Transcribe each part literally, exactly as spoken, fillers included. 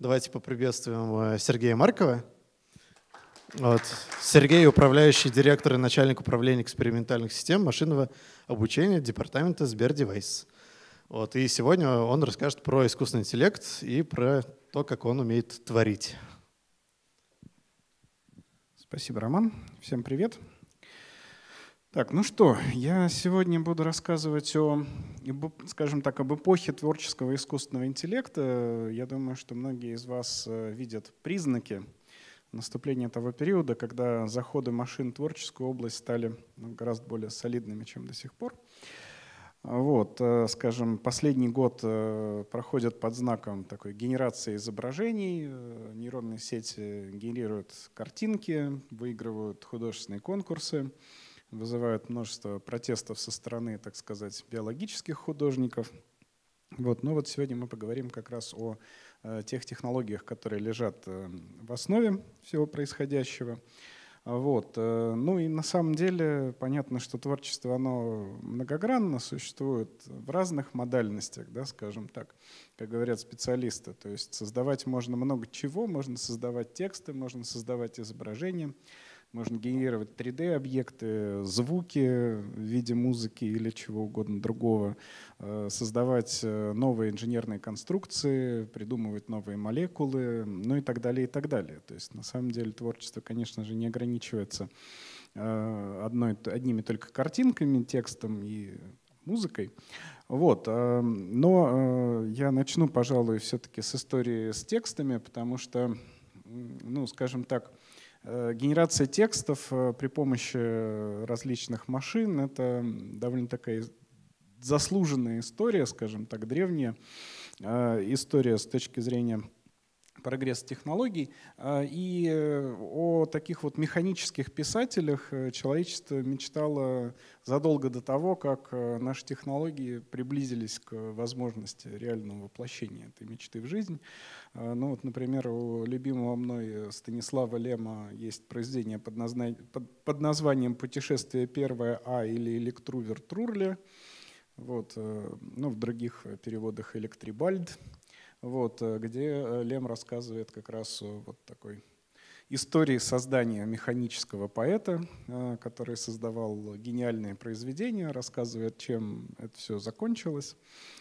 Давайте поприветствуем Сергея Маркова. Вот. Сергей — управляющий директор и начальник управления экспериментальных систем машинного обучения департамента Сбердевайс. Вот. И сегодня он расскажет про искусственный интеллект и про то, как он умеет творить. Спасибо, Роман. Всем привет. Так, ну что, я сегодня буду рассказывать о, скажем так, об эпохе творческого искусственного интеллекта. Я думаю, что многие из вас видят признаки наступления того периода, когда заходы машин в творческую область стали гораздо более солидными, чем до сих пор. Вот, скажем, последний год проходит под знаком такой генерации изображений. Нейронные сети генерируют картинки, выигрывают художественные конкурсы, вызывают множество протестов со стороны, так сказать, биологических художников. Вот, но вот сегодня мы поговорим как раз о тех технологиях, которые лежат в основе всего происходящего. Вот. Ну и на самом деле понятно, что творчество оно многогранно, существует в разных модальностях, да, скажем так, как говорят специалисты. То есть создавать можно много чего, можно создавать тексты, можно создавать изображения, можно генерировать три дэ объекты, звуки в виде музыки или чего угодно другого, создавать новые инженерные конструкции, придумывать новые молекулы, ну и так далее, и так далее. То есть на самом деле творчество, конечно же, не ограничивается одной, одними только картинками, текстом и музыкой. Вот. Но я начну, пожалуй, все-таки с истории с текстами, потому что, ну, скажем так, генерация текстов при помощи различных машин — это довольно такая заслуженная история, скажем так, древняя история с точки зрения прогресса технологий. И о таких вот механических писателях человечество мечтало задолго до того, как наши технологии приблизились к возможности реального воплощения этой мечты в жизнь. Ну вот, например, у любимого мной Станислава Лема есть произведение под, назна... под, под названием «Путешествие первое А» или «Электрувер Трурля». Вот, ну, в других переводах «Электрибальд». Вот, где Лем рассказывает как раз о вот такой истории создания механического поэта, который создавал гениальные произведения, рассказывает, чем это все закончилось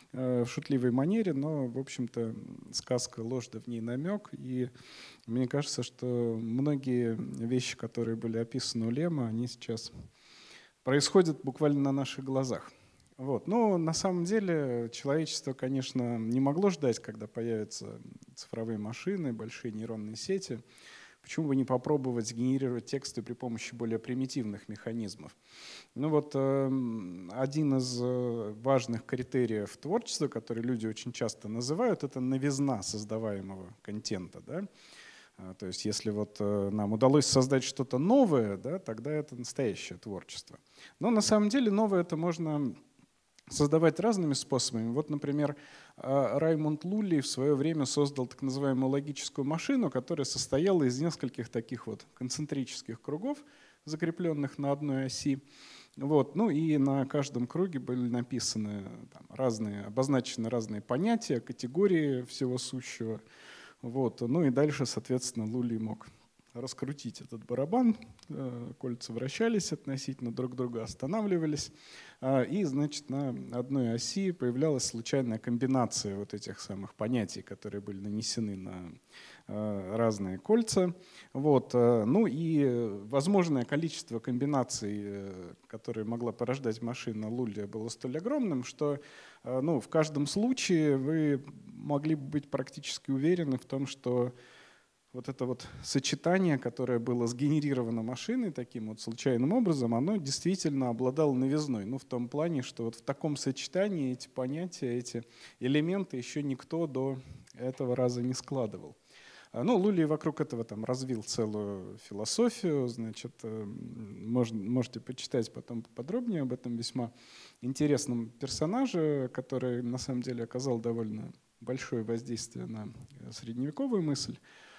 в шутливой манере, но, в общем-то, сказка ложь, да в ней намек. И мне кажется, что многие вещи, которые были описаны у Лема, они сейчас происходят буквально на наших глазах. Вот. Но на самом деле человечество, конечно, не могло ждать, когда появятся цифровые машины, большие нейронные сети. Почему бы не попробовать сгенерировать тексты при помощи более примитивных механизмов? Ну вот э, один из важных критериев творчества, который люди очень часто называют, это новизна создаваемого контента. Да? То есть если вот нам удалось создать что-то новое, да, тогда это настоящее творчество. Но на самом деле новое это можно создавать разными способами. Вот, например, Раймонд Лулли в свое время создал так называемую логическую машину, которая состояла из нескольких таких вот концентрических кругов, закрепленных на одной оси. Вот. Ну и на каждом круге были написаны там, разные, обозначены разные понятия, категории всего сущего. Вот. Ну и дальше, соответственно, Лулли мог раскрутить этот барабан, кольца вращались относительно друг друга, останавливались, и, значит, на одной оси появлялась случайная комбинация вот этих самых понятий, которые были нанесены на разные кольца. Вот. Ну и возможное количество комбинаций, которые могла порождать машина Лулли, было столь огромным, что ну, в каждом случае вы могли быть практически уверены в том, что вот это вот сочетание, которое было сгенерировано машиной таким вот случайным образом, оно действительно обладало новизной. Ну, в том плане, что вот в таком сочетании эти понятия, эти элементы еще никто до этого раза не складывал. Ну, Лулли вокруг этого там развил целую философию, значит, можно, можете почитать потом подробнее об этом весьма интересном персонаже, который на самом деле оказал довольно большое воздействие на средневековую мысль.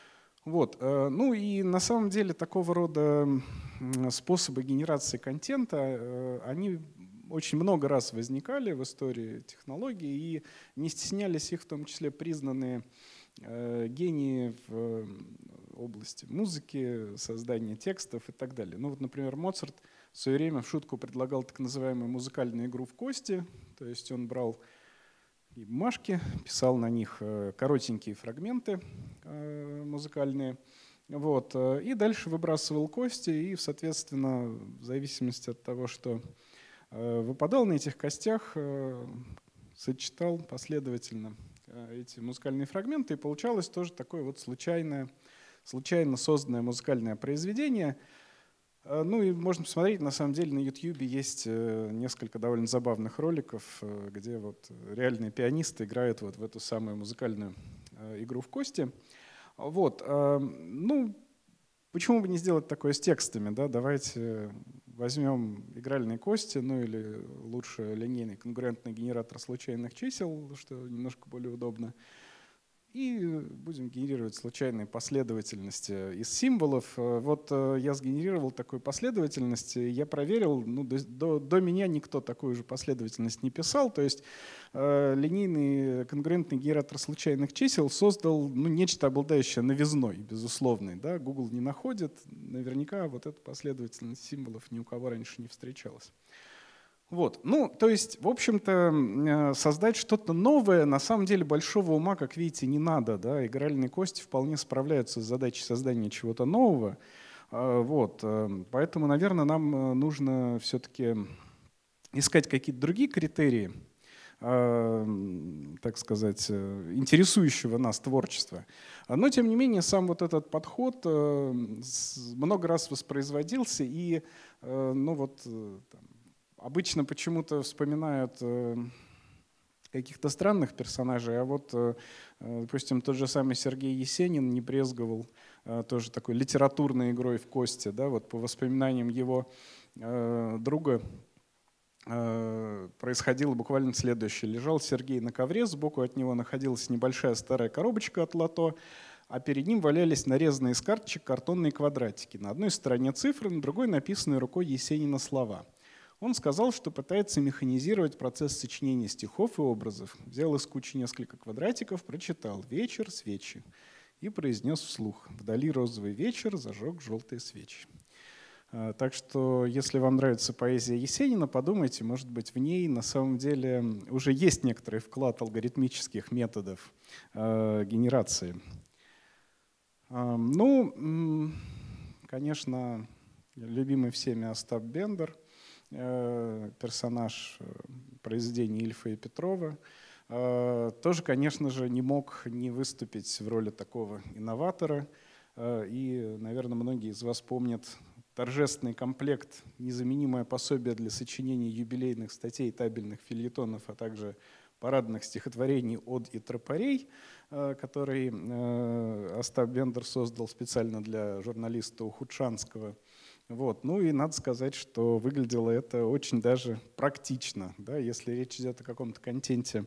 Вот. Ну и на самом деле такого рода способы генерации контента, они очень много раз возникали в истории технологий и не стеснялись их в том числе признанные гении в области музыки, создания текстов и так далее. Ну вот, например, Моцарт в свое время в шутку предлагал так называемую музыкальную игру в кости, то есть он брал и бумажки, писал на них коротенькие фрагменты музыкальные, вот, и дальше выбрасывал кости, и, соответственно, в зависимости от того, что выпадал на этих костях, сочетал последовательно эти музыкальные фрагменты, и получалось тоже такое вот случайное, случайно созданное музыкальное произведение. Ну и можно посмотреть, на самом деле на YouTube есть несколько довольно забавных роликов, где вот реальные пианисты играют вот в эту самую музыкальную игру в кости. Вот. Ну, почему бы не сделать такое с текстами? Да? Давайте возьмем игральные кости, ну или лучше линейный конкурентный генератор случайных чисел, что немножко более удобно. И будем генерировать случайные последовательности из символов. Вот я сгенерировал такую последовательность, я проверил, ну, до, до, до меня никто такую же последовательность не писал. То есть э, линейный конкурентный генератор случайных чисел создал ну, нечто, обладающее новизной, безусловной. Да? Google не находит, наверняка вот эта последовательность символов ни у кого раньше не встречалась. Вот. Ну, то есть, в общем-то, создать что-то новое, на самом деле большого ума, как видите, не надо. Да? Игральные кости вполне справляются с задачей создания чего-то нового. Вот. Поэтому, наверное, нам нужно все-таки искать какие-то другие критерии, так сказать, интересующего нас творчества. Но, тем не менее, сам вот этот подход много раз воспроизводился, и, ну вот, там, обычно почему-то вспоминают каких-то странных персонажей, а вот, допустим, тот же самый Сергей Есенин не брезговал тоже такой литературной игрой в кости. Да, вот по воспоминаниям его друга происходило буквально следующее. Лежал Сергей на ковре, сбоку от него находилась небольшая старая коробочка от лото, а перед ним валялись нарезанные из карточек картонные квадратики. На одной стороне цифры, на другой написанные рукой Есенина слова. Он сказал, что пытается механизировать процесс сочинения стихов и образов. Взял из кучи несколько квадратиков, прочитал «Вечер, свечи» и произнес вслух «Вдали розовый вечер, зажег желтые свечи». Так что, если вам нравится поэзия Есенина, подумайте, может быть, в ней на самом деле уже есть некоторый вклад алгоритмических методов генерации. Ну, конечно, любимый всеми Остап Бендер, персонаж произведений Ильфа и Петрова, тоже, конечно же, не мог не выступить в роли такого инноватора. И, наверное, многие из вас помнят торжественный комплект «Незаменимое пособие для сочинения юбилейных статей, табельных фельетонов, а также парадных стихотворений, од и тропарей», который Остап Бендер создал специально для журналиста Ухудшанского. Вот. Ну и надо сказать, что выглядело это очень даже практично. Да? Если речь идет о каком-то контенте,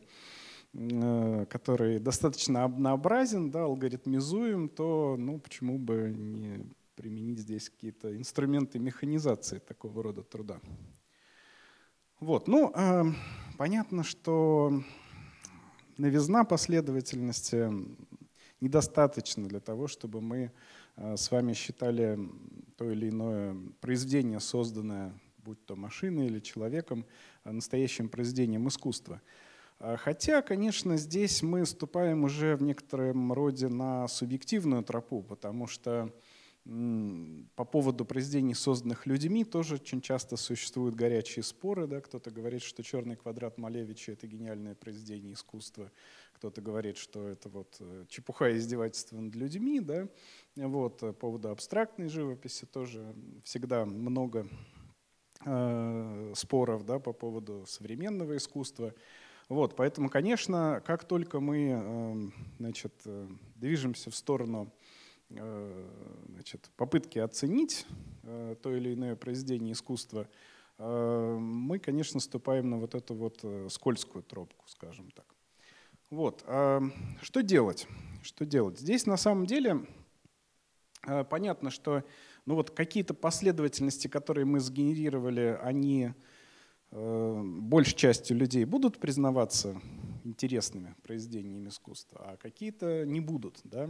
который достаточно однообразен, да, алгоритмизуем, то ну, почему бы не применить здесь какие-то инструменты механизации такого рода труда. Вот. Ну, э, понятно, что новизна последовательности недостаточно для того, чтобы мы с вами считали то или иное произведение, созданное, будь то машиной или человеком, настоящим произведением искусства. Хотя, конечно, здесь мы ступаем уже в некотором роде на субъективную тропу, потому что по поводу произведений, созданных людьми, тоже очень часто существуют горячие споры. Да? Кто-то говорит, что «Черный квадрат» Малевича — это гениальное произведение искусства. Кто-то говорит, что это вот чепуха и издевательство над людьми. Да? Вот. По поводу абстрактной живописи тоже всегда много э, споров, да, по поводу современного искусства. Вот. Поэтому, конечно, как только мы э, значит, движемся в сторону значит, попытки оценить э, то или иное произведение искусства, э, мы, конечно, ступаем на вот эту вот скользкую тропку, скажем так. Вот. А что делать? Что делать? Здесь на самом деле э, понятно, что ну вот какие-то последовательности, которые мы сгенерировали, они э, большей частью людей будут признаваться интересными произведениями искусства, а какие-то не будут. Да?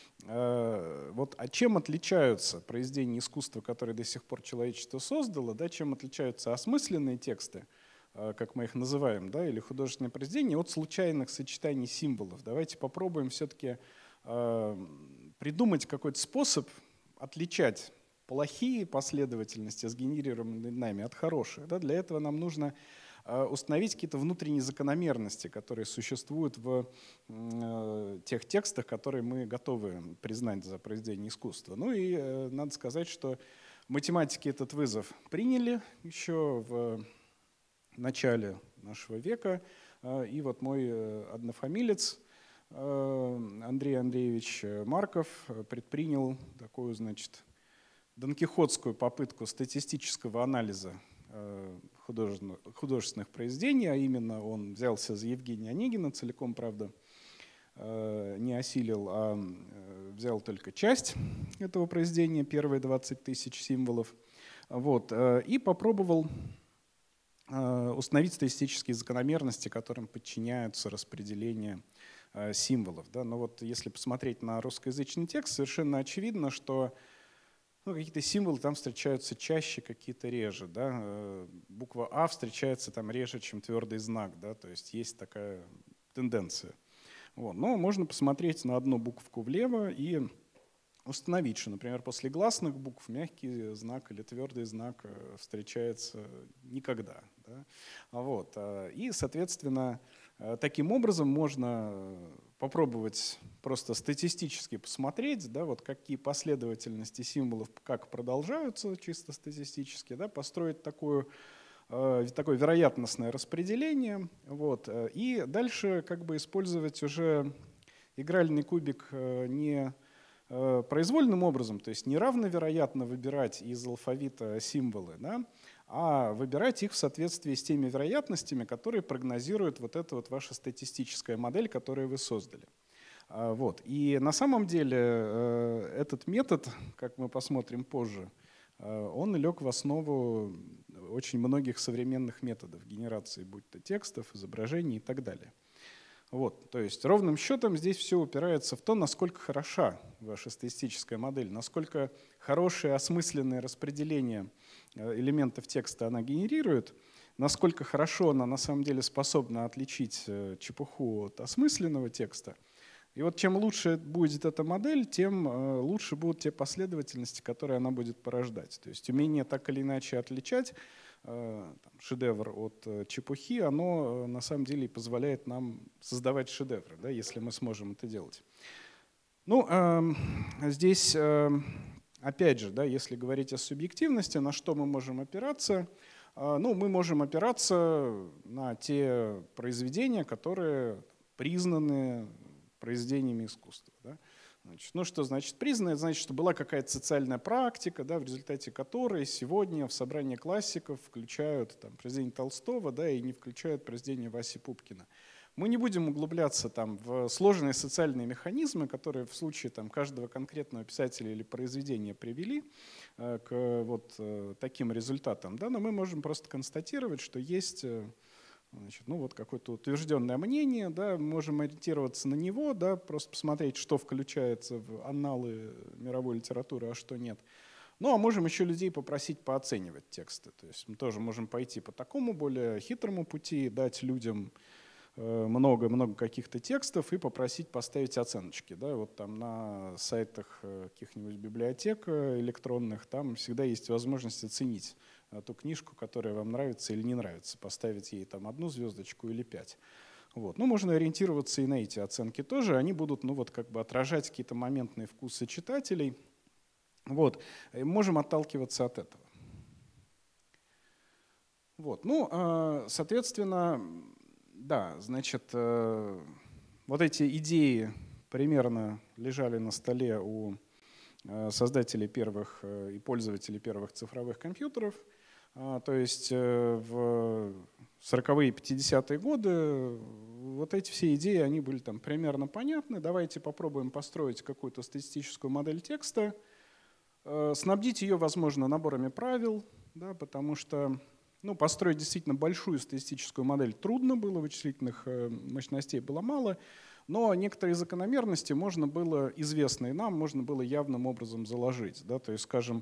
Вот, а чем отличаются произведения искусства, которые до сих пор человечество создало, да, чем отличаются осмысленные тексты, как мы их называем, да, или художественные произведения, от случайных сочетаний символов? Давайте попробуем все-таки придумать какой-то способ отличать плохие последовательности, сгенерированные нами, от хороших. Да? Для этого нам нужно установить какие-то внутренние закономерности, которые существуют в тех текстах, которые мы готовы признать за произведение искусства. Ну и надо сказать, что математики этот вызов приняли еще в начале нашего века. И вот мой однофамилец Андрей Андреевич Марков предпринял такую, значит, донкихотскую попытку статистического анализа художественных, художественных произведений, а именно он взялся за Евгения Онегина, целиком, правда, не осилил, а взял только часть этого произведения, первые двадцать тысяч символов, вот, и попробовал установить статистические закономерности, которым подчиняются распределение символов. Да? Но вот если посмотреть на русскоязычный текст, совершенно очевидно, что ну, какие-то символы там встречаются чаще, какие-то реже. Да? Буква А встречается там реже, чем твердый знак. Да? То есть есть такая тенденция. Вот. Но можно посмотреть на одну буковку влево и установить, что, например, после гласных букв мягкий знак или твердый знак встречается никогда. Да? Вот. И, соответственно, таким образом можно попробовать просто статистически посмотреть, да, вот какие последовательности символов как продолжаются чисто статистически, да, построить такую, такое вероятностное распределение. Вот, и дальше как бы использовать уже игральный кубик не произвольным образом, то есть не равновероятно выбирать из алфавита символы, да, а выбирать их в соответствии с теми вероятностями, которые прогнозирует вот эта вот ваша статистическая модель, которую вы создали. Вот. И на самом деле этот метод, как мы посмотрим позже, он лег в основу очень многих современных методов генерации, будь то текстов, изображений и так далее. Вот, то есть ровным счетом здесь все упирается в то, насколько хороша ваша статистическая модель, насколько хорошее осмысленное распределение элементов текста она генерирует, насколько хорошо она на самом деле способна отличить чепуху от осмысленного текста. И вот чем лучше будет эта модель, тем лучше будут те последовательности, которые она будет порождать. То есть умение так или иначе отличать там, шедевр от чепухи, оно на самом деле позволяет нам создавать шедевры, да, если мы сможем это делать. Ну, э, здесь, э, опять же, да, если говорить о субъективности, на что мы можем опираться? Э, ну, мы можем опираться на те произведения, которые признаны произведениями искусства. Да? Значит, ну, что значит признано? Это значит, что была какая-то социальная практика, да, в результате которой сегодня в собрание классиков включают там, произведения Толстого, да, и не включают произведения Васи Пупкина. Мы не будем углубляться там, в сложные социальные механизмы, которые в случае там, каждого конкретного писателя или произведения привели э, к вот, э, таким результатам. Да? Но мы можем просто констатировать, что есть э, значит, ну, вот какое-то утвержденное мнение, да, можем ориентироваться на него, да, просто посмотреть, что включается в анналы мировой литературы, а что нет. Ну, а можем еще людей попросить пооценивать тексты. То есть мы тоже можем пойти по такому более хитрому пути, дать людям много-много каких-то текстов и попросить поставить оценочки. Да? Вот там на сайтах каких-нибудь библиотек электронных там всегда есть возможность оценить ту книжку, которая вам нравится или не нравится, поставить ей там одну звездочку или пять. Вот. Ну, можно ориентироваться и на эти оценки тоже. Они будут ну, вот, как бы отражать какие-то моментные вкусы читателей. Вот. И можем отталкиваться от этого. Вот. Ну, соответственно, да, значит, вот эти идеи примерно лежали на столе у создателей первых и пользователей первых цифровых компьютеров. То есть в сороковые и пятидесятые годы вот эти все идеи, они были там примерно понятны. Давайте попробуем построить какую-то статистическую модель текста, снабдить ее, возможно, наборами правил, да, потому что Ну, построить действительно большую статистическую модель трудно было, вычислительных мощностей было мало, но некоторые закономерности можно было, известные нам, можно было явным образом заложить. Да? То есть, скажем,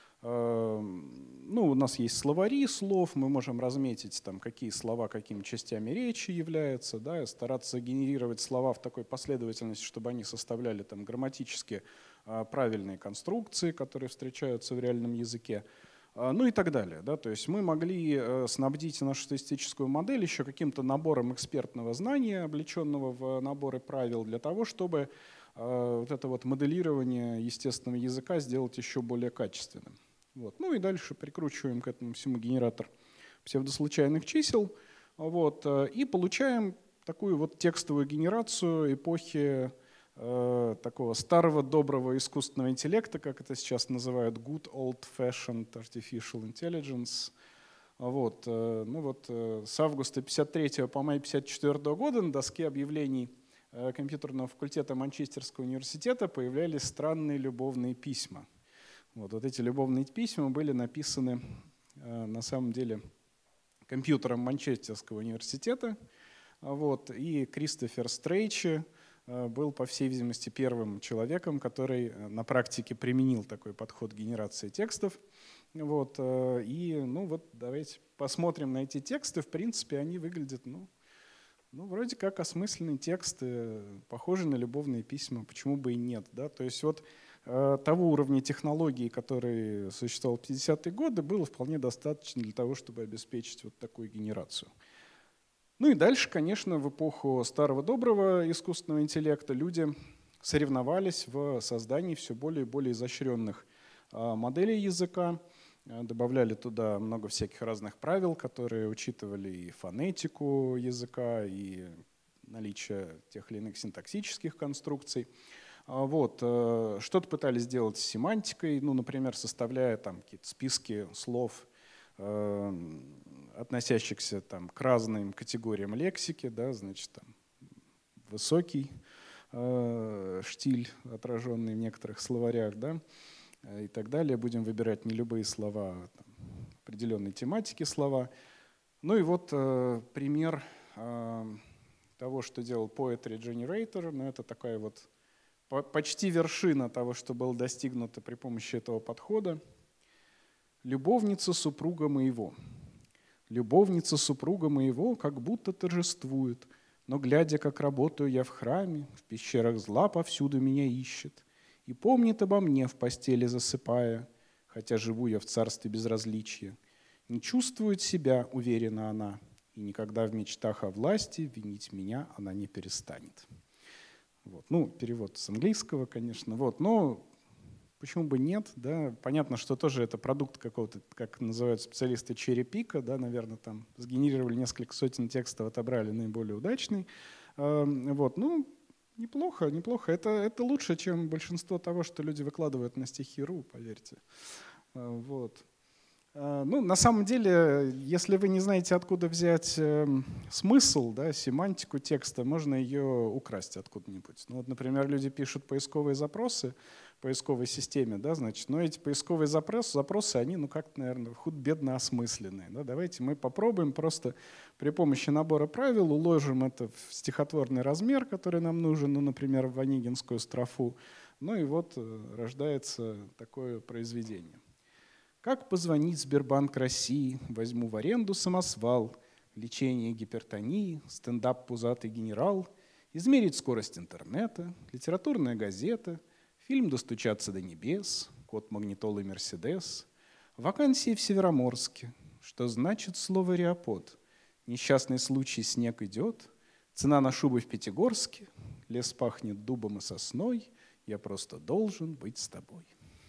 ну, у нас есть словари слов, мы можем разметить, там, какие слова какими частями речи являются, да, и стараться генерировать слова в такой последовательности, чтобы они составляли там, грамматически правильные конструкции, которые встречаются в реальном языке. Ну и так далее. Да? То есть мы могли снабдить нашу статистическую модель еще каким-то набором экспертного знания, облеченного в наборы правил, для того, чтобы вот это вот моделирование естественного языка сделать еще более качественным. Вот. Ну и дальше прикручиваем к этому всему генератор псевдослучайных чисел. Вот, и получаем такую вот текстовую генерацию эпохи э, такого старого доброго искусственного интеллекта, как это сейчас называют, good old-fashioned artificial intelligence. Вот, э, ну вот, э, с августа пятьдесят третьего по май пятьдесят четвёртого года на доске объявлений э, компьютерного факультета Манчестерского университета появлялись странные любовные письма. Вот, вот эти любовные письма были написаны э, на самом деле компьютером Манчестерского университета. Вот, и Кристофер Стрейчи э, был, по всей видимости, первым человеком, который на практике применил такой подход генерации текстов. Вот, э, и ну, вот, давайте посмотрим на эти тексты. В принципе, они выглядят ну, ну, вроде как осмысленные тексты, похожи на любовные письма. Почему бы и нет? Да? То есть вот того уровня технологий, который существовал в пятидесятые годы, было вполне достаточно для того, чтобы обеспечить вот такую генерацию. Ну и дальше, конечно, в эпоху старого доброго искусственного интеллекта люди соревновались в создании все более и более изощренных моделей языка, добавляли туда много всяких разных правил, которые учитывали и фонетику языка, и наличие тех или иных синтаксических конструкций. Вот. Что-то пытались сделать с семантикой, ну, например, составляя там какие-то списки слов, э, относящихся там, к разным категориям лексики, да, значит, там, высокий э, штиль, отраженный в некоторых словарях, да, и так далее. Будем выбирать не любые слова, а там, определенной тематики слова. Ну и вот э, пример э, того, что делал Poetry Generator, ну, это такая вот почти вершина того, что было достигнуто при помощи этого подхода. Любовница супруга моего. Любовница супруга моего как будто торжествует, но, глядя, как работаю я в храме, в пещерах зла повсюду меня ищет и помнит обо мне в постели засыпая, хотя живу я в царстве безразличия. Не чувствует себя, уверена она, и никогда в мечтах о власти винить меня она не перестанет. Вот. Ну, перевод с английского, конечно. Вот. Но почему бы нет? Да? Понятно, что тоже это продукт какого-то, как называют специалисты, черепика. Да? Наверное, там сгенерировали несколько сотен текстов, отобрали наиболее удачный. Вот. Ну, неплохо, неплохо. Это, это лучше, чем большинство того, что люди выкладывают на стихи.ру, поверьте. Вот. Ну, на самом деле, если вы не знаете, откуда взять э, смысл, да, семантику текста, можно ее украсть откуда-нибудь. Ну, вот, например, люди пишут поисковые запросы в поисковой системе, да, значит, но эти поисковые запросы, запросы они, ну, как-то, наверное, худ-бедно осмысленные. Да. Давайте мы попробуем просто при помощи набора правил уложим это в стихотворный размер, который нам нужен, ну, например, в онегинскую строфу. Ну и вот рождается такое произведение. Как позвонить в Сбербанк России, возьму в аренду самосвал, лечение гипертонии, стендап «Пузатый генерал», измерить скорость интернета, литературная газета, фильм «Достучаться до небес», код магнитолы «Мерседес», вакансии в Североморске, что значит слово «реопод», несчастный случай снег идет, цена на шубы в Пятигорске, лес пахнет дубом и сосной, я просто должен быть с тобой.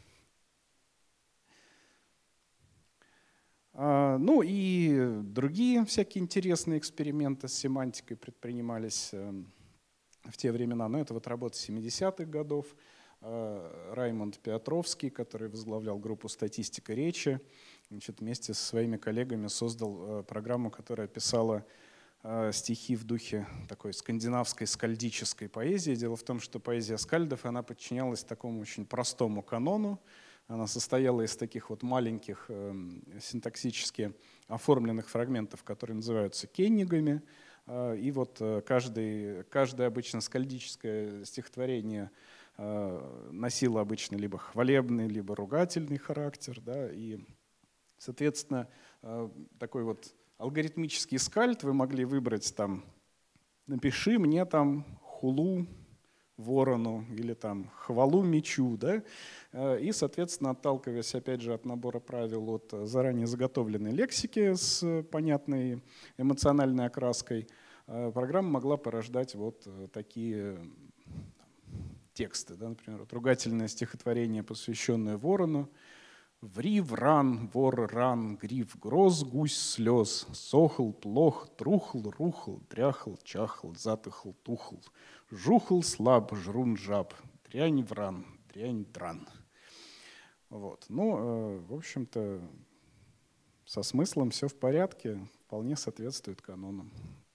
Ну и другие всякие интересные эксперименты с семантикой предпринимались в те времена. Но это вот работа семидесятых годов. Раймонд Петровский, который возглавлял группу «Статистика речи», значит, вместе со своими коллегами создал программу, которая писала стихи в духе такой скандинавской скальдической поэзии. Дело в том, что поэзия скальдов она подчинялась такому очень простому канону. Она состояла из таких вот маленьких э, синтаксически оформленных фрагментов, которые называются кеннигами. Э, и вот каждый, каждое обычно скальдическое стихотворение э, носило обычно либо хвалебный, либо ругательный характер. Да, и, соответственно, э, такой вот алгоритмический скальд вы могли выбрать там «напиши мне там хулу ворону» или там «хвалу мечу», да? И, соответственно, отталкиваясь, опять же, от набора правил, от заранее заготовленной лексики с понятной эмоциональной окраской, программа могла порождать вот такие тексты. Да? Например, вот ругательное стихотворение, посвященное ворону. «Ври, вран, вор, ран, гриф, гроз, гусь, слез, сохл, плох, трухл, рухл, дряхл, чахл, затыхл, тухл, жухл, слаб, жрун, жаб, дрянь, вран, дрянь, дран». Вот. Ну, в общем-то, со смыслом все в порядке, вполне соответствует канонам.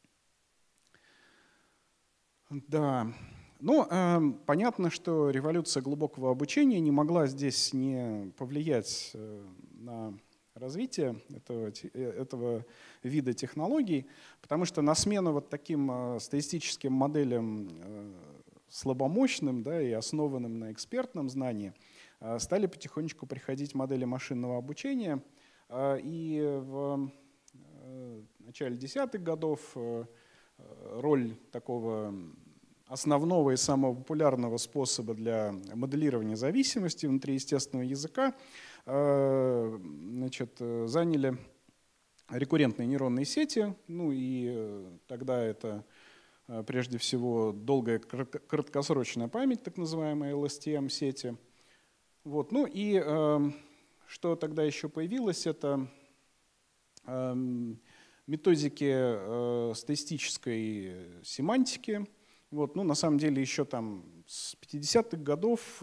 Да. Ну, э, понятно, что революция глубокого обучения не могла здесь не повлиять э, на развитие этого, этого вида технологий, потому что на смену вот таким э, статистическим моделям э, слабомощным, да, и основанным на экспертном знании э, стали потихонечку приходить модели машинного обучения. Э, и в э, начале десятых годов э, роль такого основного и самого популярного способа для моделирования зависимости внутри естественного языка значит, заняли рекуррентные нейронные сети. Ну и тогда это прежде всего долгая краткосрочная память, так называемая эл эс ти эм-сети. Вот. Ну и что тогда еще появилось, это методики статистической семантики. Вот, ну, на самом деле еще там с пятидесятых годов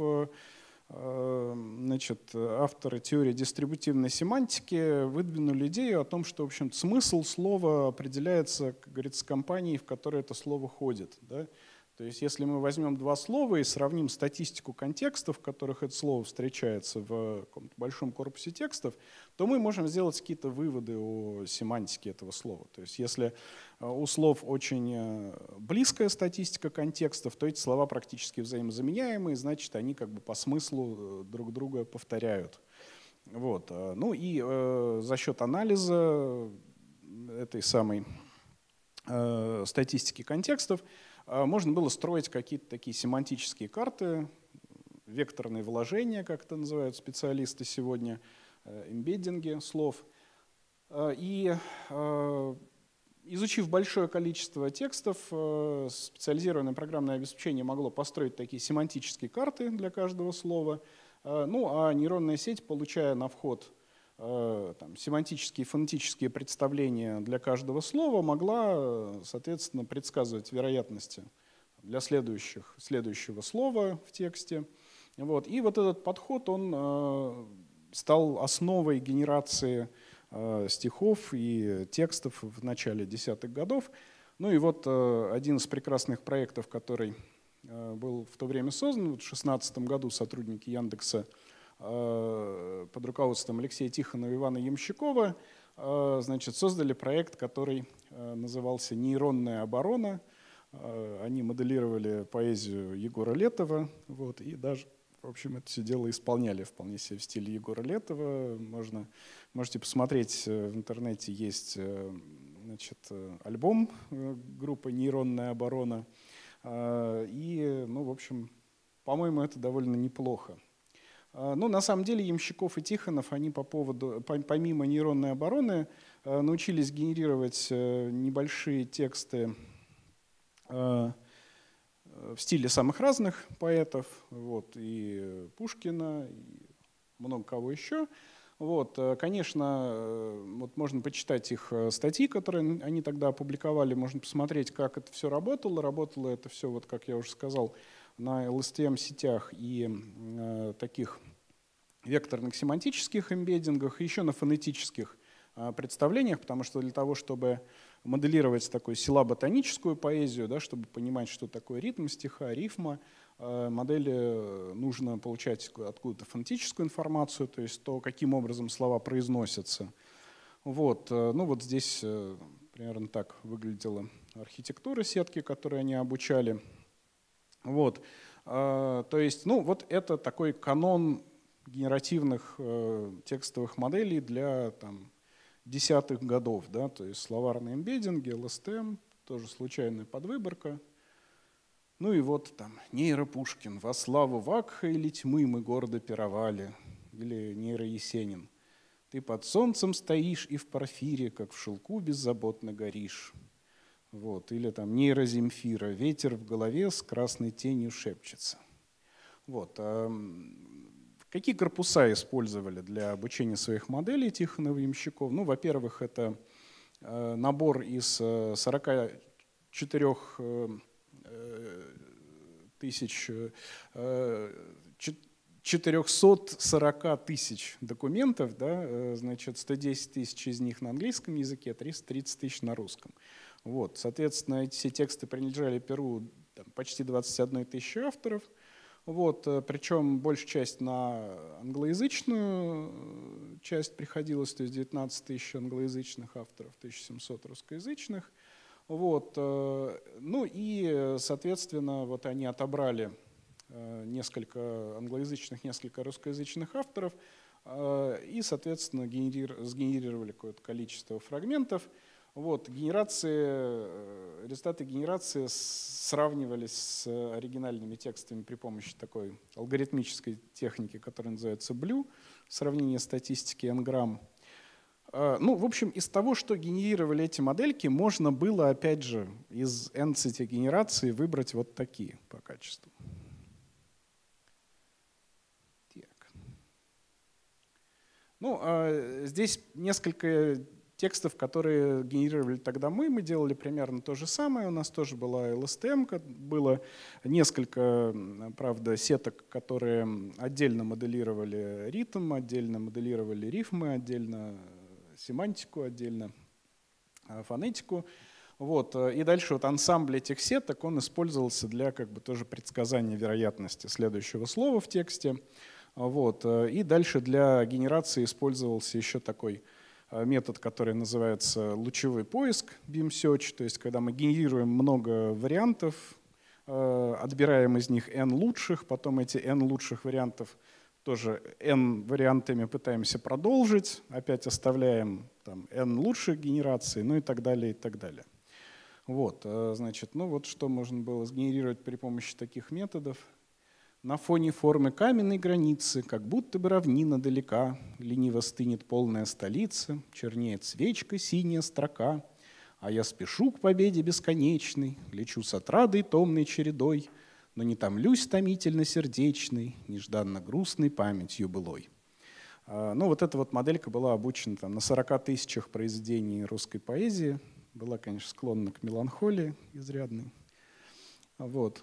значит, авторы теории дистрибутивной семантики выдвинули идею о том, что в общем, смысл слова определяется, как говорится, компанией, в которой это слово ходит. Да? То есть если мы возьмем два слова и сравним статистику контекстов, в которых это слово встречается в каком-то большом корпусе текстов, то мы можем сделать какие-то выводы о семантике этого слова. То есть если у слов очень близкая статистика контекстов, то эти слова практически взаимозаменяемые, значит, они как бы по смыслу друг друга повторяют. Вот. Ну и э, за счет анализа этой самой э, статистики контекстов можно было строить какие-то такие семантические карты, векторные вложения, как это называют специалисты сегодня, эмбеддинги слов. И изучив большое количество текстов, специализированное программное обеспечение могло построить такие семантические карты для каждого слова. Ну а нейронная сеть, получая на вход там, семантические и фонетические представления для каждого слова, могла, соответственно, предсказывать вероятности для следующих, следующего слова в тексте. Вот. И вот этот подход, он э, стал основой генерации э, стихов и текстов в начале десятых годов. Ну и вот э, один из прекрасных проектов, который э, был в то время создан, в две тысячи шестнадцатом году сотрудники Яндекса под руководством Алексея Тихонова и Ивана Ямщикова значит, создали проект, который назывался «Нейронная оборона». Они моделировали поэзию Егора Летова, вот, и даже, в общем, это все дело исполняли вполне себе в стиле Егора Летова. Можно, можете посмотреть, в интернете есть значит, альбом группы «Нейронная оборона». И, ну, в общем, по-моему, это довольно неплохо. Ну, на самом деле Ямщиков и Тихонов, они по поводу, помимо нейронной обороны, научились генерировать небольшие тексты в стиле самых разных поэтов, вот, и Пушкина, и много кого еще. Вот, конечно, вот можно почитать их статьи, которые они тогда опубликовали, можно посмотреть, как это все работало. Работало это все, вот, как я уже сказал, на эл эс ти эм-сетях и э, таких векторных семантических эмбеддингах, и еще на фонетических э, представлениях, потому что для того, чтобы моделировать такую силабо-тоническую поэзию, да, чтобы понимать, что такое ритм стиха, рифма, Модели нужно получать откуда-то фонетическую информацию, то есть то, каким образом слова произносятся. Вот. Ну вот здесь примерно так выглядела архитектура сетки, которую они обучали. Вот. То есть, ну вот это такой канон генеративных текстовых моделей для там, десятых годов. Да? То есть словарные эмбеддинги, эл эс ти эм, тоже случайная подвыборка. Ну и вот там нейро Пушкин, во славу вакха или тьмы мы гордо пировали. Или нейро Есенин. Ты под солнцем стоишь и в порфире, как в шелку беззаботно горишь. Вот. Или там нейро Земфира, ветер в голове с красной тенью шепчется. Вот. Какие корпуса использовали для обучения своих моделей Тихонов и Ямщиков? Ну, во-первых, это набор из сорока четырёх тысяч, четырёхсот сорока тысяч документов, да, значит, сто десять тысяч из них на английском языке, триста тридцать тысяч на русском. Вот, соответственно, эти все тексты принадлежали Перу там, почти двадцать одной тысячи авторов. Вот, причем большая часть на англоязычную часть приходилась, то есть девятнадцать тысяч англоязычных авторов, тысяча семьсот русскоязычных. Вот, ну и, соответственно, вот они отобрали несколько англоязычных, несколько русскоязычных авторов и, соответственно, генери- сгенерировали какое-то количество фрагментов. Вот, генерации, результаты генерации сравнивались с оригинальными текстами при помощи такой алгоритмической техники, которая называется блю, сравнение статистики эн-грамм. Ну, в общем, из того, что генерировали эти модельки, можно было, опять же, из n-цити генерации выбрать вот такие по качеству. Так. Ну, а здесь несколько текстов, которые генерировали тогда мы, мы делали примерно то же самое. У нас тоже была эл эс ти эм, было несколько, правда, сеток, которые отдельно моделировали ритм, отдельно моделировали рифмы, отдельно семантику, отдельно фонетику. Вот. И дальше вот ансамбль этих сеток, он использовался для как бы тоже предсказания вероятности следующего слова в тексте. Вот. И дальше для генерации использовался еще такой метод, который называется лучевой поиск, beam search, то есть когда мы генерируем много вариантов, отбираем из них n лучших, потом эти n лучших вариантов тоже n вариантами пытаемся продолжить, опять оставляем там n лучших генераций, ну и так далее, и так далее. Вот, значит, ну вот что можно было сгенерировать при помощи таких методов. На фоне формы каменной границы, как будто бы равнина далека, лениво стынет полная столица, чернеет свечка синяя строка, а я спешу к победе бесконечной, лечу с отрадой томной чередой, но не томлюсь томительно сердечной, нежданно грустной памятью былой. Ну вот эта вот моделька была обучена там, на сорока тысячах произведений русской поэзии, была, конечно, склонна к меланхолии изрядной. Вот.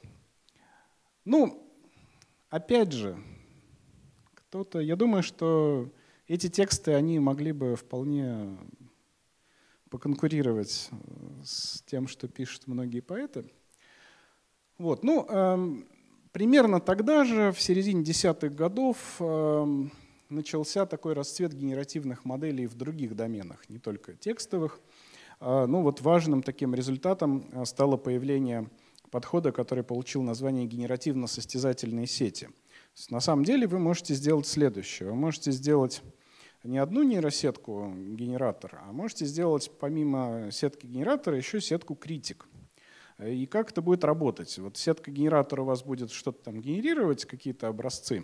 Ну, опять же, кто-то, я думаю, что эти тексты, они могли бы вполне поконкурировать с тем, что пишут многие поэты. Вот, ну, э, примерно тогда же, в середине десятых годов, э, начался такой расцвет генеративных моделей в других доменах, не только текстовых. Э, ну, вот важным таким результатом стало появление подхода, который получил название генеративно-состязательные сети. На самом деле вы можете сделать следующее. Вы можете сделать не одну нейросетку генератор, а можете сделать помимо сетки генератора еще сетку критик. И как это будет работать? Вот сетка генератора у вас будет что-то там генерировать, какие-то образцы,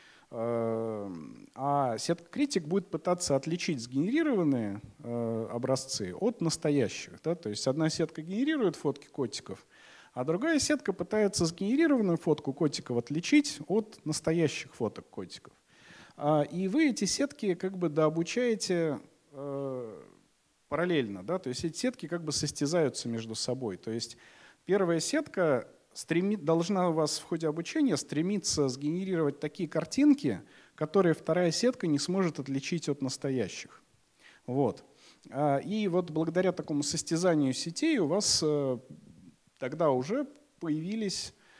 а сетка критик будет пытаться отличить сгенерированные образцы от настоящих. Да? То есть одна сетка генерирует фотки котиков, а другая сетка пытается сгенерированную фотку котиков отличить от настоящих фоток котиков. И вы эти сетки как бы дообучаете параллельно. Да? То есть эти сетки как бы состязаются между собой. То есть первая сетка стремит, должна у вас в ходе обучения стремиться сгенерировать такие картинки, которые вторая сетка не сможет отличить от настоящих. Вот. И вот благодаря такому состязанию сетей у вас тогда уже появились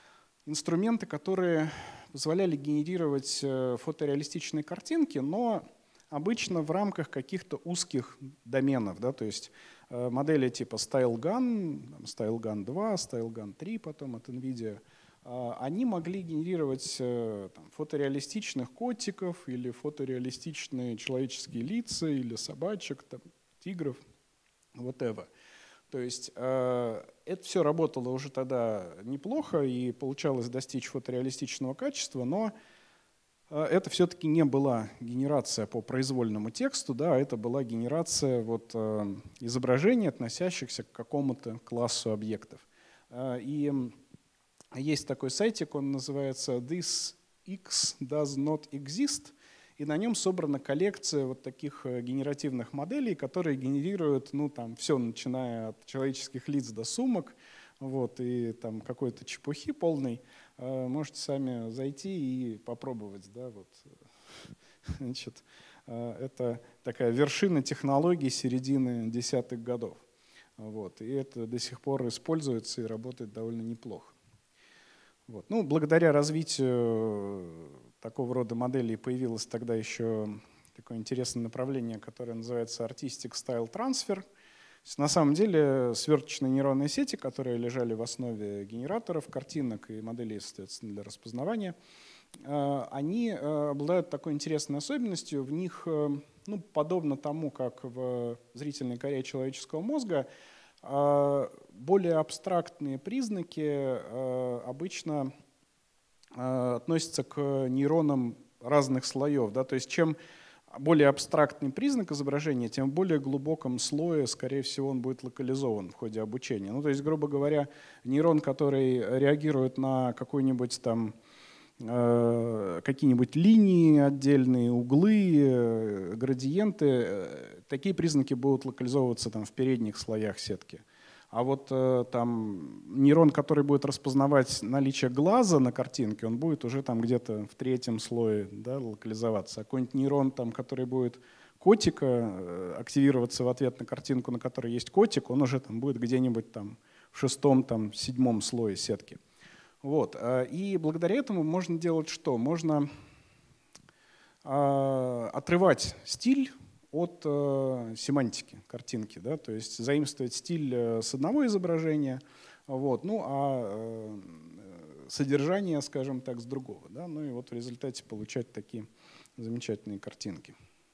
инструменты, которые позволяли генерировать фотореалистичные картинки, но обычно в рамках каких-то узких доменов. Да, то есть модели типа StyleGun, StyleGun два, StyleGun три потом от NVIDIA, они могли генерировать там, фотореалистичных котиков или фотореалистичные человеческие лица или собачек, там, тигров, whatever. То есть э, это все работало уже тогда неплохо и получалось достичь фотореалистичного качества, но э, это все-таки не была генерация по произвольному тексту, да, это была генерация вот, э, изображений, относящихся к какому-то классу объектов. Э, и есть такой сайтик, он называется This X Does Not Exist, и на нем собрана коллекция вот таких генеративных моделей, которые генерируют ну, там, все, начиная от человеческих лиц до сумок, вот, и там какой-то чепухи полной. Можете сами зайти и попробовать. Да, вот. Значит, это такая вершина технологий середины десятых годов. Вот, и это до сих пор используется и работает довольно неплохо. Вот. Ну, благодаря развитию такого рода моделей появилось тогда еще такое интересное направление, которое называется Artistic Style Transfer. На самом деле сверточные нейронные сети, которые лежали в основе генераторов картинок и моделей, соответственно, для распознавания, они обладают такой интересной особенностью. В них, ну, подобно тому, как в зрительной коре человеческого мозга, более абстрактные признаки обычно относятся к нейронам разных слоев. Да? То есть чем более абстрактный признак изображения, тем в более глубоком слое, скорее всего, он будет локализован в ходе обучения. Ну, то есть, грубо говоря, нейрон, который реагирует на какой-нибудь там какие-нибудь линии отдельные, углы, градиенты, такие признаки будут локализовываться там в передних слоях сетки. А вот там нейрон, который будет распознавать наличие глаза на картинке, он будет уже там где-то в третьем слое, да, локализоваться. А какой-нибудь нейрон, там, который будет котика активироваться в ответ на картинку, на которой есть котик, он уже там будет где-нибудь там в шестом, там, седьмом слое сетки. Вот. И благодаря этому можно делать что? Можно отрывать стиль от семантики картинки, да? То есть заимствовать стиль с одного изображения, вот, ну, а содержание, скажем так, с другого. Да? Ну и вот в результате получать такие замечательные картинки.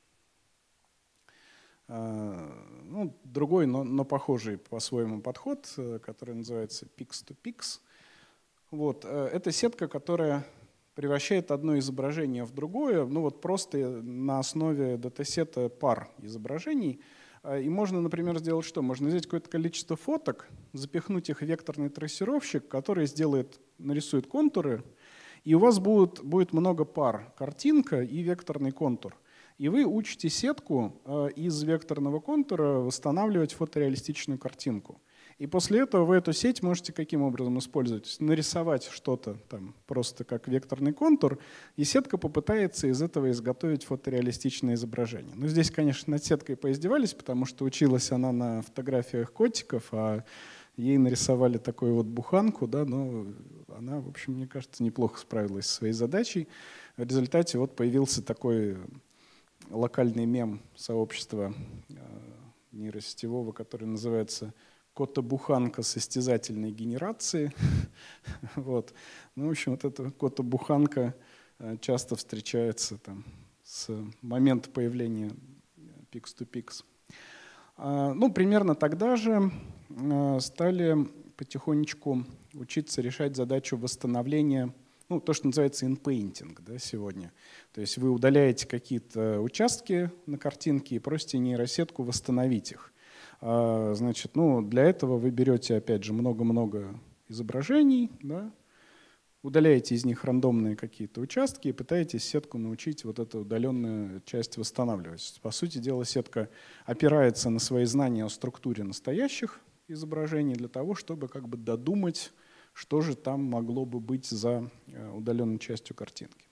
Ну, другой, но, но похожий по-своему подход, который называется Pix-to-Pix. Вот. Это сетка, которая превращает одно изображение в другое, ну вот просто на основе датасета пар изображений. И можно, например, сделать что? Можно взять какое-то количество фоток, запихнуть их в векторный трассировщик, который сделает, нарисует контуры, и у вас будет, будет много пар, картинка и векторный контур. И вы учите сетку из векторного контура восстанавливать фотореалистичную картинку. И после этого вы эту сеть можете каким образом использовать? Нарисовать что-то там просто как векторный контур, и сетка попытается из этого изготовить фотореалистичное изображение. Ну, здесь, конечно, над сеткой поиздевались, потому что училась она на фотографиях котиков, а ей нарисовали такую вот буханку, да, но она, в общем, мне кажется, неплохо справилась со своей задачей. В результате вот появился такой локальный мем сообщества нейросетевого, который называется «Кота-буханка состязательной генерации». Вот. Ну, в общем, вот эта кота-буханка часто встречается там, с момента появления Pix-to-Pix. Ну, примерно тогда же стали потихонечку учиться решать задачу восстановления, ну, то, что называется inpainting, да, сегодня. То есть вы удаляете какие-то участки на картинке и просите нейросетку восстановить их. Значит, ну, для этого вы берете, опять же, много-много изображений, да, удаляете из них рандомные какие-то участки и пытаетесь сетку научить вот эту удаленную часть восстанавливать. По сути дела, сетка опирается на свои знания о структуре настоящих изображений для того, чтобы как бы додумать, что же там могло бы быть за удаленной частью картинки.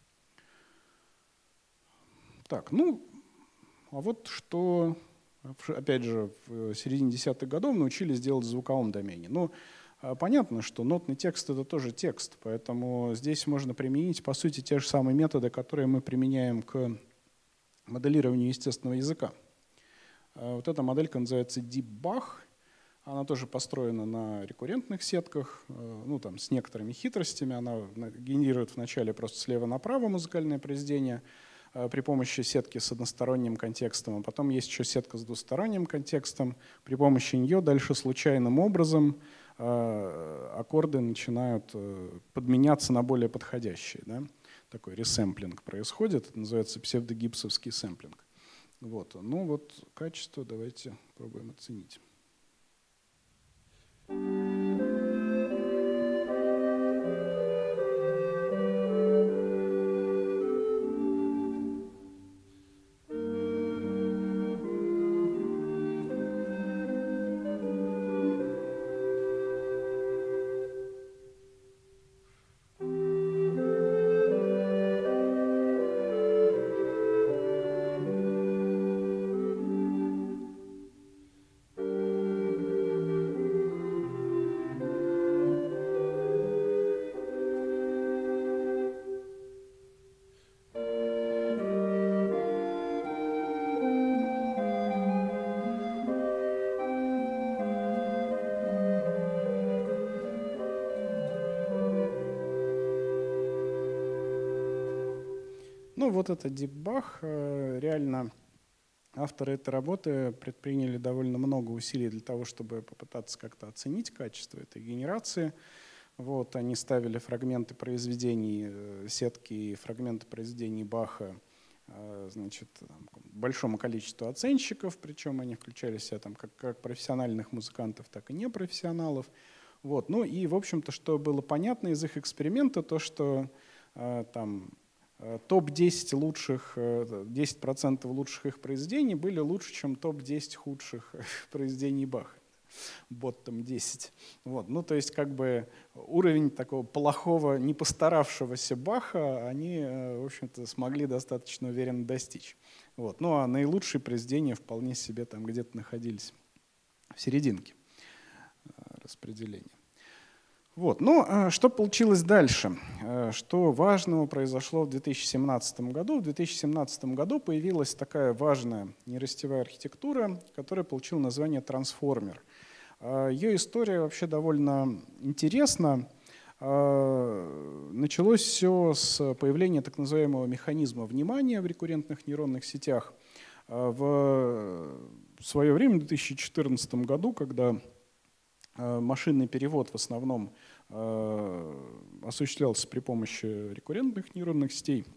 Так, ну, а вот что... Опять же, в середине десятых годов научились делать в звуковом домене. Ну, Понятно, что нотный текст — это тоже текст, поэтому здесь можно применить, по сути, те же самые методы, которые мы применяем к моделированию естественного языка. Вот эта моделька называется DeepBach. Она тоже построена на рекуррентных сетках, ну, там, с некоторыми хитростями. Она генерирует вначале просто слева направо музыкальное произведение при помощи сетки с односторонним контекстом, а потом есть еще сетка с двусторонним контекстом. При помощи нее дальше случайным образом аккорды начинают подменяться на более подходящие. Да? Такой ресэмплинг происходит, это называется псевдогибсовский сэмплинг. Вот. Ну вот качество давайте пробуем оценить. Ну вот это DeepBach. Реально авторы этой работы предприняли довольно много усилий для того, чтобы попытаться как-то оценить качество этой генерации. Вот, они ставили фрагменты произведений сетки и фрагменты произведений Баха, значит, большому количеству оценщиков, причем они включали в себя там, как, как профессиональных музыкантов, так и непрофессионалов. Вот. Ну и, в общем-то, что было понятно из их эксперимента, то, что там топ десять лучших, десять процентов лучших их произведений были лучше, чем топ десять худших произведений Баха. Боттом десять. Вот. Ну, то есть, как бы уровень такого плохого, не постаравшегося Баха они, в общем-то, смогли достаточно уверенно достичь. Вот. Ну, а наилучшие произведения вполне себе там где-то находились в серединке распределения. Вот. Ну, что получилось дальше? Что важного произошло в две тысячи семнадцатом году? В две тысячи семнадцатом году появилась такая важная нейросетевая архитектура, которая получила название трансформер. Ее история вообще довольно интересна. Началось все с появления так называемого механизма внимания в рекуррентных нейронных сетях. В свое время, в две тысячи четырнадцатом году, когда машинный перевод в основном осуществлялся при помощи рекуррентных нейронных сетей,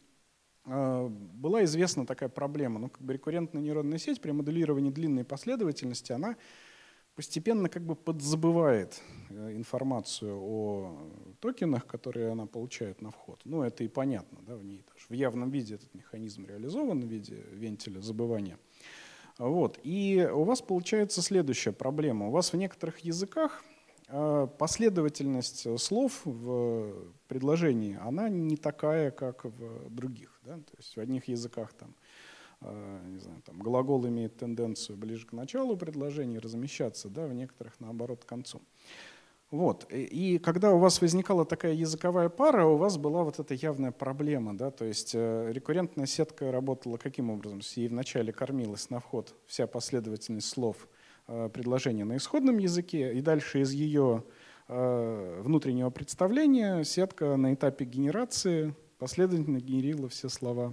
была известна такая проблема. Ну, как бы рекуррентная нейронная сеть при моделировании длинной последовательности, она постепенно как бы подзабывает информацию о токенах, которые она получает на вход. Ну, это и понятно, да, в ней даже в явном виде этот механизм реализован в виде вентиля забывания. Вот. И у вас получается следующая проблема. У вас в некоторых языках последовательность слов в предложении, она не такая, как в других. Да? То есть в одних языках там, не знаю, там глагол имеет тенденцию ближе к началу предложения размещаться, да? В некоторых, наоборот, к концу. Вот. И когда у вас возникала такая языковая пара, у вас была вот эта явная проблема. Да? То есть рекуррентная сетка работала каким образом? Ей вначале кормилась на вход вся последовательность слов предложения на исходном языке, и дальше из ее внутреннего представления сетка на этапе генерации последовательно генерила все слова,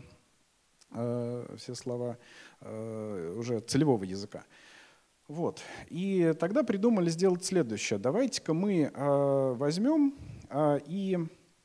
все слова уже целевого языка. Вот. И тогда придумали сделать следующее. Давайте-ка мы э, возьмем э, и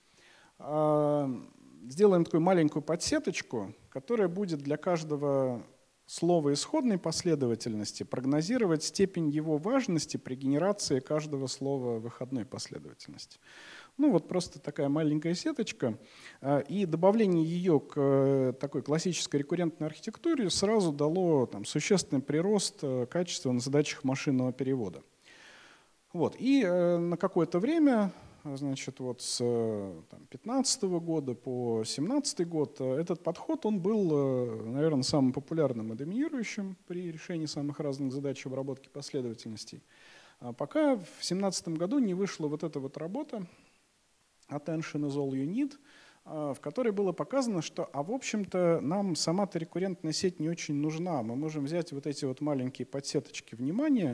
э, сделаем такую маленькую подсеточку, которая будет для каждого слова исходной последовательности прогнозировать степень его важности при генерации каждого слова выходной последовательности. Ну вот просто такая маленькая сеточка. И добавление ее к такой классической рекуррентной архитектуре сразу дало там существенный прирост качества на задачах машинного перевода. Вот. И на какое-то время, значит, вот с две тысячи пятнадцатого года по две тысячи семнадцатый год этот подход он был, наверное, самым популярным и доминирующим при решении самых разных задач обработки последовательностей. А пока в две тысячи семнадцатом году не вышла вот эта вот работа Attention is all you need, в которой было показано, что, а в общем-то, нам сама-то рекуррентная сеть не очень нужна. Мы можем взять вот эти вот маленькие подсеточки внимания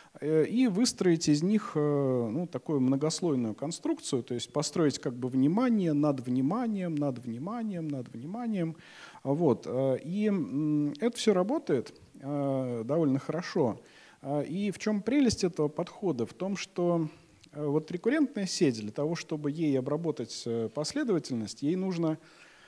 и выстроить из них ну, такую многослойную конструкцию, то есть построить как бы внимание над вниманием, над вниманием, над вниманием. Вот. И это все работает довольно хорошо. И в чем прелесть этого подхода? В том, что вот рекуррентная сеть, для того, чтобы ей обработать последовательность, ей нужно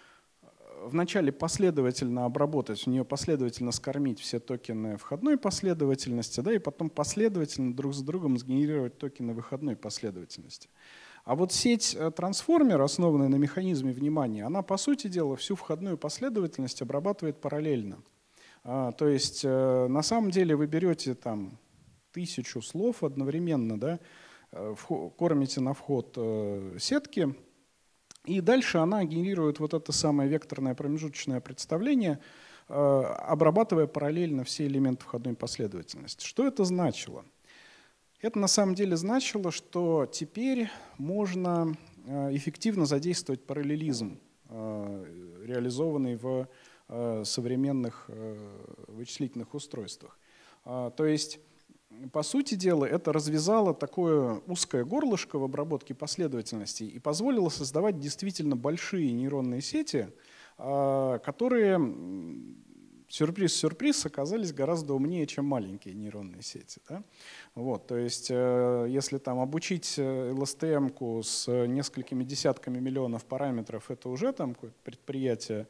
вначале последовательно обработать, у нее последовательно скормить все токены входной последовательности, да, и потом последовательно друг за другом сгенерировать токены выходной последовательности. А вот сеть трансформер, основанная на механизме внимания, она, по сути дела, всю входную последовательность обрабатывает параллельно. А, то есть на самом деле вы берете там тысячу слов одновременно, да, кормите на вход сетки, и дальше она генерирует вот это самое векторное промежуточное представление, обрабатывая параллельно все элементы входной последовательности. Что это значило? Это на самом деле значило, что теперь можно эффективно задействовать параллелизм, реализованный в современных вычислительных устройствах. То есть, по сути дела, это развязало такое узкое горлышко в обработке последовательностей и позволило создавать действительно большие нейронные сети, которые, сюрприз-сюрприз, оказались гораздо умнее, чем маленькие нейронные сети. Да? Вот, то есть, если там обучить эл эс тэ эм-ку с несколькими десятками миллионов параметров, это уже там какое-то предприятие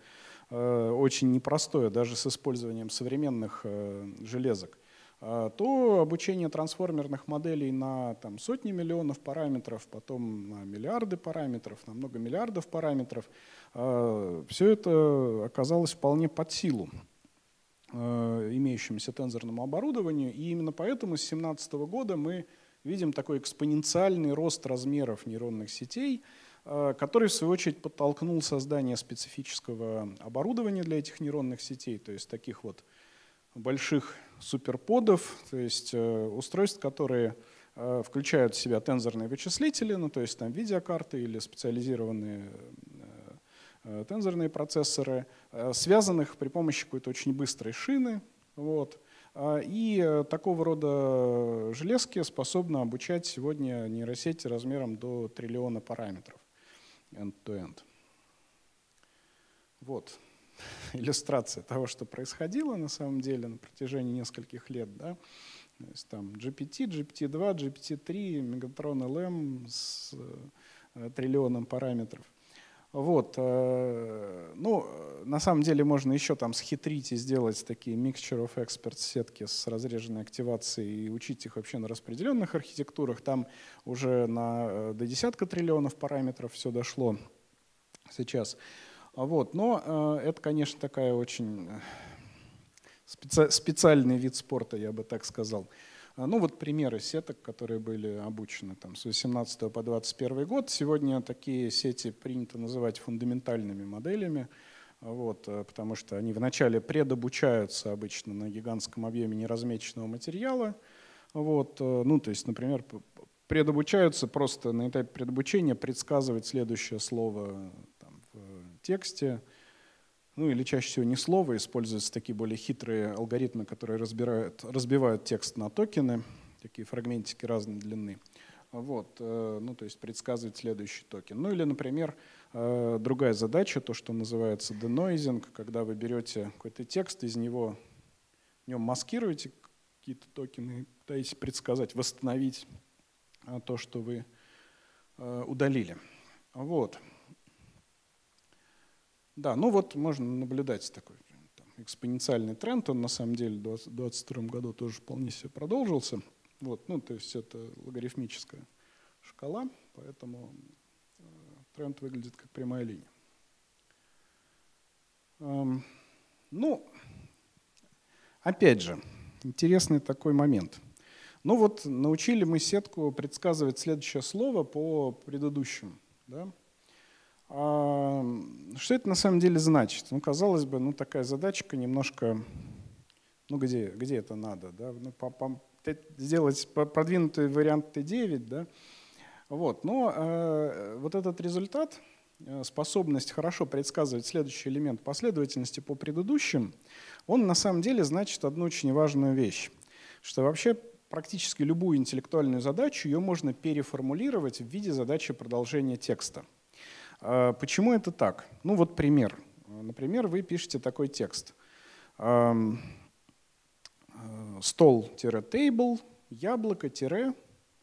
очень непростое, даже с использованием современных железок, то обучение трансформерных моделей на там, сотни миллионов параметров, потом на миллиарды параметров, на много миллиардов параметров, все это оказалось вполне под силу имеющемуся тензорному оборудованию. И именно поэтому с две тысячи семнадцатого года мы видим такой экспоненциальный рост размеров нейронных сетей, который, в свою очередь, подтолкнул создание специфического оборудования для этих нейронных сетей, то есть таких вот больших суперподов, то есть устройств, которые включают в себя тензорные вычислители, ну, то есть там видеокарты или специализированные тензорные процессоры, связанных при помощи какой-то очень быстрой шины. Вот. И такого рода железки способны обучать сегодня нейросети размером до триллиона параметров end-to-end. Вот. Иллюстрация того, что происходило на самом деле на протяжении нескольких лет. Да? То есть там джи пи ти, джи пи ти два, джи пи ти три, Megatron эл эм с триллионом параметров. Вот. Ну, на самом деле можно еще там схитрить и сделать такие mixture of experts сетки с разреженной активацией и учить их вообще на распределенных архитектурах. Там уже на до десятка триллионов параметров все дошло сейчас. Вот. Но это, конечно, такая очень специ- специальный вид спорта, я бы так сказал. Ну вот примеры сеток, которые были обучены там, с восемнадцатого по двадцать первый год. Сегодня такие сети принято называть фундаментальными моделями, вот, потому что они вначале предобучаются обычно на гигантском объеме неразмеченного материала. Вот, ну, то есть, например, предобучаются просто на этапе предобучения предсказывать следующее слово там, в тексте. Ну или чаще всего не слово, используются такие более хитрые алгоритмы, которые разбирают, разбивают текст на токены, такие фрагментики разной длины. Вот, ну, то есть предсказывать следующий токен. Ну или, например, другая задача, то, что называется denoising, когда вы берете какой-то текст, из него в нем маскируете какие-то токены, пытаетесь предсказать, восстановить то, что вы удалили. Вот. Да, ну вот можно наблюдать такой там, экспоненциальный тренд, он на самом деле в две тысячи двадцать втором году тоже вполне себе продолжился. Вот, ну, то есть это логарифмическая шкала, поэтому э, тренд выглядит как прямая линия. Эм, ну, опять же, интересный такой момент. Ну вот научили мы сетку предсказывать следующее слово по предыдущему, да? А что это на самом деле значит? Ну, казалось бы, ну, такая задачка немножко, ну, где, где это надо? Да? Ну, по, по, сделать продвинутый вариант Т девять, да. Вот. Но э, вот этот результат, способность хорошо предсказывать следующий элемент последовательности по предыдущим, он на самом деле значит одну очень важную вещь, что вообще практически любую интеллектуальную задачу ее можно переформулировать в виде задачи продолжения текста. Почему это так? Ну вот пример. Например, вы пишете такой текст. Стол-тейбл, яблоко-тире,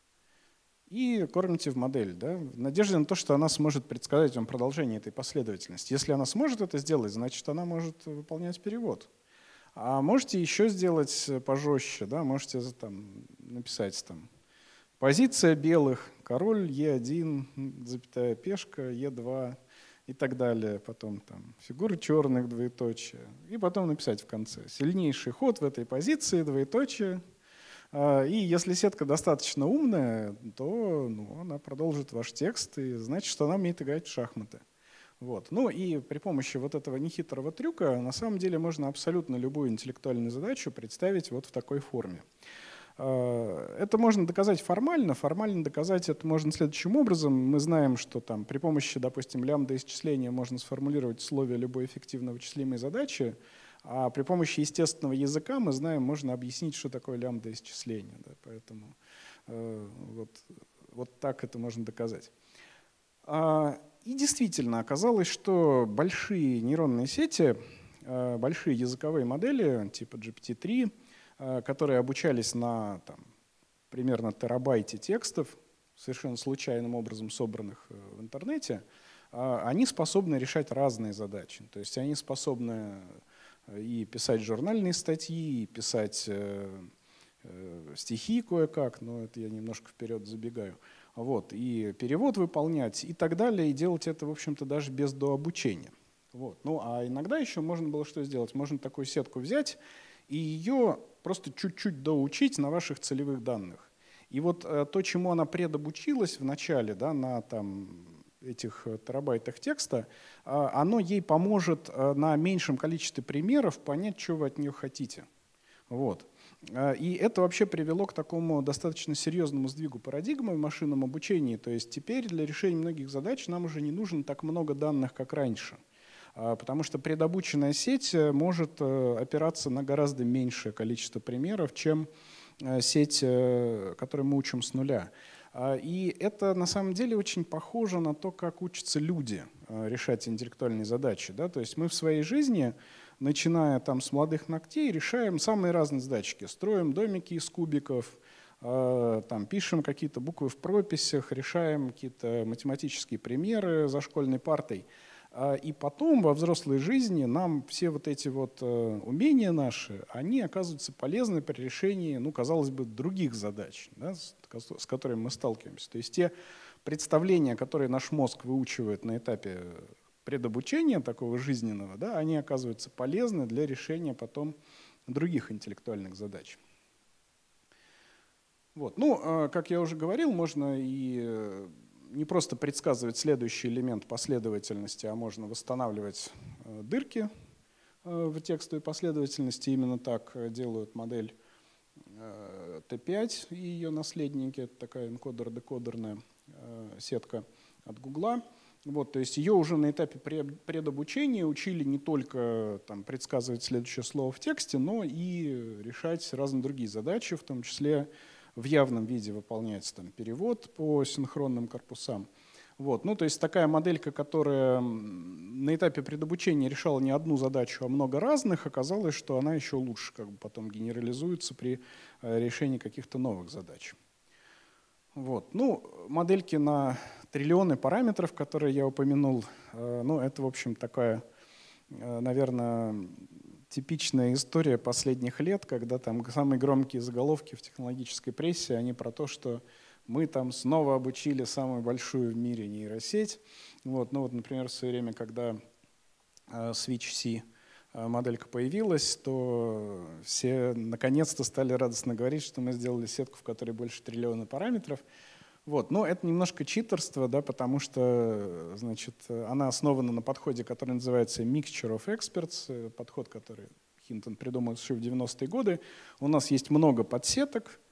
и кормите в модель, да, в надежде на то, что она сможет предсказать вам продолжение этой последовательности. Если она сможет это сделать, значит, она может выполнять перевод. А можете еще сделать пожестче, да, можете там, написать там, позиция белых, король Е один, запятая пешка, Е два и так далее. Потом там фигуры черных, двоеточие. И потом написать в конце. Сильнейший ход в этой позиции, двоеточие. И если сетка достаточно умная, то ну, она продолжит ваш текст, и значит, что она умеет играть в шахматы. Вот. Ну и при помощи вот этого нехитрого трюка на самом деле можно абсолютно любую интеллектуальную задачу представить вот в такой форме. Это можно доказать формально. Формально доказать это можно следующим образом. Мы знаем, что там при помощи, допустим, лямбда-исчисления можно сформулировать условия любой эффективно вычислимой задачи. А при помощи естественного языка мы знаем, можно объяснить, что такое лямбда-исчисление. Да, поэтому э, вот, вот так это можно доказать. А, и действительно оказалось, что большие нейронные сети, э, большие языковые модели типа джи пи ти три, э, которые обучались на там, примерно терабайте текстов, совершенно случайным образом собранных э, в интернете, э, они способны решать разные задачи. То есть они способны и писать журнальные статьи, и писать э, э, стихи кое-как, но это я немножко вперед забегаю, вот, и перевод выполнять и так далее, и делать это, в общем-то, даже без дообучения. Вот. Ну, а иногда еще можно было что сделать? Можно такую сетку взять и ее просто чуть-чуть доучить на ваших целевых данных. И вот э, то, чему она предобучилась в начале, да, на там, этих терабайтах текста, оно ей поможет на меньшем количестве примеров понять, что вы от нее хотите. Вот. И это вообще привело к такому достаточно серьезному сдвигу парадигмы в машинном обучении. То есть теперь для решения многих задач нам уже не нужно так много данных, как раньше. Потому что предобученная сеть может опираться на гораздо меньшее количество примеров, чем сеть, которую мы учим с нуля. И это на самом деле очень похоже на то, как учатся люди решать интеллектуальные задачи. Да? То есть мы в своей жизни, начиная там с молодых ногтей, решаем самые разные задачки. Строим домики из кубиков, там, пишем какие-то буквы в прописях, решаем какие-то математические примеры за школьной партой. И потом во взрослой жизни нам все вот эти вот умения наши, они оказываются полезны при решении, ну, казалось бы, других задач, да, с которыми мы сталкиваемся. То есть те представления, которые наш мозг выучивает на этапе предобучения такого жизненного, да, они оказываются полезны для решения потом других интеллектуальных задач. Вот. Ну, как я уже говорил, можно и не просто предсказывать следующий элемент последовательности, а можно восстанавливать дырки в текстовой последовательности. Именно так делают модель Т пять и ее наследники. Это такая энкодер-декодерная сетка от Гугла. Вот, то есть ее уже на этапе предобучения учили не только там, предсказывать следующее слово в тексте, но и решать разные другие задачи, в том числе в явном виде выполняется там, перевод по синхронным корпусам. Вот. Ну, то есть такая моделька, которая на этапе предобучения решала не одну задачу, а много разных, оказалось, что она еще лучше как бы, потом генерализуется при решении каких-то новых задач. Вот. Ну, модельки на триллионы параметров, которые я упомянул, ну, это, в общем, такая, наверное, типичная история последних лет, когда там самые громкие заголовки в технологической прессе, они про то, что мы там снова обучили самую большую в мире нейросеть. Вот, ну вот, например, в свое время, когда Switch-C моделька появилась, то все наконец-то стали радостно говорить, что мы сделали сетку, в которой больше триллиона параметров. Вот. Но это немножко читерство, да, потому что значит, она основана на подходе, который называется Mixture of Experts, подход, который Хинтон придумал еще в девяностые годы. У нас есть много подсеток,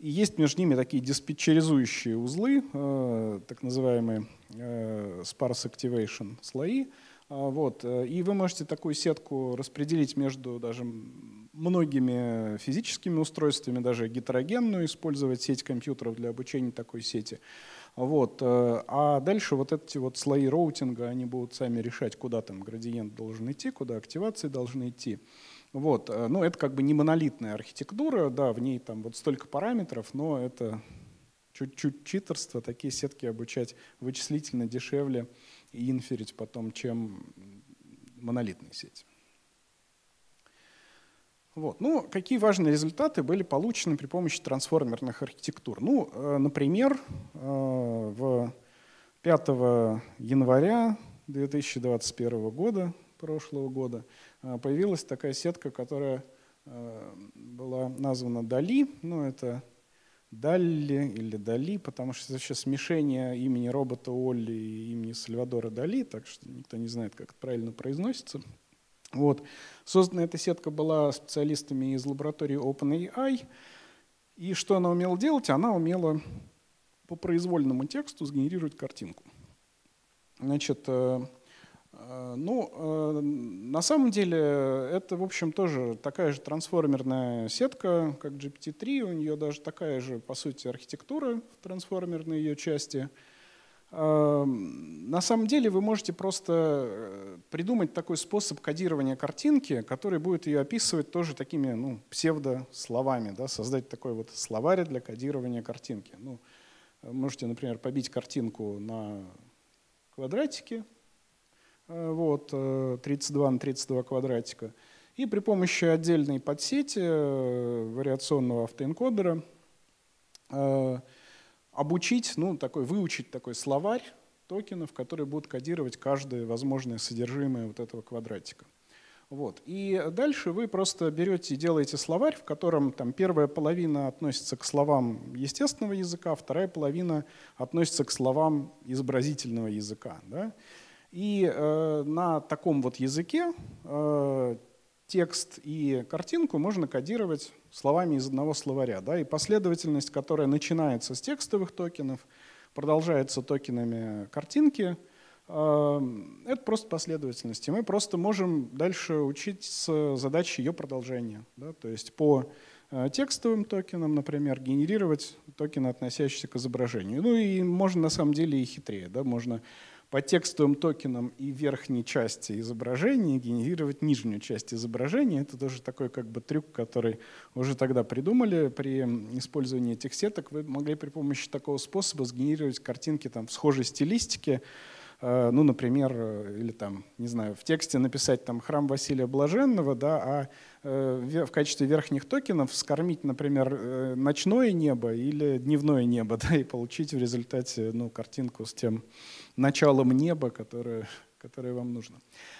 И есть между ними такие диспетчеризующие узлы, так называемые sparse activation слои. Вот. И вы можете такую сетку распределить между даже многими физическими устройствами, даже гетерогенную, использовать сеть компьютеров для обучения такой сети. Вот. А дальше вот эти вот слои роутинга, они будут сами решать, куда там градиент должен идти, куда активации должны идти. Вот. Ну, это как бы не монолитная архитектура, да, в ней там вот столько параметров, но это чуть-чуть читерство, такие сетки обучать вычислительно дешевле и инферить потом, чем монолитные сети. Вот. Ну, какие важные результаты были получены при помощи трансформерных архитектур? Ну, например, в пятого января две тысячи двадцать первого года, прошлого года, появилась такая сетка, которая была названа Дали. Ну, это Далли или Дали, потому что это сейчас смешение имени робота Олли и имени Сальвадора Дали, так что никто не знает, как это правильно произносится. Вот. Создана эта сетка была специалистами из лаборатории OpenAI. И что она умела делать? Она умела по произвольному тексту сгенерировать картинку. Значит, ну, на самом деле это, в общем, тоже такая же трансформерная сетка, как джи пи ти три. У нее даже такая же, по сути, архитектура в трансформерной ее части. На самом деле вы можете просто придумать такой способ кодирования картинки, который будет ее описывать тоже такими, ну, псевдословами, да, создать такой вот словарь для кодирования картинки. Ну, можете, например, побить картинку на квадратике, вот, тридцать два на тридцать два квадратика, и при помощи отдельной подсети вариационного автоэнкодера обучить, ну, такой, выучить такой словарь токенов, которые будут кодировать каждое возможное содержимое вот этого квадратика. Вот. И дальше вы просто берете и делаете словарь, в котором там первая половина относится к словам естественного языка, вторая половина относится к словам изобразительного языка. Да? И э, на таком вот языке э, текст и картинку можно кодировать словами из одного словаря. Да? И последовательность, которая начинается с текстовых токенов, продолжается токенами картинки, э, это просто последовательность. И мы просто можем дальше учить с задачей ее продолжения. Да? То есть по э, текстовым токенам, например, генерировать токены, относящиеся к изображению. Ну и можно на самом деле и хитрее. Да? Можно по текстовым токенам и верхней части изображения генерировать нижнюю часть изображения. Это тоже такой как бы трюк, который уже тогда придумали при использовании этих сеток. Вы могли при помощи такого способа сгенерировать картинки там, в схожей стилистике. Ну, например, или там, не знаю, в тексте написать там «Храм Василия Блаженного», да, а в качестве верхних токенов скормить, например, ночное небо или дневное небо, да, и получить в результате, ну, картинку с тем началом неба, которое, которое вам нужно.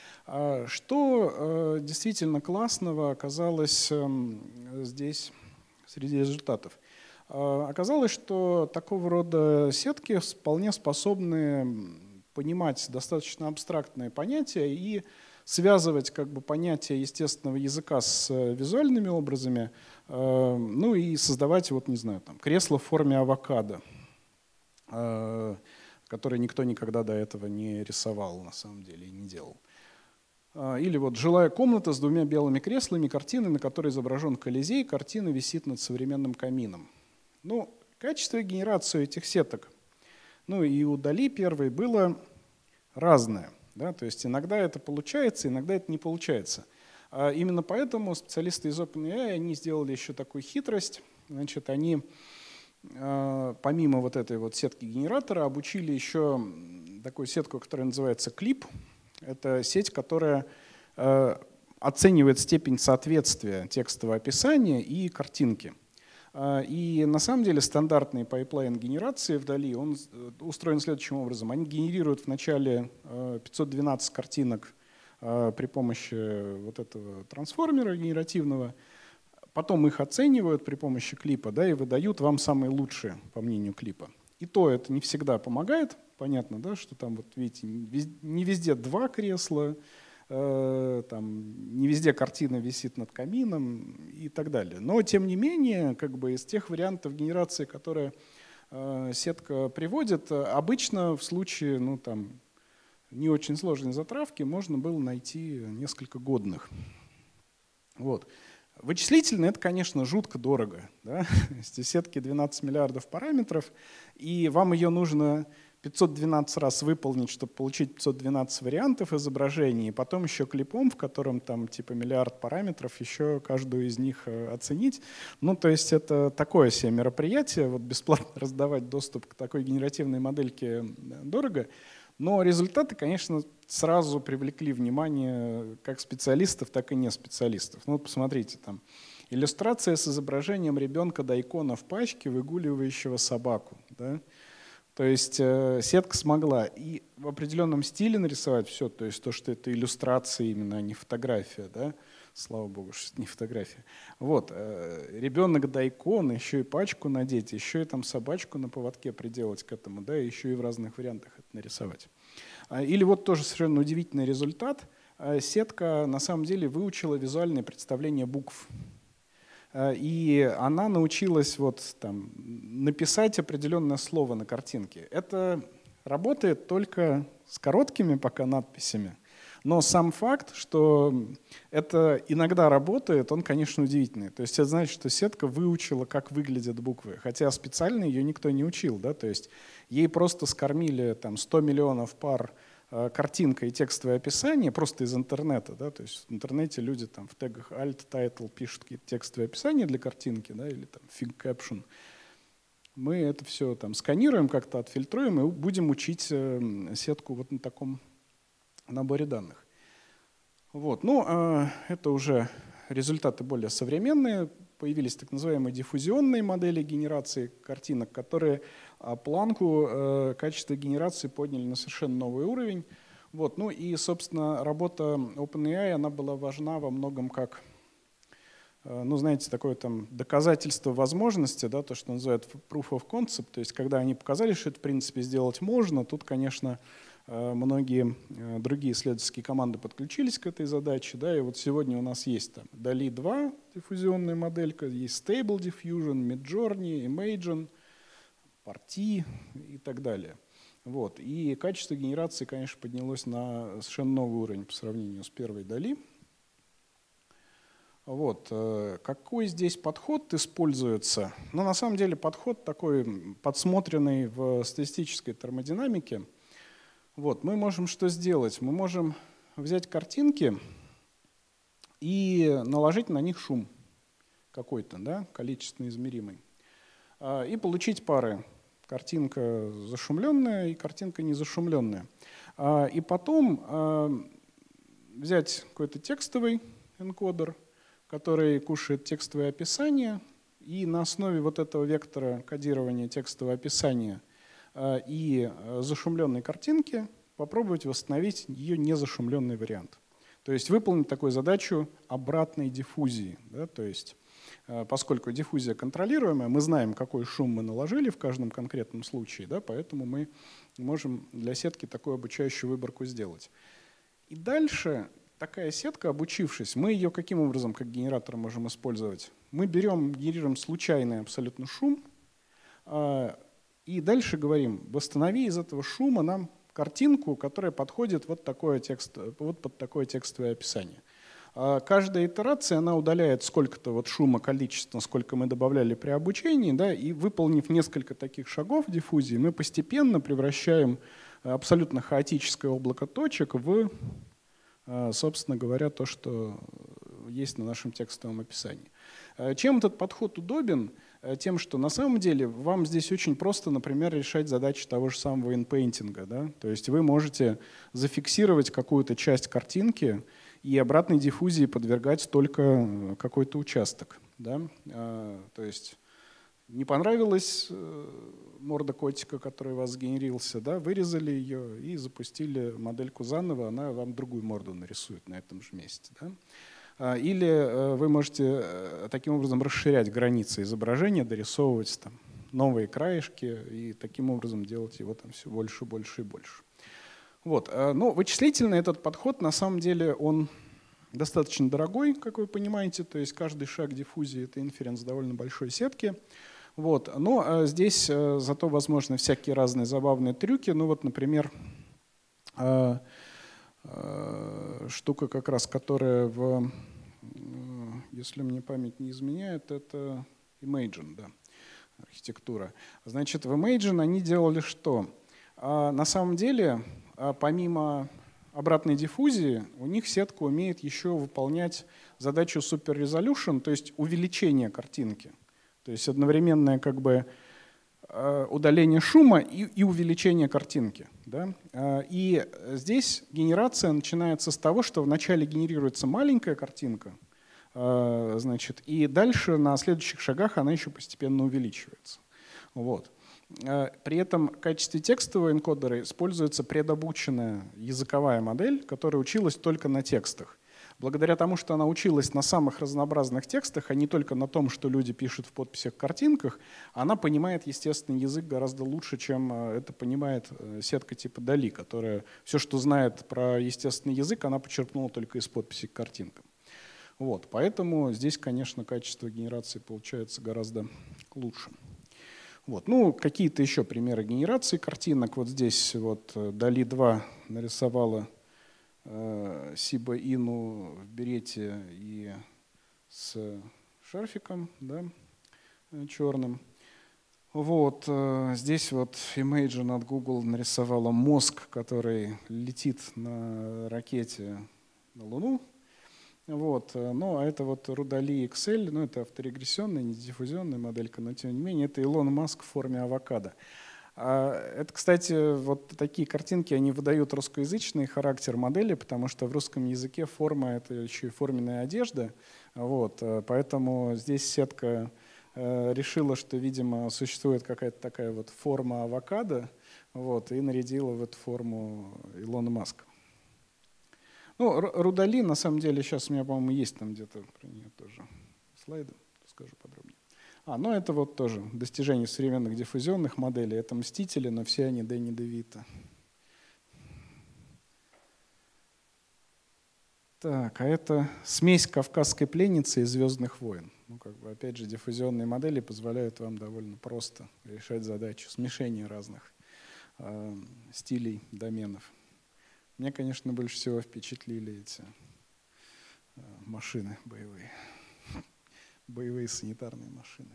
Что действительно классного оказалось здесь среди результатов? Оказалось, что такого рода сетки вполне способны понимать достаточно абстрактные понятия и связывать как бы понятия естественного языка с визуальными образами, э, ну и создавать, вот не знаю, там, кресло в форме авокадо, э, которое никто никогда до этого не рисовал на самом деле и не делал. Или вот жилая комната с двумя белыми креслами, картины, на которой изображен Колизей, картина висит над современным камином. Ну, качество и генерацию этих сеток, ну и у Дали первой было разное. Да? То есть иногда это получается, иногда это не получается. А именно поэтому специалисты из OpenAI они сделали еще такую хитрость. Значит, они помимо вот этой вот сетки генератора обучили еще такую сетку, которая называется Clip. Это сеть, которая оценивает степень соответствия текстового описания и картинки. И на самом деле стандартный пайплайн генерации в Дали, он устроен следующим образом. Они генерируют вначале пятьсот двенадцать картинок при помощи вот этого трансформера генеративного, потом их оценивают при помощи клипа, да, и выдают вам самые лучшие, по мнению клипа. И то это не всегда помогает. Понятно, да, что там, вот видите, не везде два кресла, там, не везде картина висит над камином и так далее. Но, тем не менее, как бы из тех вариантов генерации, которые сетка приводит, обычно в случае ну, там, не очень сложной затравки можно было найти несколько годных. Вот. Вычислительно это, конечно, жутко дорого. Да? У сетки двенадцать миллиардов параметров, и вам ее нужно пятьсот двенадцать раз выполнить, чтобы получить пятьсот двенадцать вариантов изображений, и потом еще клипом, в котором там типа миллиард параметров, еще каждую из них оценить. Ну, то есть это такое себе мероприятие, вот бесплатно раздавать доступ к такой генеративной модельке дорого, но результаты, конечно, сразу привлекли внимание как специалистов, так и не специалистов. Ну, вот посмотрите, там иллюстрация с изображением ребенка-дайкона в пачке, выгуливающего собаку, да? То есть э, сетка смогла и в определенном стиле нарисовать все, то есть то, что это иллюстрация именно, а не фотография, да? Слава богу, что это не фотография. Вот, э, ребенок-дайкон, еще и пачку надеть, еще и там собачку на поводке приделать к этому, да, еще и в разных вариантах это нарисовать. Или вот тоже совершенно удивительный результат. Сетка на самом деле выучила визуальное представление букв. И она научилась вот, там, написать определенное слово на картинке. Это работает только с короткими пока надписями. Но сам факт, что это иногда работает, он, конечно, удивительный. То есть это значит, что сетка выучила, как выглядят буквы. Хотя специально ее никто не учил. Да? То есть ей просто скормили там, сто миллионов пар картинка и текстовое описание просто из интернета. Да? То есть в интернете люди там, в тегах alt, title пишут какие-то текстовые описания для картинки, да? Или там fig caption. Мы это все там, сканируем, как-то отфильтруем и будем учить сетку вот на таком наборе данных. Вот. Ну, это уже результаты более современные. Появились так называемые диффузионные модели генерации картинок, которые планку качества генерации подняли на совершенно новый уровень. Вот. Ну и, собственно, работа OpenAI, она была важна во многом как, ну, знаете, такое там доказательство возможности, да, то, что называют proof of concept, то есть когда они показали, что это, в принципе, сделать можно, тут, конечно, многие другие исследовательские команды подключились к этой задаче. Да, и вот сегодня у нас есть там дали два диффузионная моделька, есть Stable Diffusion, Midjourney, Imagen, Parti и так далее. Вот. И качество генерации, конечно, поднялось на совершенно новый уровень по сравнению с первой дали. Вот. Какой здесь подход используется? Ну, на самом деле подход такой подсмотренный в статистической термодинамике. Вот, мы можем что сделать? Мы можем взять картинки и наложить на них шум какой-то, да, количественно измеримый, и получить пары. Картинка зашумленная и картинка незашумленная. И потом взять какой-то текстовый энкодер, который кушает текстовое описание, и на основе вот этого вектора кодирования текстового описания и зашумленной картинки попробовать восстановить ее незашумленный вариант. То есть выполнить такую задачу обратной диффузии. Да? То есть, поскольку диффузия контролируемая, мы знаем, какой шум мы наложили в каждом конкретном случае, да? Поэтому мы можем для сетки такую обучающую выборку сделать. И дальше такая сетка, обучившись, мы ее каким образом как генератор можем использовать? Мы берем, генерируем случайный абсолютно шум, и дальше говорим, восстанови из этого шума нам картинку, которая подходит вот, такое текст, вот под такое текстовое описание. Каждая итерация, она удаляет сколько-то вот шума количественно, сколько мы добавляли при обучении, да, и выполнив несколько таких шагов диффузии, мы постепенно превращаем абсолютно хаотическое облако точек в, собственно говоря, то, что есть на нашем текстовом описании. Чем этот подход удобен? Тем, что на самом деле вам здесь очень просто, например, решать задачи того же самого инпейнтинга. Да? То есть вы можете зафиксировать какую-то часть картинки и обратной диффузии подвергать только какой-то участок. Да? То есть не понравилась морда котика, который у вас сгенерился, да? Вырезали ее и запустили модельку заново, она вам другую морду нарисует на этом же месте. Да? Или вы можете таким образом расширять границы изображения, дорисовывать там новые краешки и таким образом делать его там все больше, больше и больше. Вот. Но вычислительный этот подход, на самом деле, он достаточно дорогой, как вы понимаете. То есть каждый шаг диффузии — это инференс довольно большой сетки. Вот. Но здесь зато возможны всякие разные забавные трюки. Ну вот, например, штука как раз, которая в, если мне память не изменяет, это Imagine, да, архитектура. Значит, в Imagine они делали что? На самом деле, помимо обратной диффузии, у них сетка умеет еще выполнять задачу Super Resolution, то есть увеличение картинки. То есть одновременное как бы удаление шума и, и увеличение картинки. Да? И здесь генерация начинается с того, что вначале генерируется маленькая картинка, значит, и дальше на следующих шагах она еще постепенно увеличивается. Вот. При этом в качестве текстового энкодера используется предобученная языковая модель, которая училась только на текстах. Благодаря тому, что она училась на самых разнообразных текстах, а не только на том, что люди пишут в подписях, картинках, она понимает естественный язык гораздо лучше, чем это понимает сетка типа Дали, которая все, что знает про естественный язык, она почерпнула только из подписей к картинкам. Вот, поэтому здесь, конечно, качество генерации получается гораздо лучше. Вот. Ну, какие-то еще примеры генерации картинок. Вот здесь вот Дали два нарисовала э, Сиба Ину в берете и с шарфиком, да, черным. Вот. Э, здесь вот Imagine от Google нарисовала мозг, который летит на ракете на Луну. Вот. Ну, а это вот Рудали икс эль, ну, это авторегрессионная, не диффузионная моделька, но тем не менее это Илон Маск в форме авокадо. А это, кстати, вот такие картинки, они выдают русскоязычный характер модели, потому что в русском языке форма — это еще и форменная одежда. Вот. Поэтому здесь сетка решила, что, видимо, существует какая-то такая вот форма авокадо, вот, и нарядила в эту форму Илона Маска. Ну, Рудали, на самом деле, сейчас у меня, по-моему, есть там где-то про нее тоже слайды, скажу подробнее. А, ну это вот тоже достижение современных диффузионных моделей. Это мстители, но все они Дэнни де Вито. Так, а это смесь «Кавказской пленницы» и «Звездных войн». Ну, как бы, опять же, диффузионные модели позволяют вам довольно просто решать задачу смешения разных э, стилей, доменов. Меня, конечно, больше всего впечатлили эти э, машины боевые, боевые санитарные машины.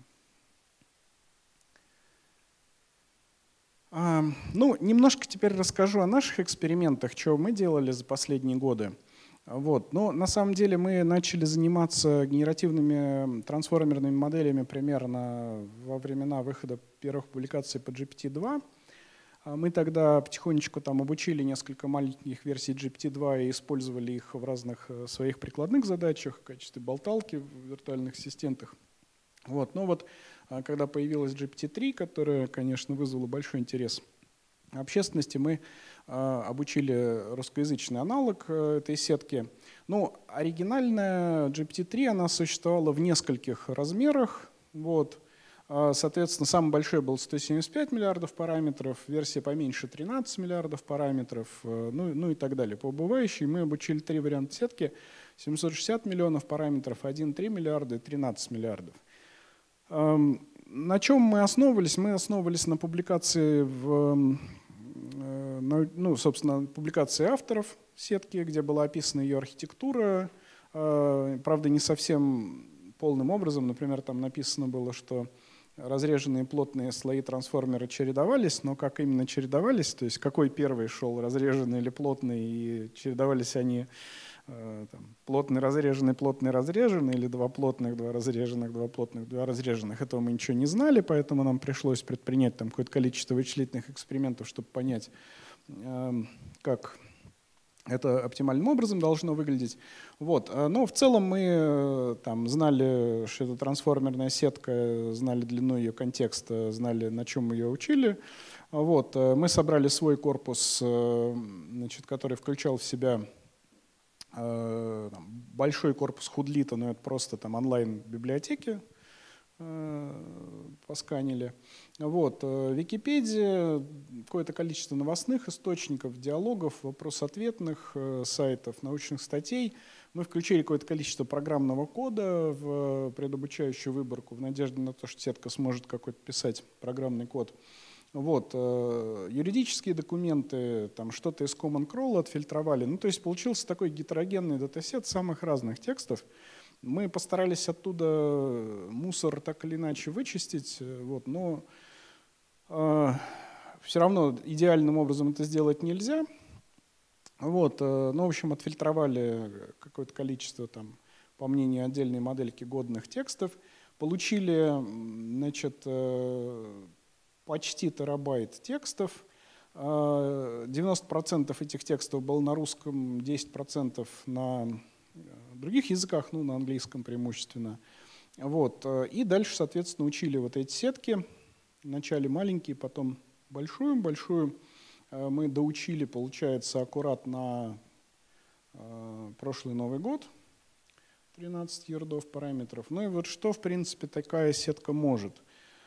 А, ну, немножко теперь расскажу о наших экспериментах, что мы делали за последние годы. Вот. Но на самом деле мы начали заниматься генеративными трансформерными моделями примерно во времена выхода первых публикаций по джи пи ти два. Мы тогда потихонечку там обучили несколько маленьких версий джи пи ти два и использовали их в разных своих прикладных задачах в качестве болталки в виртуальных ассистентах. Вот. Но вот когда появилась джи пи ти три, которая, конечно, вызвала большой интерес общественности, мы обучили русскоязычный аналог этой сетки. Ну, оригинальная джи пи ти три, она существовала в нескольких размерах. Вот. Соответственно, самый большой был сто семьдесят пять миллиардов параметров, версия поменьше тринадцать миллиардов параметров, ну, ну и так далее. По убывающей мы обучили три варианта сетки: семьсот шестьдесят миллионов параметров, один целых три десятых миллиарда и тринадцать миллиардов. На чем мы основывались? Мы основывались на публикации, в, ну, собственно, публикации авторов сетки, где была описана ее архитектура. Правда, не совсем полным образом. Например, там написано было, что разреженные плотные слои трансформера чередовались, но как именно чередовались, то есть какой первый шел, разреженный или плотный, и чередовались они там, плотный, разреженный, плотный, разреженный, или два плотных, два разреженных, два плотных, два разреженных. Этого мы ничего не знали, поэтому нам пришлось предпринять там какое-то количество вычислительных экспериментов, чтобы понять, как это оптимальным образом должно выглядеть. Вот. Но в целом мы там знали, что это трансформерная сетка, знали длину ее контекста, знали, на чем мы ее учили. Вот. Мы собрали свой корпус, значит, который включал в себя там большой корпус худлита, но это просто там онлайн-библиотеки. посканили. Вот. Википедия, какое-то количество новостных источников, диалогов, вопрос-ответных сайтов, научных статей. Мы включили какое-то количество программного кода в предобучающую выборку в надежде на то, что сетка сможет какой-то писать программный код. Вот. Юридические документы, там что-то из Common Crawl отфильтровали. Ну, то есть получился такой гетерогенный датасет самых разных текстов. Мы постарались оттуда мусор так или иначе вычистить, вот, но э, все равно идеальным образом это сделать нельзя. Вот, э, ну, в общем, отфильтровали какое-то количество, там, по мнению отдельной модельки, годных текстов. Получили, значит, э, почти терабайт текстов. девяносто процентов этих текстов было на русском, десять процентов на других языках, ну, на английском преимущественно. Вот. И дальше, соответственно, учили вот эти сетки. Вначале маленькие, потом большую. Большую мы доучили, получается, аккурат на прошлый Новый год. тринадцать ярдов параметров. Ну и вот что, в принципе, такая сетка может.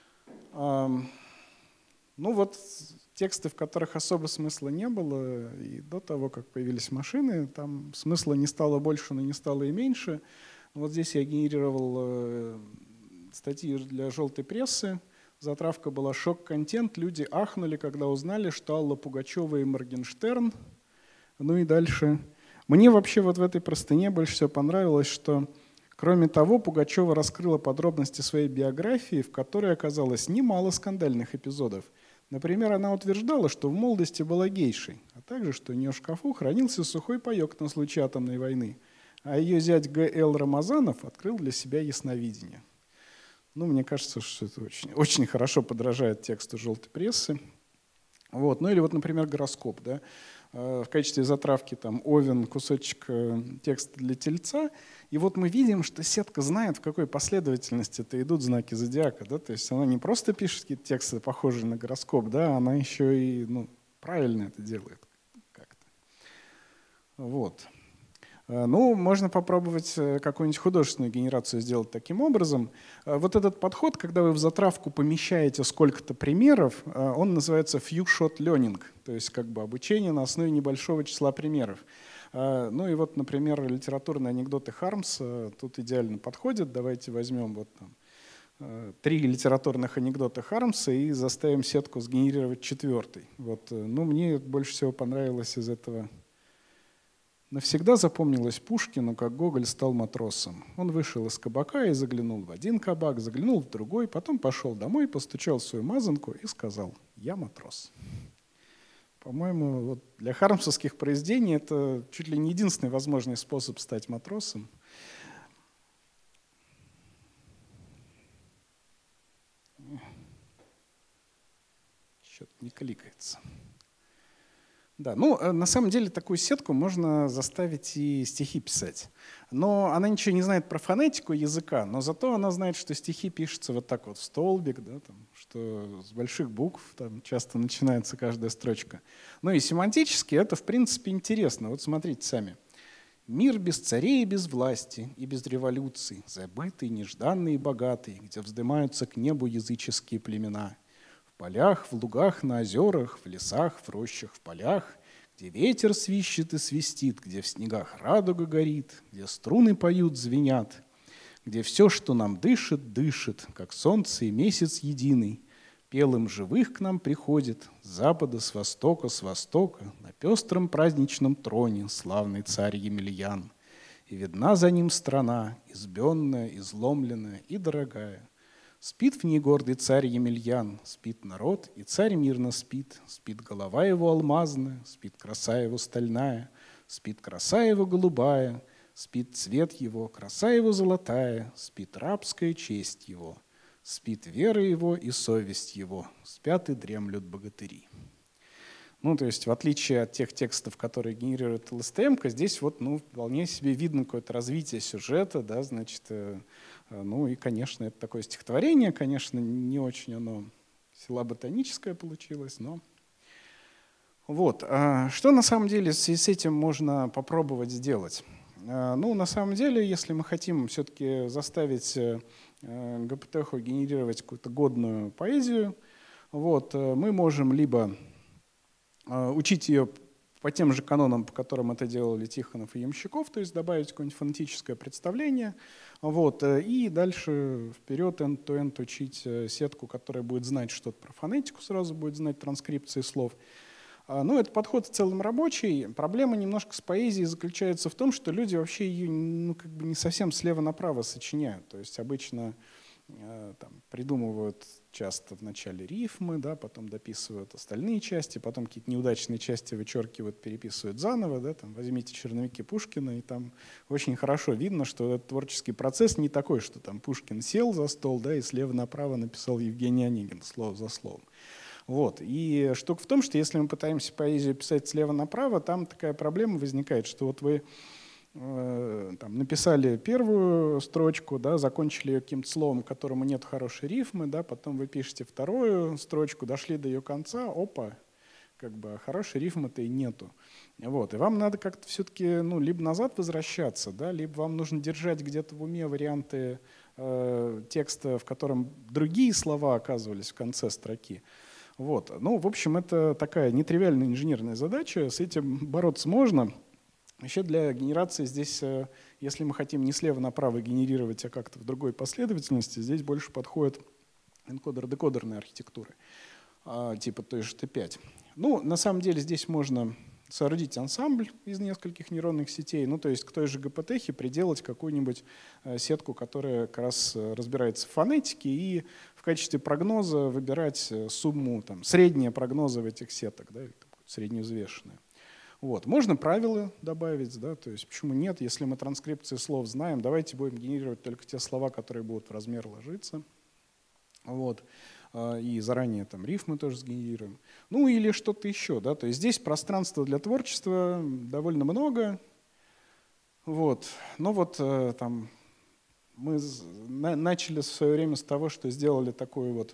Ну вот тексты, в которых особо смысла не было, и до того, как появились машины, там смысла не стало больше, но не стало и меньше. Вот здесь я генерировал статьи для желтой прессы. Затравка была шок-контент. Люди ахнули, когда узнали, что Алла Пугачева и Моргенштерн. Ну и дальше. Мне вообще вот в этой простыне больше всего понравилось, что, кроме того, Пугачева раскрыла подробности своей биографии, в которой оказалось немало скандальных эпизодов. Например, она утверждала, что в молодости была гейшей, а также, что у нее в шкафу хранился сухой паек на случай атомной войны, а ее зять Г Л Рамазанов открыл для себя ясновидение. Ну, мне кажется, что это очень, очень хорошо подражает тексту желтой прессы. Вот. Ну или вот, например, гороскоп. Да? В качестве затравки там Овен, кусочек текста для тельца. И вот мы видим, что сетка знает, в какой последовательности это идут знаки зодиака. Да? То есть она не просто пишет какие-то тексты, похожие на гороскоп, да? Она еще и ну, правильно это делает как-то. Вот. Ну, можно попробовать какую-нибудь художественную генерацию сделать таким образом. Вот этот подход, когда вы в затравку помещаете сколько-то примеров, он называется few-shot learning, то есть как бы обучение на основе небольшого числа примеров. Ну и вот, например, литературные анекдоты Хармса тут идеально подходят. Давайте возьмем вот там три литературных анекдота Хармса и заставим сетку сгенерировать четвертый. Вот. Ну, мне больше всего понравилось из этого. Навсегда запомнилось Пушкину, как Гоголь стал матросом. Он вышел из кабака и заглянул в один кабак, заглянул в другой, потом пошел домой, постучал в свою мазанку и сказал: «Я матрос». По-моему, вот для хармсовских произведений это чуть ли не единственный возможный способ стать матросом. Что-то не кликается. Да, ну, на самом деле такую сетку можно заставить и стихи писать. Но она ничего не знает про фонетику языка, но зато она знает, что стихи пишутся вот так вот в столбик, да, там, что с больших букв там часто начинается каждая строчка. Ну и семантически это, в принципе, интересно. Вот смотрите сами. «Мир без царей и без власти, и без революций, забытый, нежданный и богатый, где вздымаются к небу языческие племена. В полях, в лугах, на озерах, в лесах, в рощах, в полях, где ветер свищет и свистит, где в снегах радуга горит, где струны поют, звенят, где все, что нам дышит, дышит, как солнце и месяц единый, пелым живых к нам приходит с запада, с востока, с востока, на пестром праздничном троне славный царь Емельян. И видна за ним страна, избенная, изломленная и дорогая. Спит в ней гордый царь Емельян, спит народ, и царь мирно спит. Спит голова его алмазная, спит краса его стальная, спит краса его голубая, спит цвет его, краса его золотая, спит рабская честь его, спит вера его и совесть его, спят и дремлют богатыри». Ну, то есть в отличие от тех текстов, которые генерирует эл эс тэ эм-ка, здесь вот, ну, вполне себе видно какое-то развитие сюжета, да, значит, э, ну и, конечно, это такое стихотворение, конечно, не очень оно силаботоническое получилось, но… Вот. А что на самом деле с, с этим можно попробовать сделать? Ну, на самом деле, если мы хотим все-таки заставить ГПТху генерировать какую-то годную поэзию, вот, мы можем либо учить ее по тем же канонам, по которым это делали Тихонов и Ямщиков, то есть добавить какое-нибудь фонетическое представление, вот, и дальше вперед end-to-end учить сетку, которая будет знать что-то про фонетику, сразу будет знать транскрипции слов. Ну, этот подход в целом рабочий. Проблема немножко с поэзией заключается в том, что люди вообще ее ну, как бы не совсем слева направо сочиняют. То есть обычно э, там, придумывают часто в начале рифмы, да, потом дописывают остальные части, потом какие-то неудачные части вычеркивают, переписывают заново. Да, там, возьмите черновики Пушкина, и там очень хорошо видно, что этот творческий процесс не такой, что там Пушкин сел за стол, да, и слева направо написал Евгений Онегин слово за словом. Вот. И штука в том, что если мы пытаемся поэзию писать слева направо, там такая проблема возникает, что вот вы э, там, написали первую строчку, да, закончили ее каким-то словом, которому нет хорошей рифмы, да, потом вы пишете вторую строчку, дошли до ее конца, опа, как бы хорошей рифмы-то и нету. Вот. И вам надо как-то все-таки ну, либо назад возвращаться, да, либо вам нужно держать где-то в уме варианты э, текста, в котором другие слова оказывались в конце строки. Вот. Ну, в общем, это такая нетривиальная инженерная задача, с этим бороться можно. Вообще для генерации здесь, если мы хотим не слева направо генерировать, а как-то в другой последовательности, здесь больше подходит энкодер-декодерные архитектуры, типа той же Т пять. Ну, на самом деле здесь можно соорудить ансамбль из нескольких нейронных сетей, ну, то есть к той же ГПТхе приделать какую-нибудь сетку, которая как раз разбирается в фонетике, и в качестве прогноза выбирать сумму, там, средние прогнозы в этих сеток, да, или средневзвешенные. Вот. Можно правила добавить, да, то есть почему нет, если мы транскрипции слов знаем, давайте будем генерировать только те слова, которые будут в размер ложиться. Вот. И заранее там рифмы тоже сгенерируем. Ну или что-то еще. Да? То есть здесь пространства для творчества довольно много. Вот. Но вот там мы начали в свое время с того, что сделали такой вот,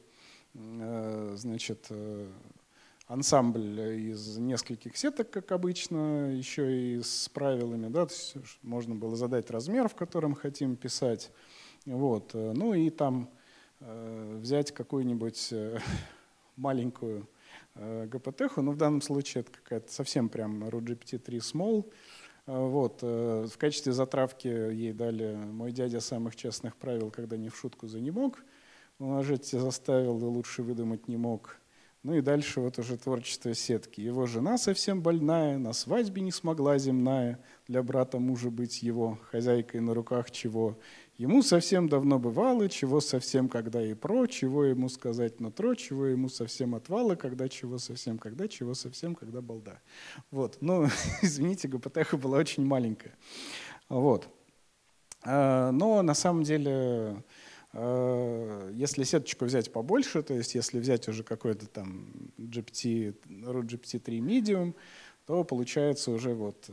значит, ансамбль из нескольких сеток, как обычно, еще и с правилами. Да? То есть можно было задать размер, в котором хотим писать. Вот. Ну и там взять какую-нибудь маленькую ГПТху, но в данном случае это какая-то совсем прям ру джи пи ти три Small. Вот. В качестве затравки ей дали «Мой дядя самых честных правил, когда не в шутку за не мог». Умножить заставил, и лучше выдумать не мог. Ну и дальше вот уже творчество сетки. Его жена совсем больная, на свадьбе не смогла земная, для брата мужа быть его, хозяйкой на руках чего. Ему совсем давно бывало, чего совсем когда и про, чего ему сказать нутро, чего ему совсем отвало, когда чего совсем когда, чего совсем когда балда. Вот. Ну, извините, ГПТха была очень маленькая. Вот. Но на самом деле, если сеточку взять побольше, то есть если взять уже какой-то там джи пи ти, ру джи пи ти три Medium, то получается уже вот...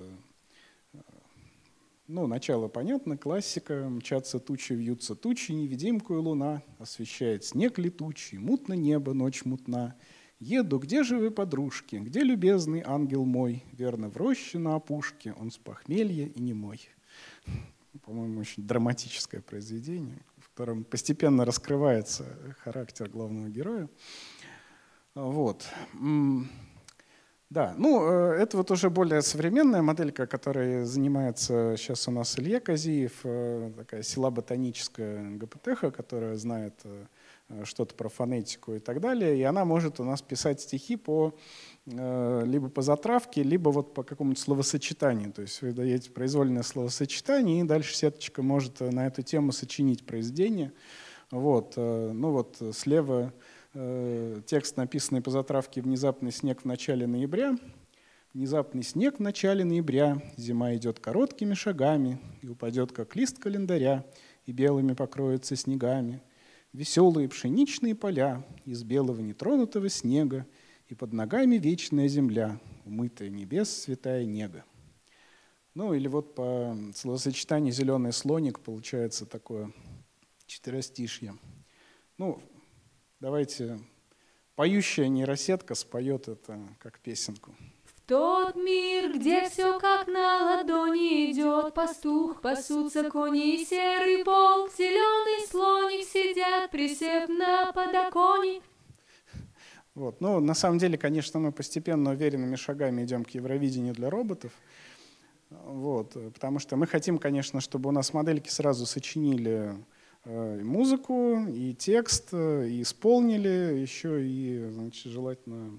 Ну, начало понятно, классика. Мчатся тучи, вьются тучи, невидимкую луна. Освещает снег летучий, мутно небо, ночь мутна. Еду, где же вы, подружки? Где любезный ангел мой? Верно, в роще на опушке, он с похмелья и немой. По-моему, очень драматическое произведение, в котором постепенно раскрывается характер главного героя. Вот. Да, ну это вот уже более современная моделька, которой занимается сейчас у нас Илья Казиев, такая силаботоническая ГПТха, которая знает что-то про фонетику и так далее, и она может у нас писать стихи по, либо по затравке, либо вот по какому-то словосочетанию. То есть вы даете произвольное словосочетание, и дальше сеточка может на эту тему сочинить произведение. Вот, ну вот слева текст, написанный по затравке «Внезапный снег в начале ноября». Внезапный снег в начале ноября, зима идет короткими шагами и упадет, как лист календаря, и белыми покроется снегами. Веселые пшеничные поля из белого нетронутого снега, и под ногами вечная земля, умытая небес святая нега. Ну или вот по словосочетанию «зеленый слоник» получается такое четверостишье. Ну, давайте поющая нейросетка споет это как песенку. тот мир, где все как на ладони идет пастух, пасутся кони и серый пол, зеленый слоник сидят, присев на подоконник. Вот. Ну, на самом деле, конечно, мы постепенно уверенными шагами идем к Евровидению для роботов. Вот. Потому что мы хотим, конечно, чтобы у нас модельки сразу сочинили и музыку, и текст, и исполнили, еще и, значит, желательно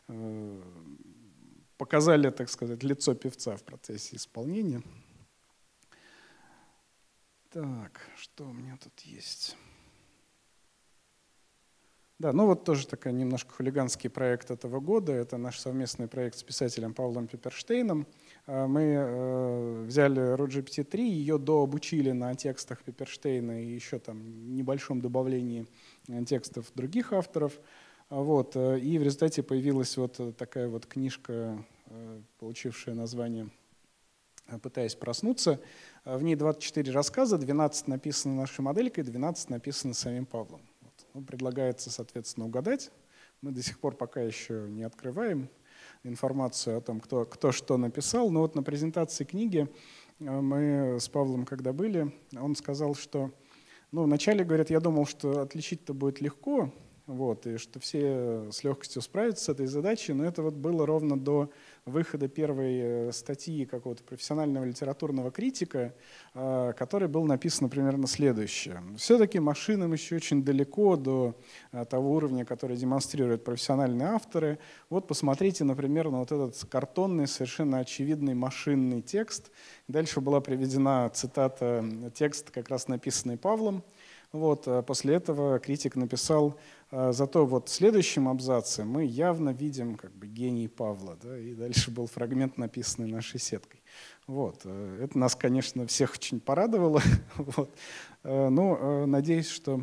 показали, так сказать, лицо певца в процессе исполнения. Так, что у меня тут есть? Да, ну вот тоже такой немножко хулиганский проект этого года. Это наш совместный проект с писателем Павлом Пепперштейном. Мы взяли Ро джи пи ти три, ее дообучили на текстах Пепперштейна и еще там небольшом добавлении текстов других авторов. Вот. И в результате появилась вот такая вот книжка, получившая название «Пытаясь проснуться». В ней двадцать четыре рассказа, двенадцать написано нашей моделькой, двенадцать написано самим Павлом. Вот. Ну, предлагается, соответственно, угадать. Мы до сих пор пока еще не открываем информацию о том, кто, кто что написал. Но вот на презентации книги мы с Павлом, когда были, он сказал, что ну, вначале, говорят, я думал, что отличить-то будет легко, вот, и что все с легкостью справятся с этой задачей, но это вот было ровно до выхода первой статьи какого-то профессионального литературного критика, который был написан примерно следующее. Все-таки машинам еще очень далеко до того уровня, который демонстрируют профессиональные авторы. Вот посмотрите, например, на вот этот картонный, совершенно очевидный машинный текст. Дальше была приведена цитата текста, как раз написанный Павлом. Вот, после этого критик написал: зато вот в следующем абзаце мы явно видим как бы гений Павла. Да? И дальше был фрагмент, написанный нашей сеткой. Вот. Это нас, конечно, всех очень порадовало. Вот. Но надеюсь, что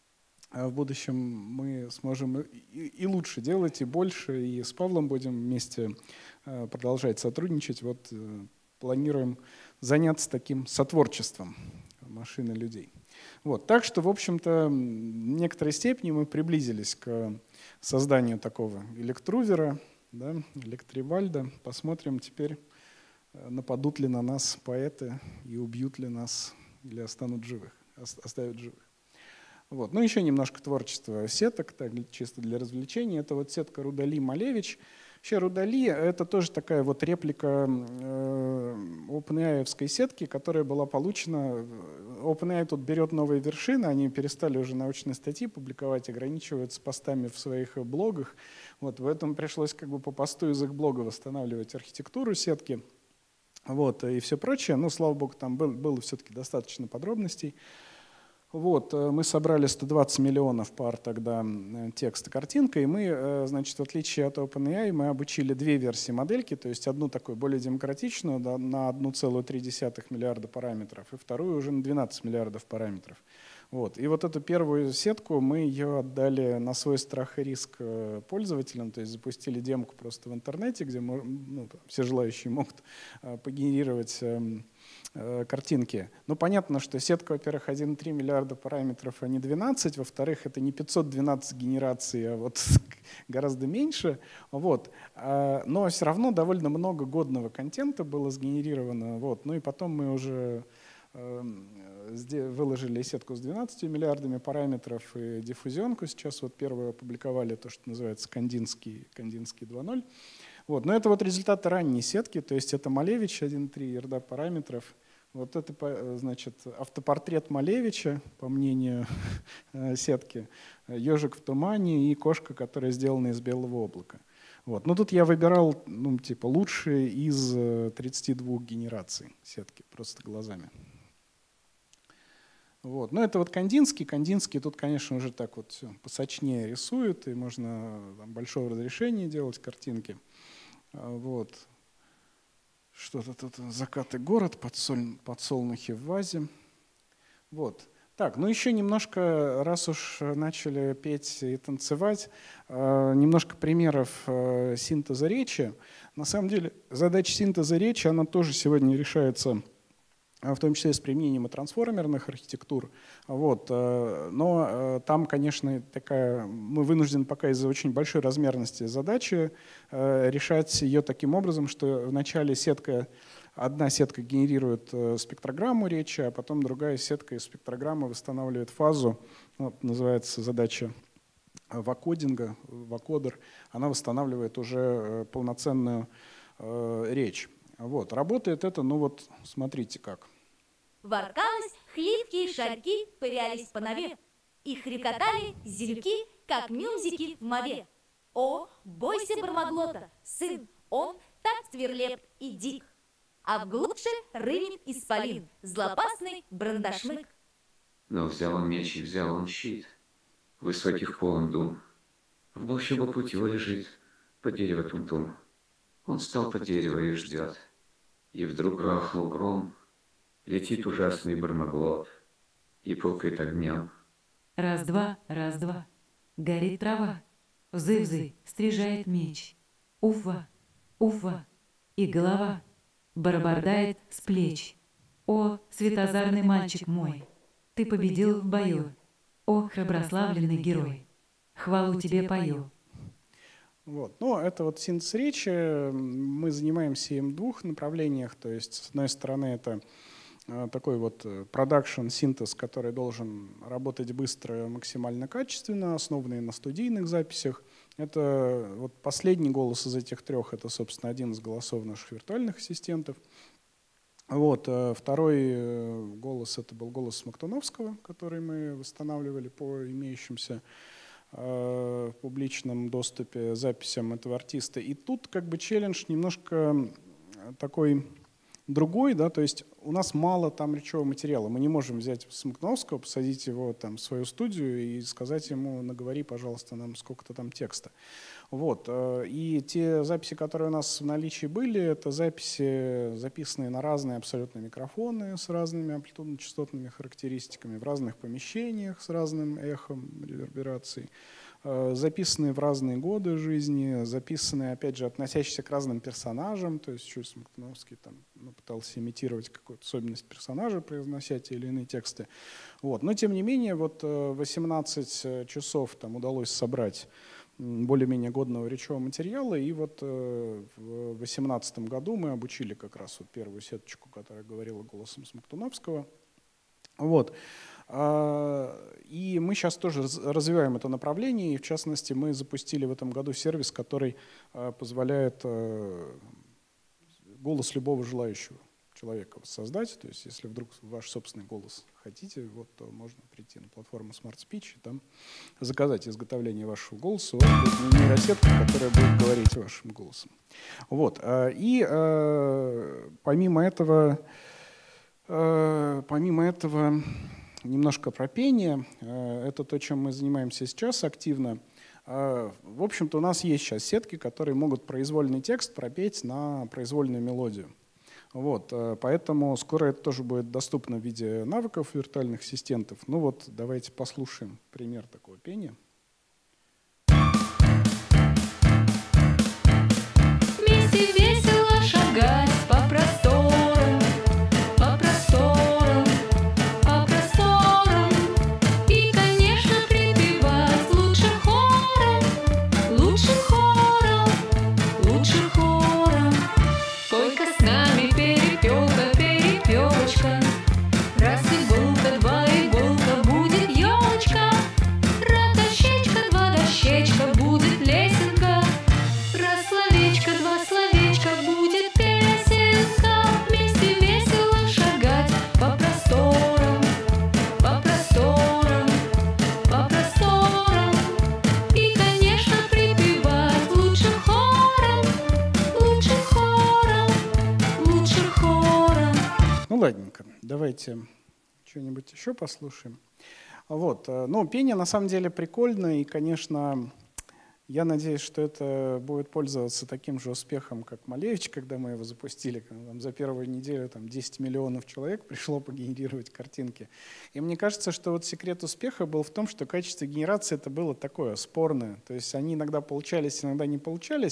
в будущем мы сможем и лучше делать, и больше, и с Павлом будем вместе продолжать сотрудничать. Вот планируем заняться таким сотворчеством машин и людей. Вот. Так что, в общем-то, в некоторой степени мы приблизились к созданию такого электрувера, да, электривальда. Посмотрим теперь, нападут ли на нас поэты и убьют ли нас или останут живых, оставят живых. Вот. Ну, еще немножко творчества сеток, так, чисто для развлечения. Это вот сетка Рудали Малевич. Вообще Рудали — это тоже такая вот реплика OpenAI-овской сетки, которая была получена. OpenAI тут берет новые вершины, они перестали уже научные статьи публиковать, ограничиваются постами в своих блогах. Вот, в этом пришлось как бы по посту из их блога восстанавливать архитектуру сетки, вот, и все прочее. Но, слава богу, там был, было все-таки достаточно подробностей. Вот, мы собрали сто двадцать миллионов пар тогда текста, картинка, и мы, значит, в отличие от OpenAI, мы обучили две версии модельки, то есть одну такую более демократичную, да, на одна целая три десятых миллиарда параметров, и вторую уже на двенадцать миллиардов параметров. Вот. И вот эту первую сетку мы ее отдали на свой страх и риск пользователям, то есть запустили демку просто в интернете, где ну, все желающие могут погенерировать картинки. Ну, понятно, что сетка, во-первых, один целых три миллиарда параметров, а не двенадцать. Во-вторых, это не пятьсот двенадцать генераций, а вот гораздо меньше. Вот. Но все равно довольно много годного контента было сгенерировано. Вот. Ну и потом мы уже выложили сетку с двенадцатью миллиардами параметров и диффузионку. Сейчас вот первую опубликовали, то, что называется Кандинский, Кандинский два ноль. Вот. Но это вот результаты ранней сетки, то есть это Малевич один целых три ярда параметров. Вот это, значит, автопортрет Малевича, по мнению сетки, ежик в тумане и кошка, которая сделана из белого облака. Вот. Ну тут я выбирал, ну, типа, лучшие из тридцати двух генераций сетки, просто глазами. Вот. Ну это вот Кандинский. Кандинский тут, конечно, уже так вот все посочнее рисует, и можно там большого разрешения делать картинки. Вот. Что-то тут закат и город, подсоль, подсолнухи в вазе. Вот. Так, ну еще немножко, раз уж начали петь и танцевать, немножко примеров синтеза речи. На самом деле задача синтеза речи, она тоже сегодня решается в том числе с применением и трансформерных архитектур. Вот. Но там, конечно, такая, мы вынуждены пока из-за очень большой размерности задачи решать ее таким образом, что вначале сетка, одна сетка генерирует спектрограмму речи, а потом другая сетка из спектрограммы восстанавливает фазу. Вот, называется задача вакодинга, вакодер. Она восстанавливает уже полноценную речь. Вот. Работает это, ну вот, смотрите как. Воркалось, хлипкие шарьки пырялись по нове, и хрикотали зельки, как мюзики в мове. О, бойся Бармаглота, сын, он так свирлеп и дик, а в глубже рынет исполин, злопасный брандашмык. Но взял он меч и взял он щит, высоких полон дум. В волчьем пути его лежит, под дерево тум-тум. Он встал под дерево и ждет, и вдруг грохнул гром. Летит ужасный Бармаглот и пукает огнем. Раз-два, раз-два, горит трава, взы-взы, стрижает меч. Уфа, уфа, и голова барабардает с плеч. О, светозарный мальчик мой, ты победил в бою. О, храброславленный герой, хвалу тебе пою. Вот. Ну, это вот синтез речи. Мы занимаемся им в двух направлениях. То есть, с одной стороны, это такой вот продакшн-синтез, который должен работать быстро, максимально качественно, основанный на студийных записях. Это вот последний голос из этих трех, это, собственно, один из голосов наших виртуальных ассистентов. Вот. Второй голос — это был голос Смоктуновского, который мы восстанавливали по имеющимся в публичном доступе записям этого артиста. И тут как бы челлендж немножко такой другой, да, то есть у нас мало там речевого материала. Мы не можем взять Смоктуновского, посадить его там в свою студию и сказать ему: наговори, пожалуйста, нам сколько-то там текста. Вот. И те записи, которые у нас в наличии были, это записи, записанные на разные абсолютно микрофоны с разными амплитудно-частотными характеристиками, в разных помещениях с разным эхом, реверберацией, записанные в разные годы жизни, записанные, опять же, относящиеся к разным персонажам, то есть еще Смоктуновский там, ну, пытался имитировать какую-то особенность персонажа, произнося те или иные тексты. Вот. Но, тем не менее, вот восемнадцать часов там удалось собрать более-менее годного речевого материала, и вот в две тысячи восемнадцатом году мы обучили как раз вот первую сеточку, которая говорила голосом Смоктуновского. Вот. И мы сейчас тоже развиваем это направление, и в частности мы запустили в этом году сервис, который позволяет голос любого желающего человека создать. То есть если вдруг ваш собственный голос хотите, вот, то можно прийти на платформу Smart Speech и там заказать изготовление вашего голоса. У вас будет нейросетка, которая будет говорить вашим голосом. Вот. И помимо этого, помимо этого немножко про пение. Это то, чем мы занимаемся сейчас активно. В общем-то, у нас есть сейчас сетки, которые могут произвольный текст пропеть на произвольную мелодию. Вот, поэтому скоро это тоже будет доступно в виде навыков виртуальных ассистентов. Ну вот, давайте послушаем пример такого пения. Вместе весело шагать по просторам, по просторам, по просторам. И, конечно, припевать лучшим хором, лучшим хором, лучшим хором. Только с нами перепелка, перепелочка. Раз иголка, два иголка, будет елочка. Раз дощечка, два дощечка, будет лесенка. Раз словечко, два словечка, будет песенка. Вместе весело шагать по просторам, по просторам, по просторам. И, конечно, припевать лучшим хором, лучшим хором, лучшим хором. Ну ладненько, давайте что-нибудь еще послушаем. Вот. Ну, пение на самом деле прикольно, и, конечно, я надеюсь, что это будет пользоваться таким же успехом, как Малевич, когда мы его запустили. Когда там за первую неделю там, десять миллионов человек пришло погенерировать картинки. И мне кажется, что вот секрет успеха был в том, что качество генерации это было такое спорное. То есть они иногда получались, иногда не получались.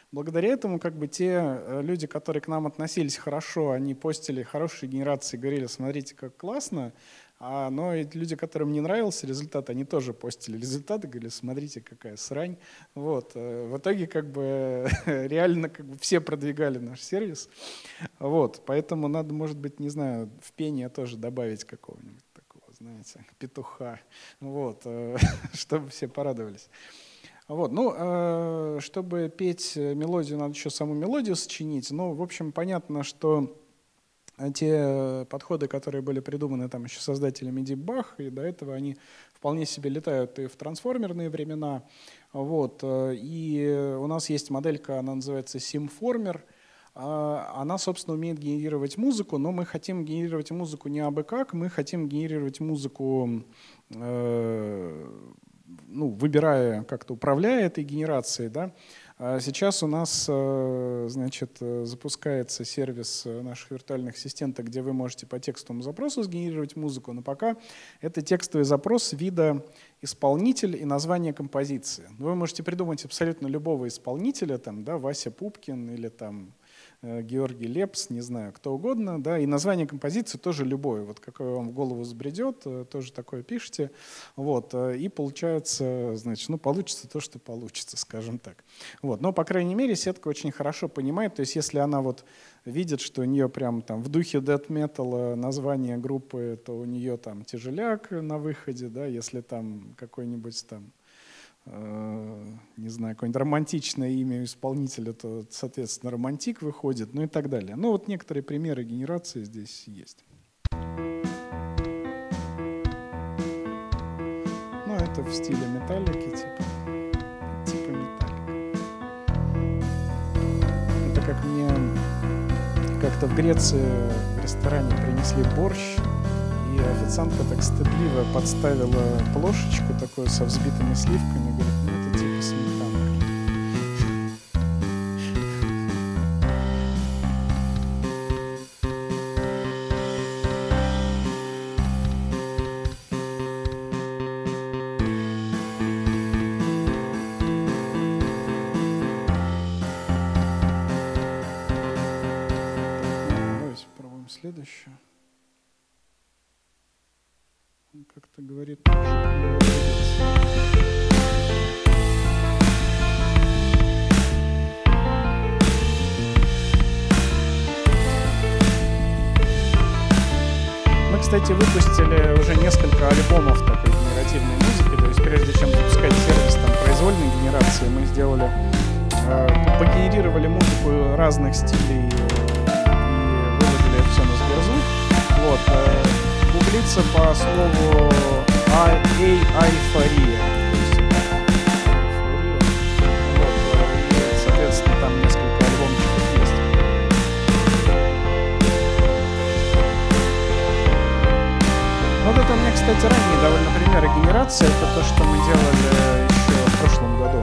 благодаря этому как бы те люди, которые к нам относились хорошо, они постили хорошие генерации, говорили, смотрите, как классно. А, но и люди, которым не нравился результат, они тоже постили результаты, говорили, смотрите, какая срань. Вот. В итоге как бы реально как бы все продвигали наш сервис. Вот. Поэтому надо, может быть, не знаю, в пение тоже добавить какого-нибудь такого, знаете, петуха, вот, чтобы все порадовались. Вот. Ну, чтобы петь мелодию, надо еще саму мелодию сочинить. Ну, в общем, понятно, что те подходы, которые были придуманы там еще создателями Deep Bach, и до этого они вполне себе летают и в трансформерные времена. Вот. И у нас есть моделька, она называется Symformer. Она, собственно, умеет генерировать музыку, но мы хотим генерировать музыку не абы как, мы хотим генерировать музыку, э, ну, выбирая, как-то управляя этой генерацией, да. Сейчас у нас, значит, запускается сервис наших виртуальных ассистентов, где вы можете по текстовому запросу сгенерировать музыку, но пока это текстовый запрос вида исполнитель и название композиции. Вы можете придумать абсолютно любого исполнителя, там, да, Вася Пупкин или там Георгий Лепс, не знаю, кто угодно, да, и название композиции тоже любое, вот какое вам в голову забредет, тоже такое пишите, вот, и получается, значит, ну, получится то, что получится, скажем так. Вот, но, по крайней мере, сетка очень хорошо понимает, то есть если она вот видит, что у нее прям там в духе death metal название группы, то у нее там тяжеляк на выходе, да, если там какой-нибудь там, не знаю, какое-нибудь романтичное имя исполнителя, то, соответственно, романтик выходит, ну и так далее. Ну вот некоторые примеры генерации здесь есть. Ну это в стиле металлики, типа, типа металлика. Это как мне как-то в Греции в ресторане принесли борщ, и официантка так стыдливо подставила плошечку такую со взбитыми сливками, говорит, ну это типа сметана. Давайте попробуем следующее. Как-то говорит, мы, кстати, выпустили уже несколько альбомов такой генеративной музыки, то есть прежде чем запускать сервис там произвольной генерации, мы сделали, э, погенерировали музыку разных стилей и выложили это все на Сберзвук. Вот, э, гуглится по слову «айфория». Вот, и, соответственно, там несколько альбомчиков есть. Вот это у меня, кстати, ранние довольно примеры генерации. Это то, что мы делали еще в прошлом году.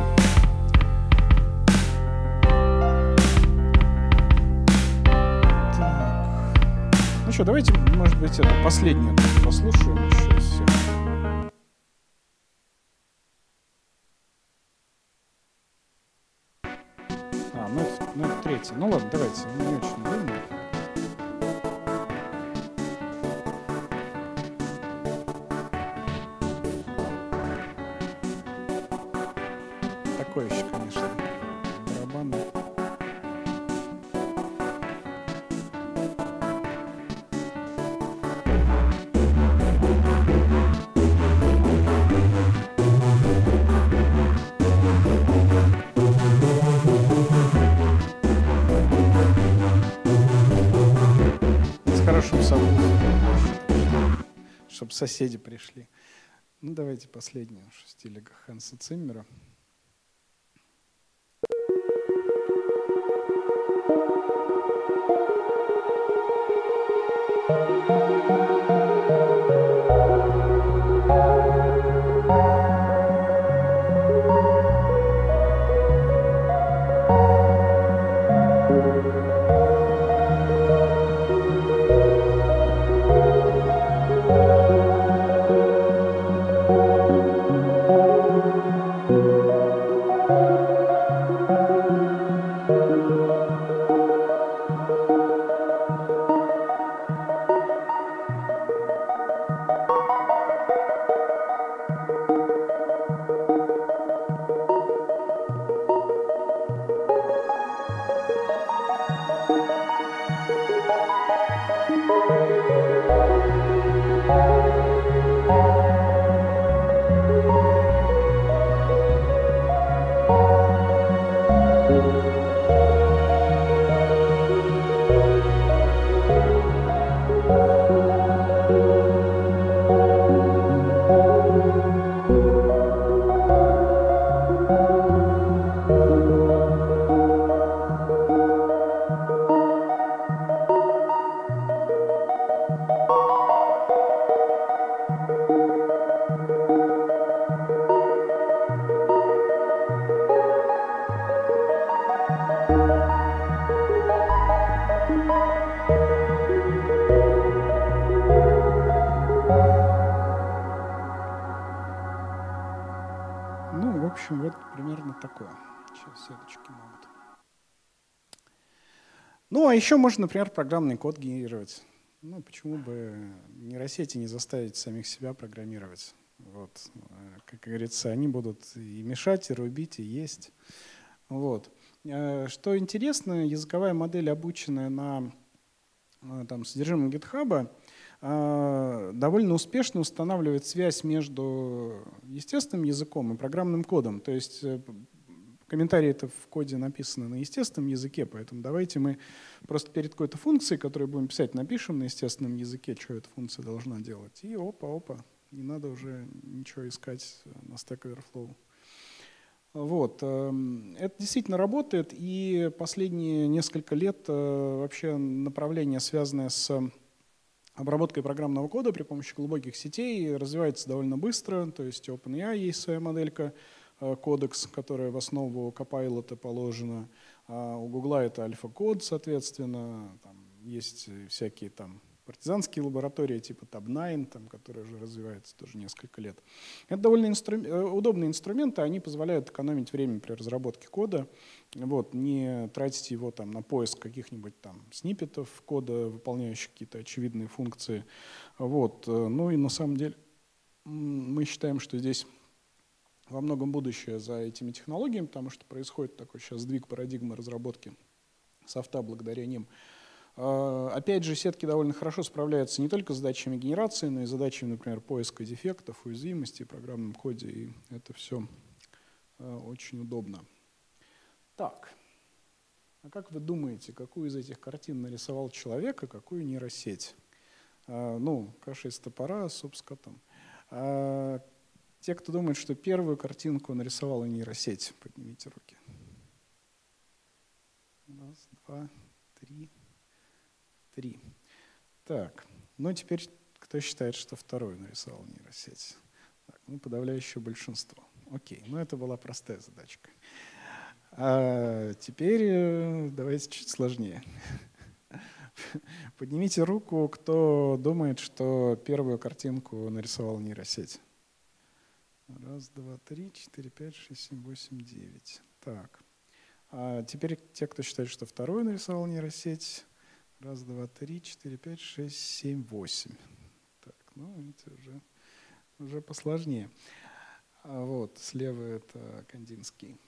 Ну что, давайте, может быть, это последнее послушаем еще из всех. А, ну это, ну это третье. Ну ладно, давайте, не очень длинно. Такое еще, конечно, барабаны. Хорошим сабвуфером, чтобы соседи пришли. Ну, давайте последнее уж в стиле Ханса Циммера. Thank you. общем, вот примерно такое. Сейчас сеточки могут. Ну, а еще можно, например, программный код генерировать. Ну, почему бы нейросети не заставить самих себя программировать? Вот. Как говорится, они будут и мешать, и рубить, и есть. Вот. Что интересно, языковая модель, обученная на там, содержимом GitHub, довольно успешно устанавливает связь между естественным языком и программным кодом. То есть комментарии это в коде написаны на естественном языке, поэтому давайте мы просто перед какой-то функцией, которую будем писать, напишем на естественном языке, что эта функция должна делать. И опа-опа, не надо уже ничего искать на Stack Overflow. Вот. Это действительно работает, и последние несколько лет вообще направление, связанное с обработкой программного кода при помощи глубоких сетей, развивается довольно быстро. То есть у OpenAI есть своя моделька, кодекс, которая в основу Copilot положена. А у Google это AlphaCode, соответственно. Там есть всякие там партизанские лаборатории типа таб девять, там, которые уже развиваются тоже несколько лет. Это довольно инстру... удобные инструменты, они позволяют экономить время при разработке кода, вот, не тратить его там, на поиск каких-нибудь там сниппетов кода, выполняющих какие-то очевидные функции. Вот. Ну и на самом деле мы считаем, что здесь во многом будущее за этими технологиями, потому что происходит такой сейчас сдвиг парадигмы разработки софта благодаря ним. Опять же, сетки довольно хорошо справляются не только с задачами генерации, но и задачами, например, поиска дефектов, уязвимостей в программном коде. И это все очень удобно. Так, а как вы думаете, какую из этих картин нарисовал человек, а какую нейросеть? Ну, каша из топора, суп с котом. Те, кто думает, что первую картинку нарисовала нейросеть, поднимите руки. Раз, два, три. Три. Так, ну теперь кто считает, что вторую нарисовал нейросеть? Так, ну, подавляющее большинство. Окей, ну это была простая задачка. А теперь давайте чуть сложнее. Поднимите руку, кто думает, что первую картинку нарисовала нейросеть. Раз, два, три, четыре, пять, шесть, семь, восемь, девять. Так. А теперь те, кто считает, что вторую нарисовал нейросеть. Раз, два, три, четыре, пять, шесть, семь, восемь. Так, ну, видите, уже, уже посложнее. А вот, слева это Кандинский.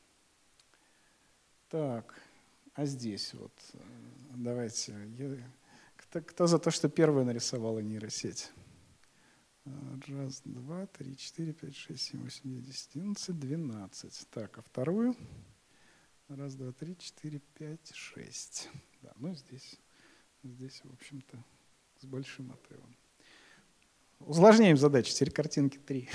Так, а здесь вот, давайте, я, кто, кто за то, что первая нарисовала нейросеть? Раз, два, три, четыре, пять, шесть, семь, восемь, девять, десять, одиннадцать, двенадцать. Так, а вторую? Раз, два, три, четыре, пять, шесть. Да, ну здесь, здесь, в общем-то, с большим отрывом. Усложняем задачу, теперь картинки три.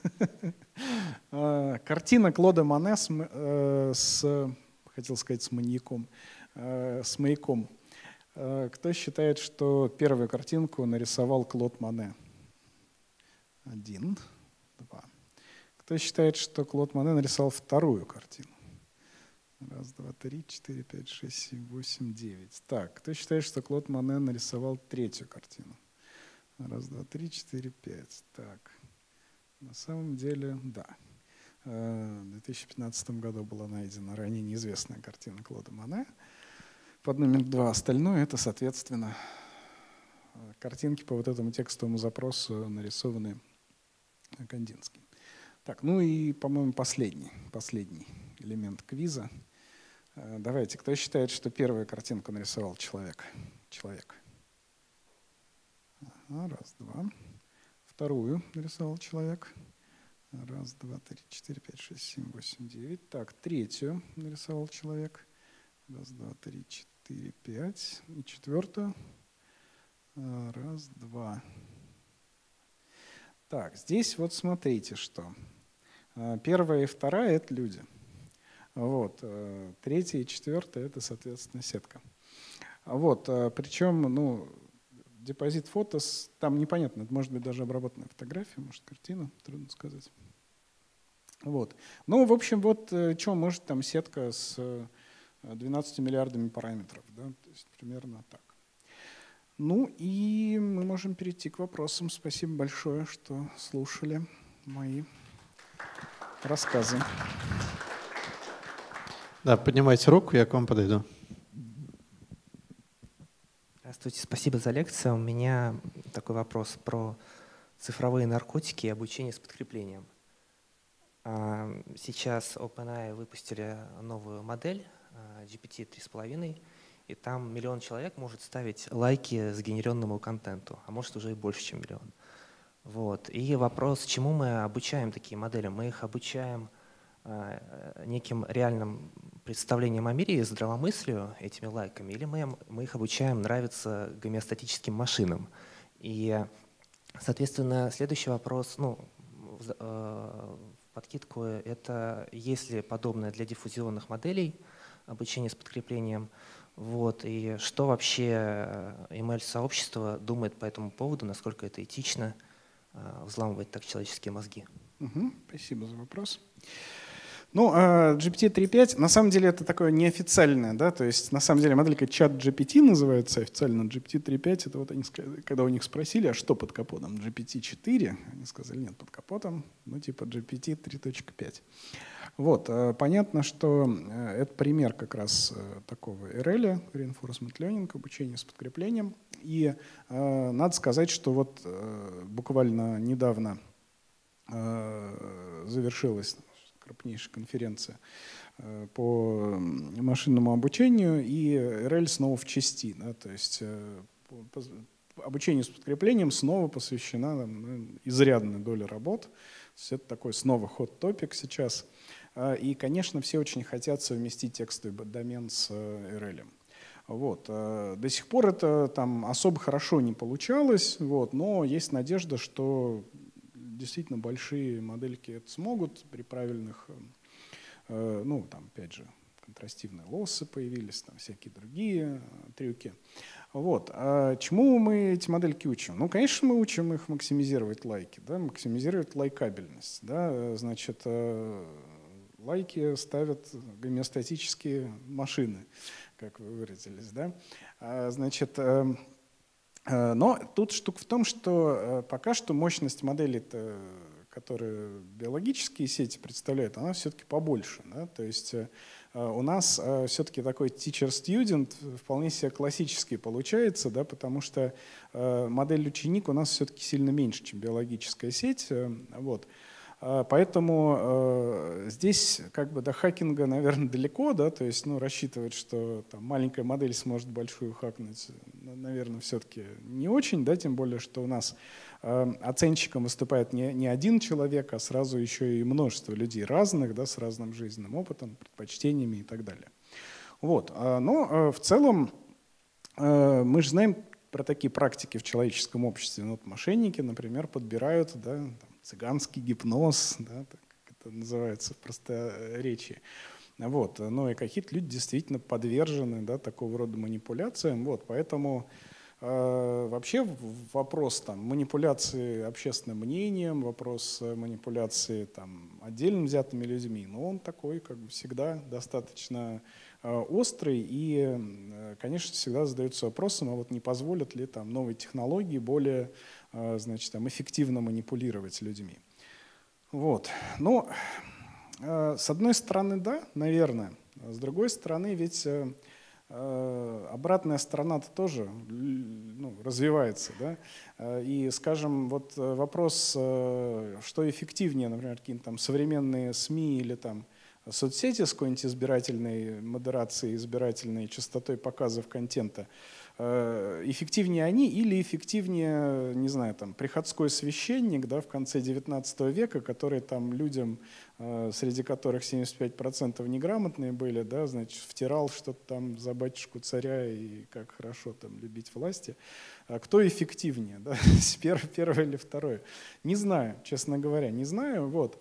Картина Клода Моне с, с, хотел сказать, с маньяком, с маяком. Кто считает, что первую картинку нарисовал Клод Моне? Один, два. Кто считает, что Клод Моне нарисовал вторую картину? Раз, два, три, четыре, пять, шесть, семь, восемь, девять. Так, кто считает, что Клод Моне нарисовал третью картину? Раз, два, три, четыре, пять. Так, на самом деле, да. В две тысячи пятнадцатом году была найдена ранее неизвестная картина Клода Моне под номером два. Остальное это, соответственно, картинки по вот этому текстовому запросу нарисованы Кандинским. Так, ну и, по-моему, последний, последний элемент квиза. Давайте, кто считает, что первую картинку нарисовал человек? Человек. Ага, раз, два. Вторую нарисовал человек. Раз, два, три, четыре, пять, шесть, семь, восемь, девять. Так, третью нарисовал человек. Раз, два, три, четыре, пять. И четвертую. Раз, два. Так, здесь вот смотрите, что. Первая и вторая — это люди. Вот. Третья и четвертая — это, соответственно, сетка. Вот. Причем, ну, депозит фото, там непонятно, это может быть даже обработанная фотография, может, картина, трудно сказать. Вот. Ну, в общем, вот что может там сетка с двенадцатью миллиардами параметров, да, то есть примерно так. Ну и мы можем перейти к вопросам. Спасибо большое, что слушали мои рассказы. Да, поднимайте руку, я к вам подойду. Здравствуйте, спасибо за лекцию. У меня такой вопрос про цифровые наркотики и обучение с подкреплением. Сейчас OpenAI выпустили новую модель джи пи ти три с половиной, и там миллион человек может ставить лайки сгенеренному контенту, а может уже и больше, чем миллион. Вот. И вопрос, чему мы обучаем такие модели? Мы их обучаем неким реальным представлением о мире и здравомыслию этими лайками, или мы, мы их обучаем нравиться гомеостатическим машинам? И, соответственно, следующий вопрос, ну, в, э, в подкидку, это есть ли подобное для диффузионных моделей обучение с подкреплением? Вот, и что вообще эм эл-сообщество думает по этому поводу, насколько это этично э, взламывать так человеческие мозги? Угу, спасибо за вопрос. Ну, джи пи ти три точка пять, на самом деле это такое неофициальное, да, то есть на самом деле моделька чат джи пи ти называется официально, джи пи ти три точка пять, это вот они, когда у них спросили, а что под капотом, джи пи ти четыре, они сказали, нет, под капотом, ну типа джи пи ти три точка пять. Вот, понятно, что это пример как раз такого эр эл, Reinforcement Learning, обучения с подкреплением, и э, надо сказать, что вот э, буквально недавно э, завершилась крупнейшая конференция по машинному обучению, и эр эл снова в части. Да, то есть обучению с подкреплением снова посвящена там, изрядная доля работ. То есть это такой снова hot-topic сейчас. И, конечно, все очень хотят совместить текстовый домен с эр эл. Вот. До сих пор это там особо хорошо не получалось, вот, но есть надежда, что действительно большие модельки это смогут при правильных, э, ну там опять же контрастивные лоссы появились, там всякие другие трюки. Вот. А чему мы эти модельки учим? Ну, конечно, мы учим их максимизировать лайки, да, максимизировать лайкабельность. Да, значит, э, лайки ставят гомеостатические машины, как вы выразились. Да? А, значит, э, Но тут штука в том, что пока что мощность моделей, которые биологические сети представляют, она все-таки побольше. Да? То есть у нас все-таки такой teacher-student вполне себе классический получается, да? Потому что модель ученик у нас все-таки сильно меньше, чем биологическая сеть. Вот. Поэтому э, здесь как бы до хакинга, наверное, далеко, да, то есть ну, рассчитывать, что там, маленькая модель сможет большую хакнуть, наверное, все-таки не очень, да, тем более, что у нас э, оценщиком выступает не, не один человек, а сразу еще и множество людей разных, да, с разным жизненным опытом, предпочтениями и так далее. Вот. Но э, в целом э, мы же знаем про такие практики в человеческом обществе. Ну, вот мошенники, например, подбирают, да, там, цыганский гипноз, да, так это называется в просторечии. Вот. Ну и какие-то люди действительно подвержены, да, такого рода манипуляциям. Вот. Поэтому э, вообще вопрос там, манипуляции общественным мнением, вопрос манипуляции там, отдельно взятыми людьми, ну, он такой, как бы всегда, достаточно э, острый. И, э, конечно, всегда задается вопросом, а вот не позволят ли там, новые технологии более значит, там, эффективно манипулировать людьми. Вот. Ну, э, с одной стороны, да, наверное. С другой стороны, ведь э, обратная сторона-то тоже ну, развивается. Да? И, скажем, вот вопрос, э, что эффективнее, например, какие-то там современные СМИ или там соцсети с какой-нибудь избирательной модерацией, избирательной частотой показов контента, эффективнее они или эффективнее, не знаю, там, приходской священник, да, в конце девятнадцатого века, который там людям, среди которых семьдесят пять процентов неграмотные были, да, значит, втирал что-то там за батюшку царя и как хорошо там любить власти. А кто эффективнее, да, первое или второе? Не знаю, честно говоря, не знаю. Вот.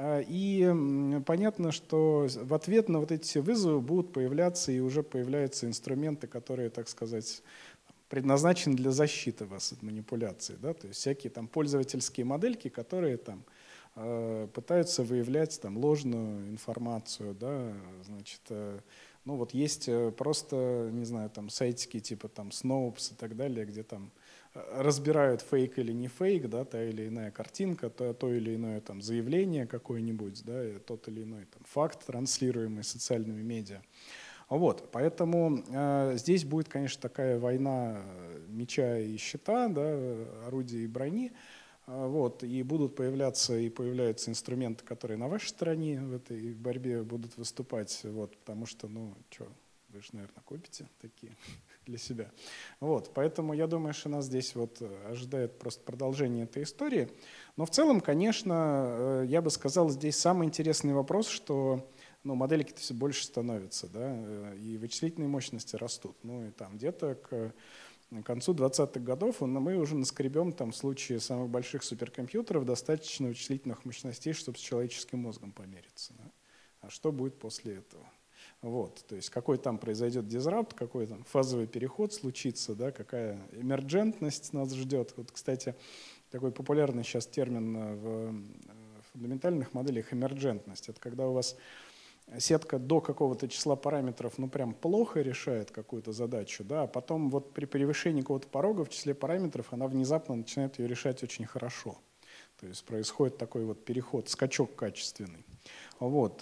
И понятно, что в ответ на вот эти все вызовы будут появляться и уже появляются инструменты, которые, так сказать, предназначены для защиты вас от манипуляций. Да? То есть всякие там пользовательские модельки, которые там пытаются выявлять там ложную информацию, да, значит, ну вот есть просто, не знаю, там сайтики типа там Snopes и так далее, где там разбирают, фейк или не фейк, да, та или иная картинка, то, то или иное там, заявление какое-нибудь, да, тот или иной там, факт, транслируемый социальными медиа. Вот, поэтому э, здесь будет, конечно, такая война меча и щита, да, орудия и брони. Э, вот, и будут появляться и появляются инструменты, которые на вашей стороне в этой борьбе будут выступать, вот, потому что, ну, что, вы же, наверное, купите такие для себя. Вот, поэтому я думаю, что нас здесь вот ожидает просто продолжение этой истории. Но в целом, конечно, э, я бы сказал, здесь самый интересный вопрос, что ну, модельки-то все больше становятся, да, и вычислительные мощности растут. Ну и там где-то к концу двадцатых годов мы уже наскребем там в случае самых больших суперкомпьютеров достаточно вычислительных мощностей, чтобы с человеческим мозгом помериться. Да? А что будет после этого? Вот, то есть какой там произойдет дизрапт, какой там фазовый переход случится, да, какая эмерджентность нас ждет. Вот, кстати, такой популярный сейчас термин в фундаментальных моделях — эмерджентность. Это когда у вас сетка до какого-то числа параметров ну прям плохо решает какую-то задачу, да, а потом вот при превышении какого-то порога в числе параметров она внезапно начинает ее решать очень хорошо. То есть происходит такой вот переход, скачок качественный. Вот.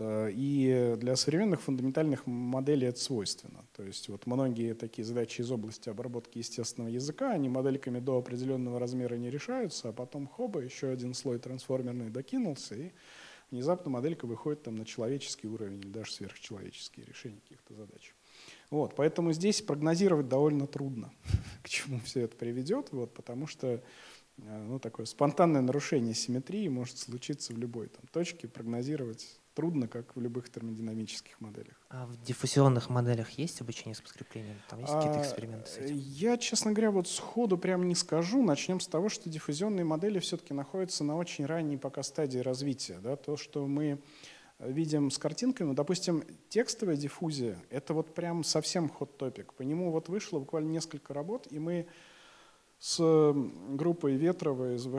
И для современных фундаментальных моделей это свойственно. То есть вот многие такие задачи из области обработки естественного языка, они модельками до определенного размера не решаются, а потом хоба, еще один слой трансформерный докинулся, и внезапно моделька выходит там на человеческий уровень или даже сверхчеловеческие решения каких-то задач. Вот, поэтому здесь прогнозировать довольно трудно, к чему все это приведет, вот, потому что ну, такое спонтанное нарушение симметрии может случиться в любой там, точке, прогнозировать трудно, как в любых термодинамических моделях. А в диффузионных моделях есть обучение с подкреплением? Там есть какие-то эксперименты с этим? Я, честно говоря, вот сходу прям не скажу. Начнем с того, что диффузионные модели все-таки находятся на очень ранней пока стадии развития. Да? То, что мы видим с картинками, допустим, текстовая диффузия — это вот прям совсем хот-топик. По нему вот вышло буквально несколько работ, и мы с группой Ветрова из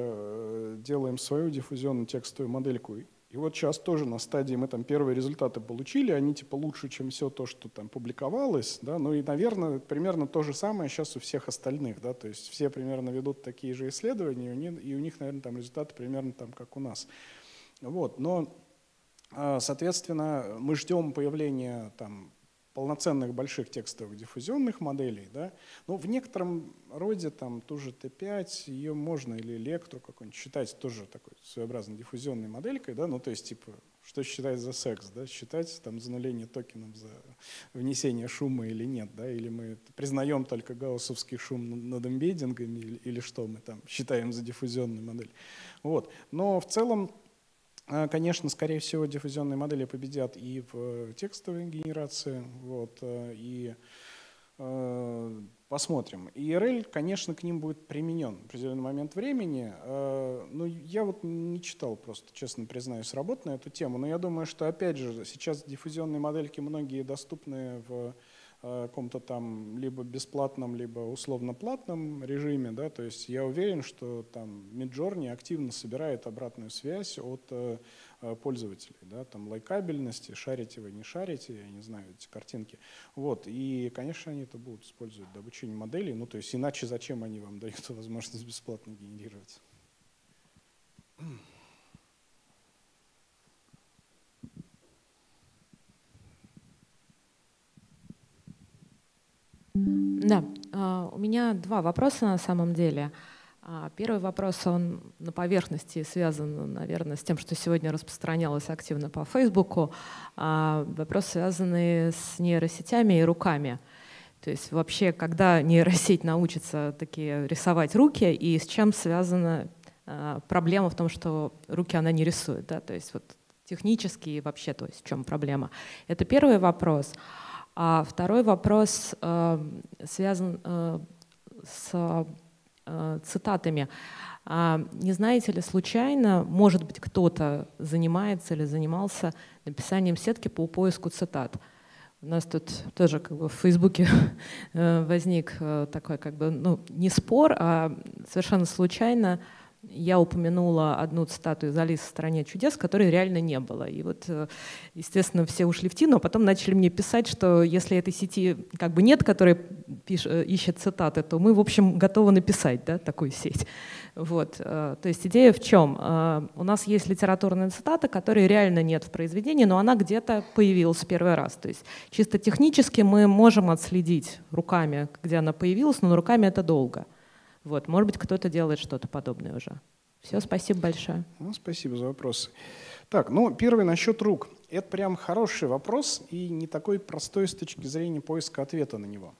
ВШ делаем свою диффузионную текстовую модельку. И вот сейчас тоже на стадии мы там первые результаты получили, они типа лучше, чем все то, что там публиковалось, да, ну и, наверное, примерно то же самое сейчас у всех остальных, да, то есть все примерно ведут такие же исследования, и у них, наверное, там результаты примерно там, как у нас. Вот, но, соответственно, мы ждем появления там полноценных больших текстовых диффузионных моделей, да, но в некотором роде там ту же Т пять, ее можно, или Электру какой-нибудь считать тоже такой своеобразной диффузионной моделькой, да, ну то есть типа, что считать за секс, да, считать там зануление токенов за внесение шума или нет, да, или мы признаем только гауссовский шум над эмбеддингами, или, или что мы там считаем за диффузионную модель, вот, но в целом, конечно, скорее всего, диффузионные модели победят и в текстовой генерации, вот, и э, посмотрим. И И Эр Эль, конечно, к ним будет применен в определенный момент времени. Э, ну, я вот не читал просто, честно признаюсь, работ на эту тему, но я думаю, что, опять же, сейчас диффузионные модельки многие доступны в каком-то там либо бесплатном, либо условно-платном режиме, да, то есть я уверен, что там Midjourney активно собирает обратную связь от э, пользователей, да, там лайкабельности, шарите вы, не шарите, я не знаю, эти картинки, вот, и, конечно, они это будут использовать для обучения моделей, ну, то есть иначе зачем они вам дают возможность бесплатно генерировать? Да, у меня два вопроса на самом деле. Первый вопрос, он на поверхности связан, наверное, с тем, что сегодня распространялось активно по Фейсбуку. Вопрос, связанный с нейросетями и руками. То есть вообще, когда нейросеть научится такие рисовать руки, и с чем связана проблема в том, что руки она не рисует, да? То есть вот технически и вообще, то есть в чем проблема? Это первый вопрос. А второй вопрос э, связан э, с э, цитатами. А не знаете ли случайно, может быть, кто-то занимается или занимался написанием сетки по поиску цитат? У нас тут тоже как бы в Фейсбуке возник такой как бы, ну, не спор, а совершенно случайно я упомянула одну цитату из «Алисы в стране чудес», которой реально не было. И вот, естественно, все ушли в тину, а потом начали мне писать, что если этой сети как бы нет, которая пиш, ищет цитаты, то мы, в общем, готовы написать, да, такую сеть. Вот. То есть идея в чем? У нас есть литературная цитата, которой реально нет в произведении, но она где-то появилась в первый раз. То есть чисто технически мы можем отследить руками, где она появилась, но руками это долго. Вот, может быть, кто-то делает что-то подобное уже. Все, спасибо большое. Ну, спасибо за вопросы. Так, ну, первый насчет рук. Это прям хороший вопрос и не такой простой с точки зрения поиска ответа на него.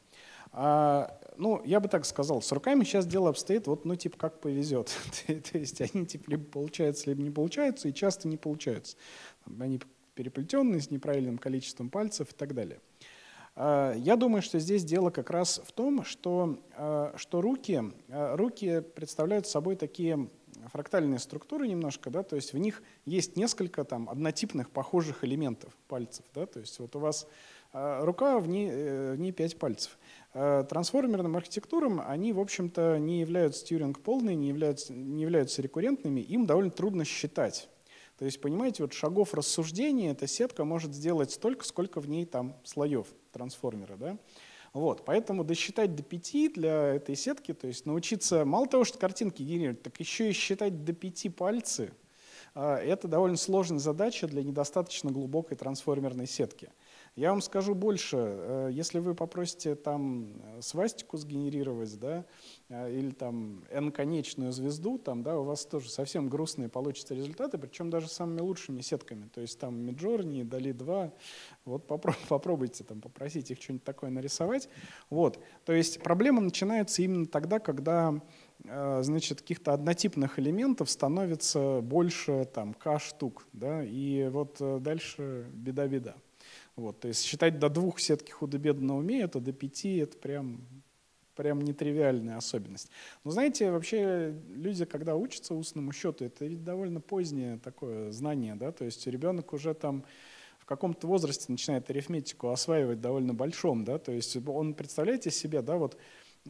А, ну, я бы так сказал, с руками сейчас дело обстоит вот, ну, типа, как повезет. То есть они типа либо получаются, либо не получаются, и часто не получаются. Они переплетенные, с неправильным количеством пальцев и так далее. Я думаю, что здесь дело как раз в том, что, что руки, руки представляют собой такие фрактальные структуры немножко, да, то есть в них есть несколько там однотипных похожих элементов пальцев. Да, то есть вот у вас рука, в ней, в ней пять пальцев. Трансформерным архитектурам они, в общем-то, не являются Тьюринг полные, не являются, не являются рекуррентными, им довольно трудно считать. То есть, понимаете, вот шагов рассуждения эта сетка может сделать столько, сколько в ней там слоев трансформера. Да? Вот, поэтому досчитать до пяти для этой сетки, то есть научиться мало того, что картинки генерировать, так еще и считать до пяти пальцы, это довольно сложная задача для недостаточно глубокой трансформерной сетки. Я вам скажу больше, если вы попросите там свастику сгенерировать, да, или там n-конечную звезду, там, да, у вас тоже совсем грустные получатся результаты, причем даже самыми лучшими сетками, то есть там Midjourney, Дали два, вот попробуйте там попросить их что-нибудь такое нарисовать. Вот. То есть проблема начинается именно тогда, когда значит, каких-то однотипных элементов становится больше там k штук, да, и вот дальше беда-беда. Вот, то есть считать до двух сетки худо-бедно умеют, а до пяти это прям, прям нетривиальная особенность. Но знаете, вообще люди, когда учатся устному счету, это ведь довольно позднее такое знание, да, то есть ребенок уже там в каком-то возрасте начинает арифметику осваивать довольно большом, да, то есть он, представляете себе, да, вот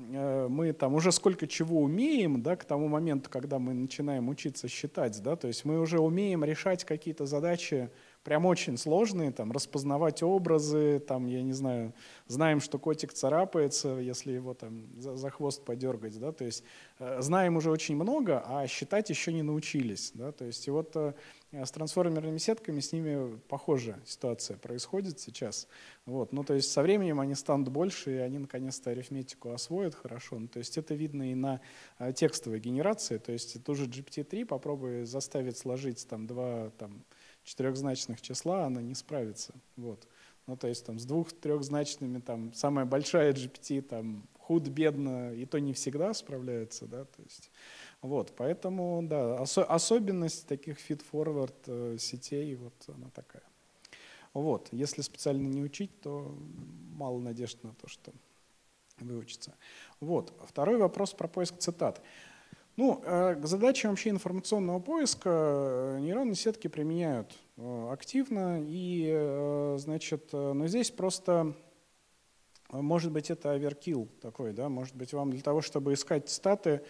мы там уже сколько чего умеем, да, к тому моменту, когда мы начинаем учиться считать, да, то есть мы уже умеем решать какие-то задачи прям очень сложные, там, распознавать образы, там, я не знаю, знаем, что котик царапается, если его там за, за хвост подергать, да, то есть э, знаем уже очень много, а считать еще не научились, да, то есть и вот э, с трансформерными сетками с ними похожая ситуация происходит сейчас, вот, ну, то есть со временем они станут больше, и они наконец-то арифметику освоят хорошо, ну, то есть это видно и на э, текстовой генерации, то есть ту же джи пи ти три попробуй заставить сложить там два, там, четырехзначных числа, она не справится. Вот. Ну, то есть там, с двух-трехзначными, там, самая большая джи пи ти там, худ-бедно, и то не всегда справляется. Да? То есть, вот. Поэтому да, ос особенность таких feed-forward сетей, вот она такая. Вот. Если специально не учить, то мало надежд на то, что выучится. Вот. Второй вопрос про поиск цитат. Ну, к задачам вообще информационного поиска нейронные сетки применяют активно, и, значит, но здесь просто, может быть, это оверкилл такой, да, может быть, вам для того, чтобы искать цитаты,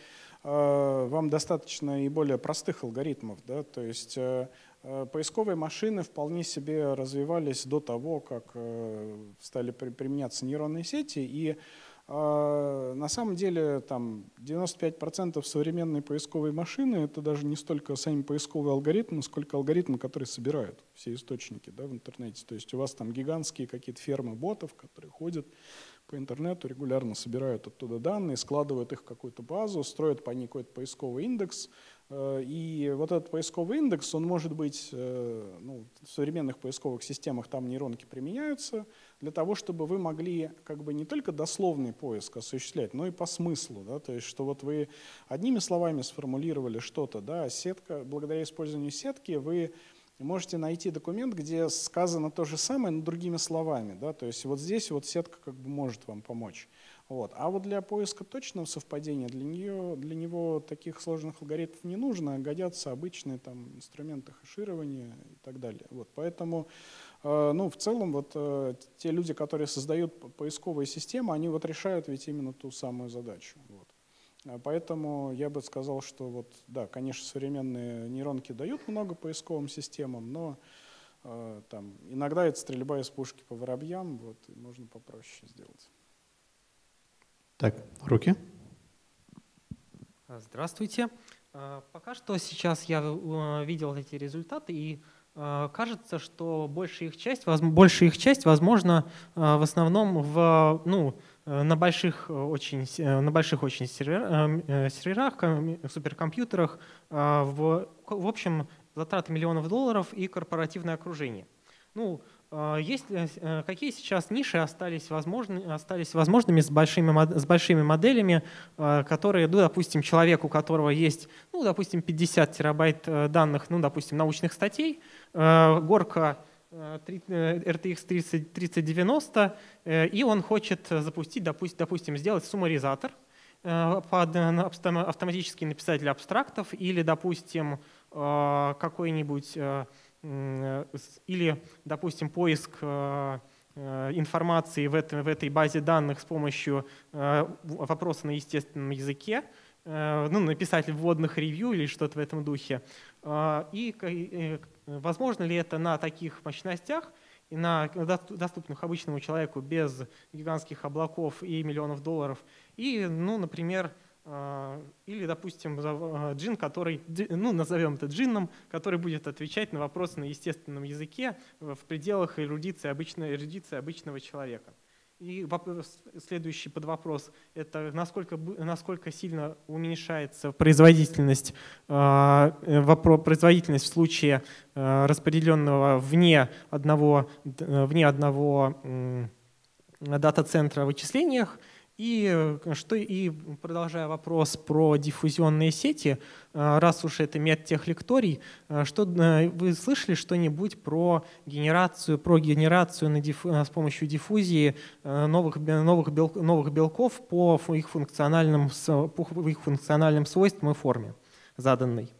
вам достаточно и более простых алгоритмов, да, то есть поисковые машины вполне себе развивались до того, как стали применяться нейронные сети, и на самом деле там девяносто пять процентов современной поисковой машины это даже не столько сами поисковые алгоритмы, сколько алгоритмы, которые собирают все источники, да, в интернете. То есть у вас там гигантские какие-то фермы ботов, которые ходят по интернету, регулярно собирают оттуда данные, складывают их в какую-то базу, строят по ней какой-то поисковый индекс. И вот этот поисковый индекс, он может быть, ну, в современных поисковых системах там нейронки применяются для того, чтобы вы могли как бы не только дословный поиск осуществлять, но и по смыслу. Да? То есть, что вот вы одними словами сформулировали что-то, да, сетка, благодаря использованию сетки вы можете найти документ, где сказано то же самое, но другими словами. Да? То есть вот здесь вот сетка как бы может вам помочь. Вот. А вот для поиска точного совпадения, для, нее, для него таких сложных алгоритмов не нужно, годятся обычные там, инструменты хэширования и так далее. Вот. Поэтому э, ну, в целом вот, э, те люди, которые создают поисковые системы, они вот решают ведь именно ту самую задачу. Вот. Поэтому я бы сказал, что вот, да, конечно, современные нейронки дают много поисковым системам, но э, там, иногда это стрельба из пушки по воробьям, вот, и можно попроще сделать. Так, руки. Здравствуйте. Пока что сейчас я видел эти результаты, и кажется, что большая их часть, большая их часть возможно, в основном в, ну, на больших очень, на больших очень серверах, суперкомпьютерах, в, в общем, затраты миллионов долларов и корпоративное окружение. Ну, есть, какие сейчас ниши остались, возможны, остались возможными с большими, с большими моделями, которые, ну, допустим, человек, у которого есть, ну, допустим, пятьдесят терабайт данных, ну, допустим, научных статей, горка эр ти экс тридцать девяносто, и он хочет запустить, допустим, сделать суммаризатор, под автоматический написатель абстрактов или, допустим, какой-нибудь или, допустим, поиск информации в этой, в этой базе данных с помощью вопроса на естественном языке, ну, написать вводных ревью или что-то в этом духе. И возможно ли это на таких мощностях и на доступных обычному человеку без гигантских облаков и миллионов долларов? И, ну, например, или, допустим, джин, который, ну, назовем это джинном, который будет отвечать на вопросы на естественном языке в пределах эрудиции, обычной, эрудиции обычного человека. И вопрос, следующий подвопрос – это насколько, насколько сильно уменьшается производительность, производительность в случае распределенного вне одного, вне одного дата-центра вычислениях. И, что, и продолжая вопрос про диффузионные сети, раз уж это медтехлекторий, что, вы слышали что-нибудь про генерацию, про генерацию на диф, с помощью диффузии новых, новых, бел, новых белков по их функциональным, по их функциональным свойствам и форме заданной?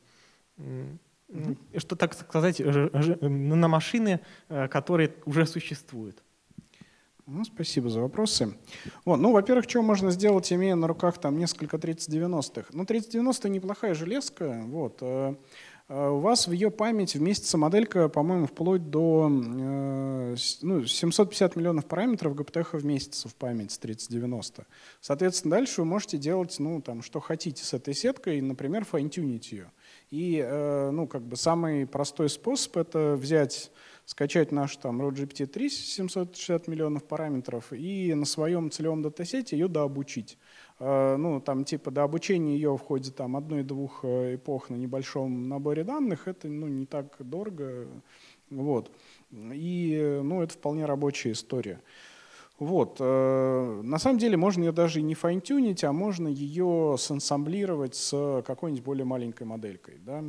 Mm-hmm. Что, так сказать, на машины, которые уже существуют? Ну, спасибо за вопросы. Вот, ну, во-первых, что можно сделать, имея на руках там несколько тридцать девяностых? Ну, тридцать девяносто неплохая железка. Вот. У вас в ее память вместится моделька, по-моему, вплоть до ну, семьсот пятьдесят миллионов параметров джи пи ти экс вместится в память с тридцать девяносто. Соответственно, дальше вы можете делать, ну, там, что хотите с этой сеткой, например, файн-тюнить ее. И, ну, как бы самый простой способ — это взять, скачать наш там ро джи пи ти три семьсот шестьдесят миллионов параметров и на своем целевом датасете ее дообучить. Ну, там типа до обучения ее в ходе там одной-двух эпох на небольшом наборе данных, это, ну, не так дорого. Вот. И, ну, это вполне рабочая история. Вот. На самом деле можно ее даже и не файн-тюнить, а можно ее сансамблировать с какой-нибудь более маленькой моделькой. Да?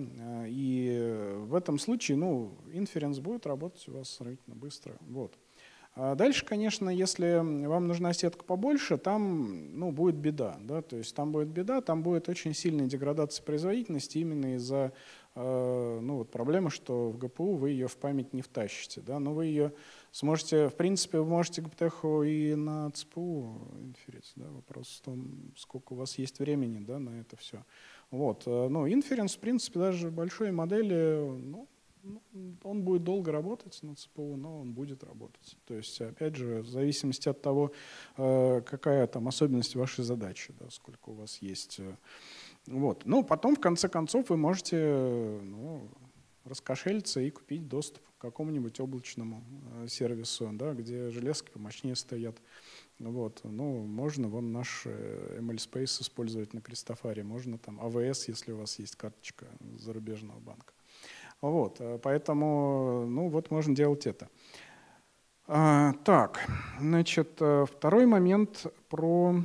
И в этом случае, ну, инференс будет работать у вас сравнительно быстро. Вот. А дальше, конечно, если вам нужна сетка побольше, там, ну, будет беда. Да? То есть там будет беда, там будет очень сильная деградация производительности именно из-за э, ну, вот проблемы, что в джи пи ю вы ее в память не втащите. Да? Но вы ее сможете, в принципе, вы можете джи пи ти экс и на ци пи ю инферить. Да? Вопрос в том, сколько у вас есть времени, да, на это все. Вот. Ну, инференс, в принципе, даже большой модели, ну, он будет долго работать на ци пи ю, но он будет работать. То есть, опять же, в зависимости от того, какая там особенность вашей задачи, да, сколько у вас есть. Вот. Ну, потом, в конце концов, вы можете, ну, раскошелиться и купить доступ к какому-нибудь облачному сервису, да, где железки помощнее стоят. Вот. Ну, можно вон наш эм эл Space использовать на Кристофаре, можно там эй ви эс, если у вас есть карточка зарубежного банка. Вот, поэтому, ну, вот можно делать это. А, так, значит, второй момент про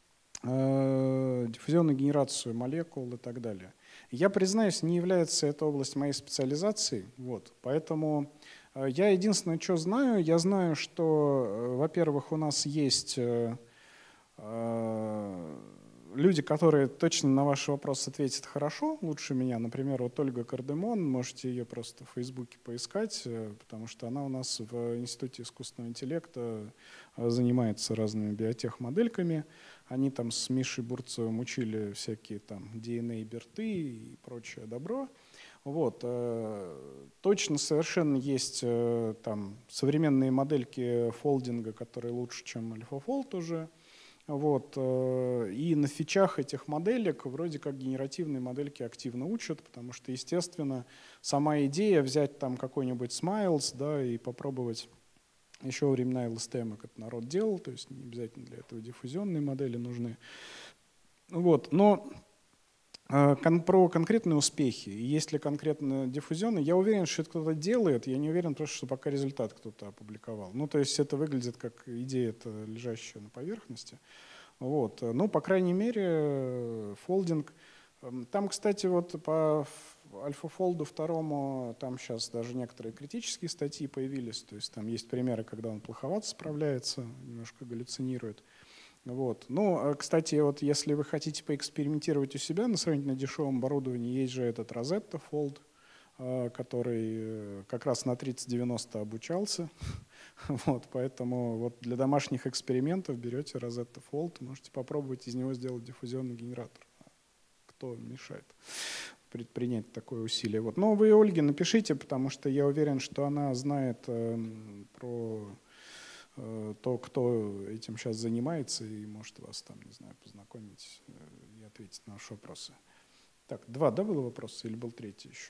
э, диффузионную генерацию молекул и так далее. Я признаюсь, не является эта область моей специализацией, вот, поэтому я единственное, что знаю, я знаю, что, во-первых, у нас есть э, э, люди, которые точно на ваш вопрос ответят хорошо, лучше меня. Например, вот Ольга Кардемон, можете ее просто в Фейсбуке поискать, потому что она у нас в Институте искусственного интеллекта занимается разными биотехмодельками. Они там с Мишей Бурцевым учили всякие там ди эн эй-берты и прочее добро. Вот. Точно совершенно есть там современные модельки фолдинга, которые лучше, чем AlphaFold уже. Вот. И на фичах этих моделек вроде как генеративные модельки активно учат, потому что, естественно, сама идея взять там какой-нибудь Smiles, да, и попробовать еще во времена эл эс ти эм это народ делал, то есть не обязательно для этого диффузионные модели нужны. Вот. Но Кон про конкретные успехи, есть ли конкретно диффузионные, я уверен, что это кто-то делает, я не уверен просто, что пока результат кто-то опубликовал. Ну, то есть это выглядит как идея, лежащая на поверхности. Вот. Ну, по крайней мере, фолдинг. Там, кстати, вот по AlphaFold второму, там сейчас даже некоторые критические статьи появились, то есть там есть примеры, когда он плоховато справляется, немножко галлюцинирует. Вот. Ну, кстати, вот если вы хотите поэкспериментировать у себя на сравнительно дешевом оборудовании, есть же этот Rosetta Fold, который как раз на тридцать девяносто обучался. Вот, поэтому вот для домашних экспериментов берете Rosetta Fold, можете попробовать из него сделать диффузионный генератор. Кто мешает предпринять такое усилие? Вот. Но вы Ольге напишите, потому что я уверен, что она знает э, про то, кто этим сейчас занимается, и может вас там, не знаю, познакомить и ответить на ваши вопросы. Так, два, да, было вопроса или был третий еще?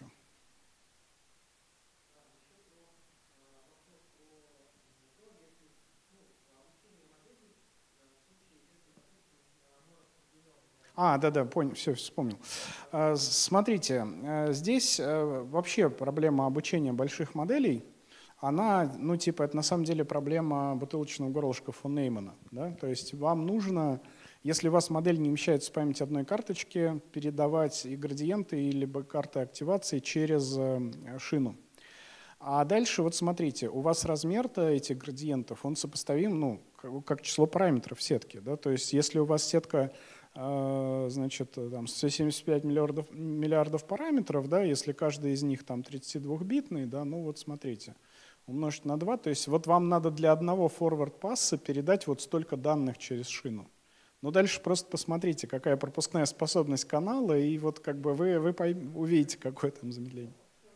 А, да-да, понял, все, вспомнил. Смотрите, здесь вообще проблема обучения больших моделей, она, ну, типа, это на самом деле проблема бутылочного горлышка фон Неймана. Да? То есть вам нужно, если у вас модель не вмещается в память одной карточки, передавать и градиенты, и либо карты активации через шину. А дальше, вот смотрите, у вас размер-то этих градиентов, он сопоставим, ну, как число параметров сетки. Да? То есть если у вас сетка, значит, там сто семьдесят пять миллиардов, миллиардов параметров, да, если каждый из них там тридцатидвухбитный, да, ну вот смотрите, умножить на два, то есть вот вам надо для одного форвард-пасса передать вот столько данных через шину. Ну дальше просто посмотрите, какая пропускная способность канала, и вот как бы вы, вы увидите, какое там замедление.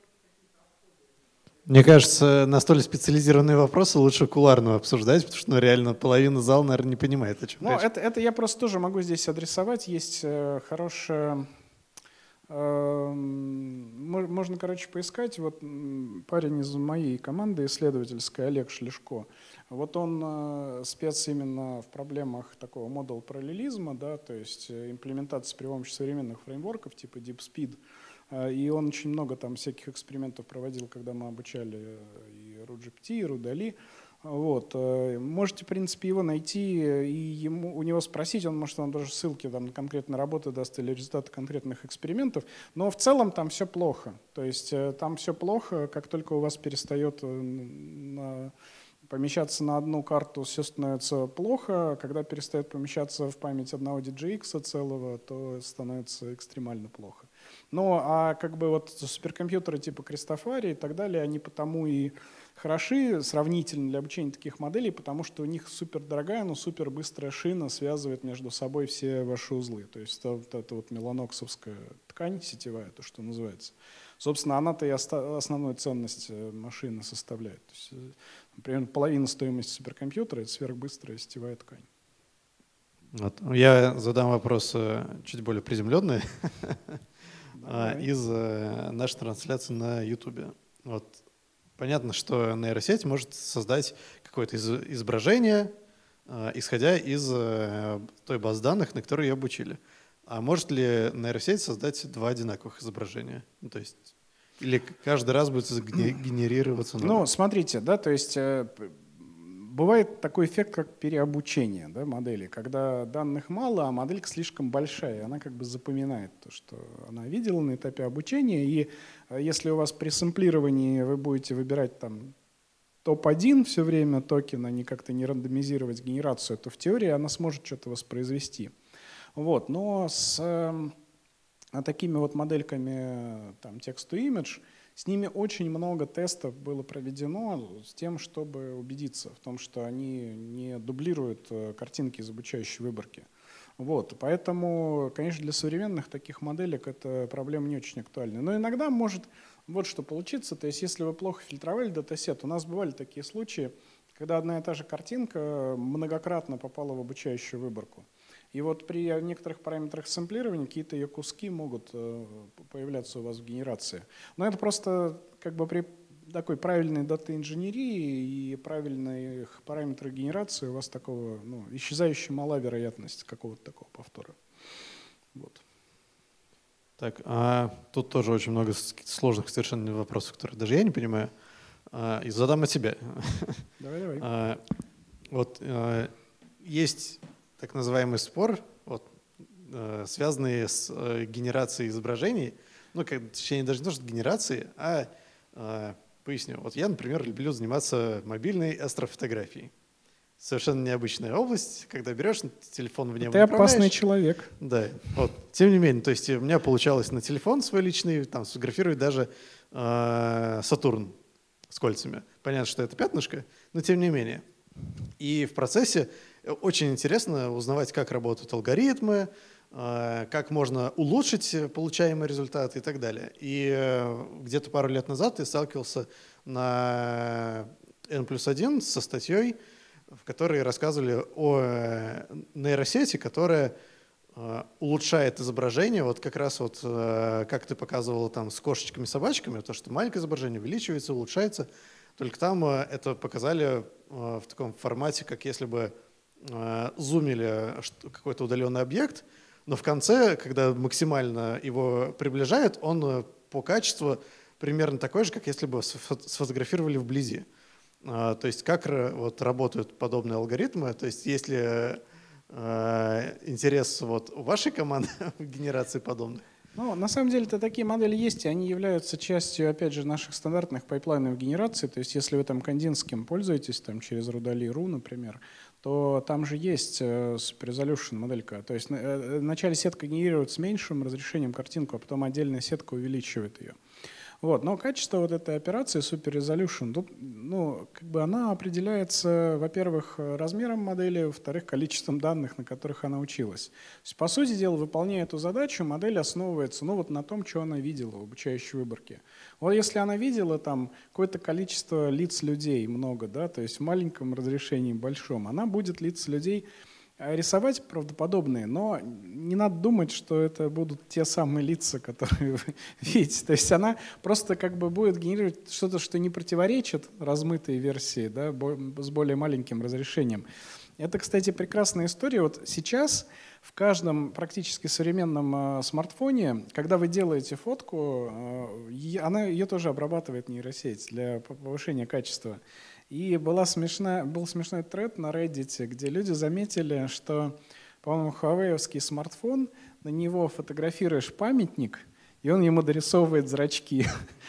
Мне кажется, на столь специализированные вопросы лучше кулуарно обсуждать, потому что ну, реально половина зала, наверное, не понимает, о чем Ну, речь. Это, это я просто тоже могу здесь адресовать. Есть хорошая... Можно, короче, поискать. Вот парень из моей команды исследовательской, Олег Шлешко, вот он спец именно в проблемах такого модул-параллелизма, да, то есть имплементации при помощи современных фреймворков типа DeepSpeed. И он очень много там всяких экспериментов проводил, когда мы обучали и RuGPT, и RuDALI. Вот. Можете, в принципе, его найти и ему, у него спросить, он может вам даже ссылки там, на конкретные работы даст или результаты конкретных экспериментов, но в целом там все плохо. То есть там все плохо, как только у вас перестает на, помещаться на одну карту, все становится плохо, когда перестает помещаться в память одного ди джей икс целого, то становится экстремально плохо. Ну а как бы вот суперкомпьютеры типа Кристофари и так далее, они потому и хороши сравнительно для обучения таких моделей, потому что у них супер дорогая, но супер быстрая шина связывает между собой все ваши узлы. То есть вот эта вот меланоксовская ткань сетевая, то, что называется. Собственно, она-то и основную ценность машины составляет. То есть, например, половина стоимости суперкомпьютера – это сверхбыстрая сетевая ткань. Вот. Я задам вопрос чуть более приземленный из нашей трансляции на YouTube. Вот. Понятно, что нейросеть может создать какое-то изображение, исходя из той базы данных, на которой ее обучили. А может ли нейросеть создать два одинаковых изображения? Ну, то есть, или каждый раз будет генерироваться? Ну, смотрите, да, то есть бывает такой эффект, как переобучение, да, модели, когда данных мало, а моделька слишком большая, и она как бы запоминает то, что она видела на этапе обучения, и если у вас при сэмплировании вы будете выбирать там топ один все время токена, не как-то не рандомизировать генерацию, то в теории она сможет что-то воспроизвести. Вот, но с а, такими вот модельками там text-to-image, с ними очень много тестов было проведено с тем, чтобы убедиться в том, что они не дублируют картинки из обучающей выборки. Вот, поэтому, конечно, для современных таких моделек эта проблема не очень актуальна. Но иногда может вот что получиться, то есть если вы плохо фильтровали датасет, у нас бывали такие случаи, когда одна и та же картинка многократно попала в обучающую выборку. И вот при некоторых параметрах сэмплирования какие-то ее куски могут появляться у вас в генерации. Но это просто как бы при такой правильной дата-инженерии и правильных параметрах генерации у вас такого, ну, исчезающая мала вероятность какого-то такого повтора. Вот. Так, а тут тоже очень много сложных совершенно вопросов, которые даже я не понимаю. А, и задам от себя. Давай, давай. А, вот а, есть так называемый спор, вот, а, связанный с а, генерацией изображений. Ну, как, точнее, даже не то, что генерации, а, а поясню. Вот я, например, люблю заниматься мобильной астрофотографией. Совершенно необычная область, когда берешь телефон в небо. Ты опасный человек. Да, вот. Тем не менее, то есть у меня получалось на телефон свой личный там сфотографировать даже э, Сатурн с кольцами. Понятно, что это пятнышко, но тем не менее. И в процессе очень интересно узнавать, как работают алгоритмы, э, как можно улучшить получаемый результат и так далее. И э, где-то пару лет назад я сталкивался на эн плюс один со статьей, в которой рассказывали о нейросети, которая э, улучшает изображение, вот как раз вот э, как ты показывала там с кошечками-собачками, то, что маленькое изображение увеличивается, улучшается, только там э, это показали э, в таком формате, как если бы э, зумили какой-то удаленный объект, но в конце, когда максимально его приближают, он э, по качеству примерно такой же, как если бы сфотографировали вблизи. То есть как вот работают подобные алгоритмы, то есть есть ли э, интерес вот у вашей команды в генерации подобных? Ну, на самом деле-то такие модели есть, и они являются частью, опять же, наших стандартных пайплайнов генерации. То есть если вы там кандинским пользуетесь, там через Rudali точка ru, например, то там же есть Super Resolution моделька. То есть вначале сетка генерирует с меньшим разрешением картинку, а потом отдельная сетка увеличивает ее. Вот, но качество вот этой операции Super Resolution, тут, ну, как бы она определяется, во-первых, размером модели, во-вторых, количеством данных, на которых она училась. То есть, по сути дела, выполняя эту задачу, модель основывается, ну, вот на том, что она видела в обучающей выборке. Вот если она видела там какое-то количество лиц людей, много, да, то есть в маленьком разрешении, большом, она будет лиц людей рисовать правдоподобные, но не надо думать, что это будут те самые лица, которые вы видите. То есть она просто как бы будет генерировать что-то, что не противоречит размытой версии, да, с более маленьким разрешением. Это, кстати, прекрасная история. Вот сейчас в каждом практически современном э, смартфоне, когда вы делаете фотку, э, она, ее тоже обрабатывает нейросеть для повышения качества. И была смешная, был смешной тред на Reddit, где люди заметили, что, по-моему, хуавеевский смартфон, на него фотографируешь памятник, и он ему дорисовывает зрачки.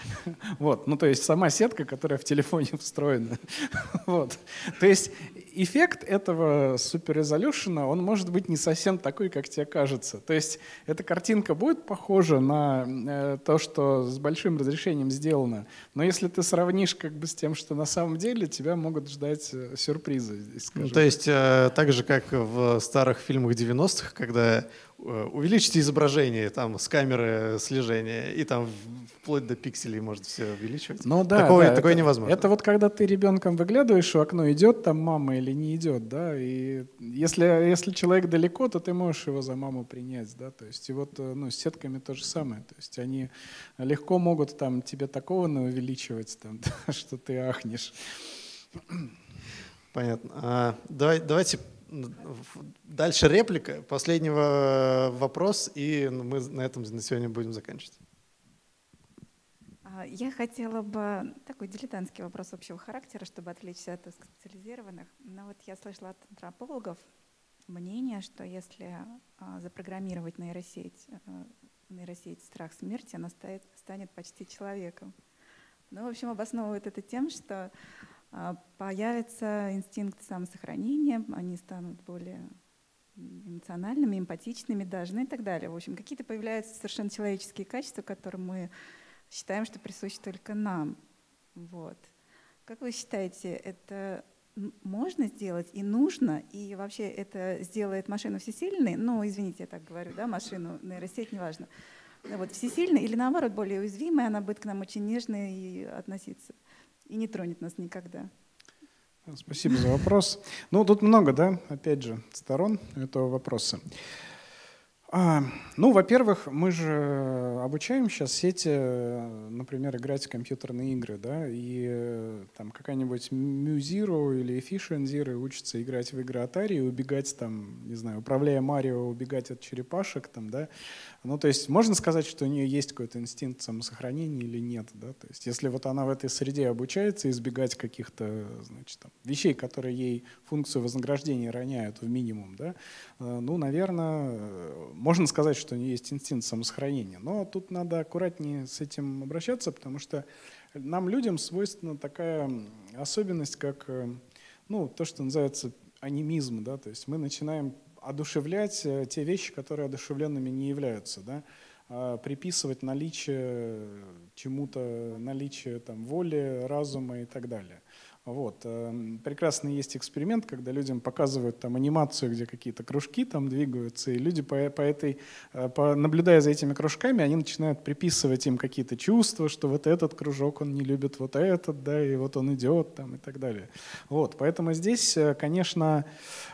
Вот. Ну, то есть сама сетка, которая в телефоне встроена. Вот. То есть эффект этого Super Resolution, он может быть не совсем такой, как тебе кажется. То есть эта картинка будет похожа на э, то, что с большим разрешением сделано, но если ты сравнишь как бы с тем, что на самом деле, тебя могут ждать сюрпризы. Ну, то есть э, так же, как в старых фильмах девяностых, когда увеличите изображение там, с камеры слежения, и там вплоть до пикселей может все увеличивать. Ну, да, такое да, такое это, невозможно. Это вот когда ты ребенком выглядываешь в окно, идет там мама или не идет, да, и если, если человек далеко, то ты можешь его за маму принять, да, то есть и вот ну, с сетками то же самое, то есть они легко могут там тебе такого увеличивать, там, да, что ты ахнешь. Понятно. А, давай, давайте дальше реплика, последнего вопрос, и мы на этом на сегодня будем заканчивать. Я хотела бы такой дилетантский вопрос общего характера, чтобы отвлечься от специализированных. Но вот я слышала от антропологов мнение, что если запрограммировать нейросеть, нейросеть страх смерти, она станет почти человеком. Ну, в общем, обосновывают это тем, что появится инстинкт самосохранения, они станут более эмоциональными, эмпатичными даже, ну и так далее. В общем, какие-то появляются совершенно человеческие качества, которые мы считаем, что присущи только нам. Вот. Как вы считаете, это можно сделать и нужно, и вообще это сделает машину всесильной, ну, извините, я так говорю, да, машину, нейросеть, неважно, вот, всесильной или наоборот более уязвимой, она будет к нам очень нежно и относиться, и не тронет нас никогда. Спасибо за вопрос. Ну, тут много, да, опять же, сторон этого вопроса. А, ну, во-первых, мы же обучаем сейчас сети, например, играть в компьютерные игры, да, и там какая-нибудь Mu-Zero или Efficient Zero учится играть в игры Atari и убегать там, не знаю, управляя Марио, убегать от черепашек там, да. Ну, то есть можно сказать, что у нее есть какой-то инстинкт самосохранения или нет, да, то есть если вот она в этой среде обучается избегать каких-то, значит, там, вещей, которые ей функцию вознаграждения роняют в минимум, да, ну, наверное, можно сказать, что у нее есть инстинкт самосохранения, но тут надо аккуратнее с этим обращаться, потому что нам, людям, свойственна такая особенность, как, ну, то, что называется анимизм, да, то есть мы начинаем одушевлять те вещи, которые одушевленными не являются, да, а приписывать наличие чему-то, наличие там, воли, разума и так далее. Вот. Прекрасный есть эксперимент, когда людям показывают там анимацию, где какие-то кружки там двигаются, и люди, по, по этой, по, наблюдая за этими кружками, они начинают приписывать им какие-то чувства, что вот этот кружок, он не любит вот этот, да, и вот он идет там и так далее. Вот. Поэтому здесь, конечно,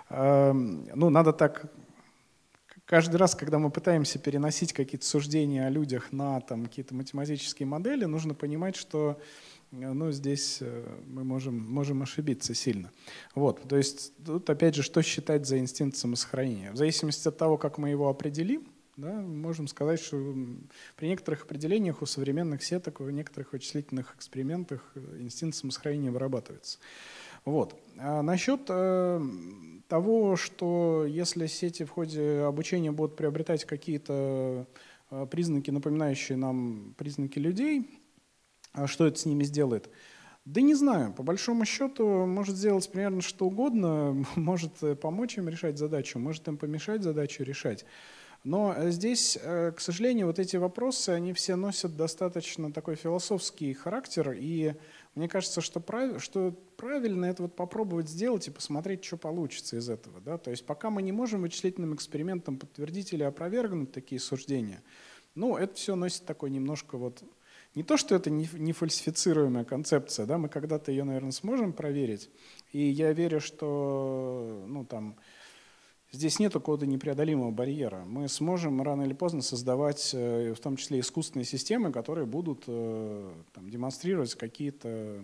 ну, надо так... Каждый раз, когда мы пытаемся переносить какие-то суждения о людях на там, какие-то математические модели, нужно понимать, что ну, здесь мы можем, можем ошибиться сильно. Вот, то есть тут опять же, что считать за инстинкт самосохранения? В зависимости от того, как мы его определим, да, можем сказать, что при некоторых определениях у современных сеток, в некоторых вычислительных экспериментах инстинкт самосохранения вырабатывается. Вот. А насчет э, того, что если сети в ходе обучения будут приобретать какие-то э, признаки, напоминающие нам признаки людей, а что это с ними сделает? Да не знаю. По большому счету может сделать примерно что угодно, может помочь им решать задачу, может им помешать задачу решать. Но здесь, к сожалению, вот эти вопросы, они все носят достаточно такой философский характер, и мне кажется, что, прав... что правильно это вот попробовать сделать и посмотреть, что получится из этого. Да? То есть пока мы не можем вычислительным экспериментом подтвердить или опровергнуть такие суждения, ну, это все носит такой немножко вот... Не то, что это не фальсифицируемая концепция, да, мы когда-то ее, наверное, сможем проверить, и я верю, что, ну, там... Здесь нет какого-то непреодолимого барьера. Мы сможем рано или поздно создавать, в том числе искусственные системы, которые будут там, демонстрировать какие-то,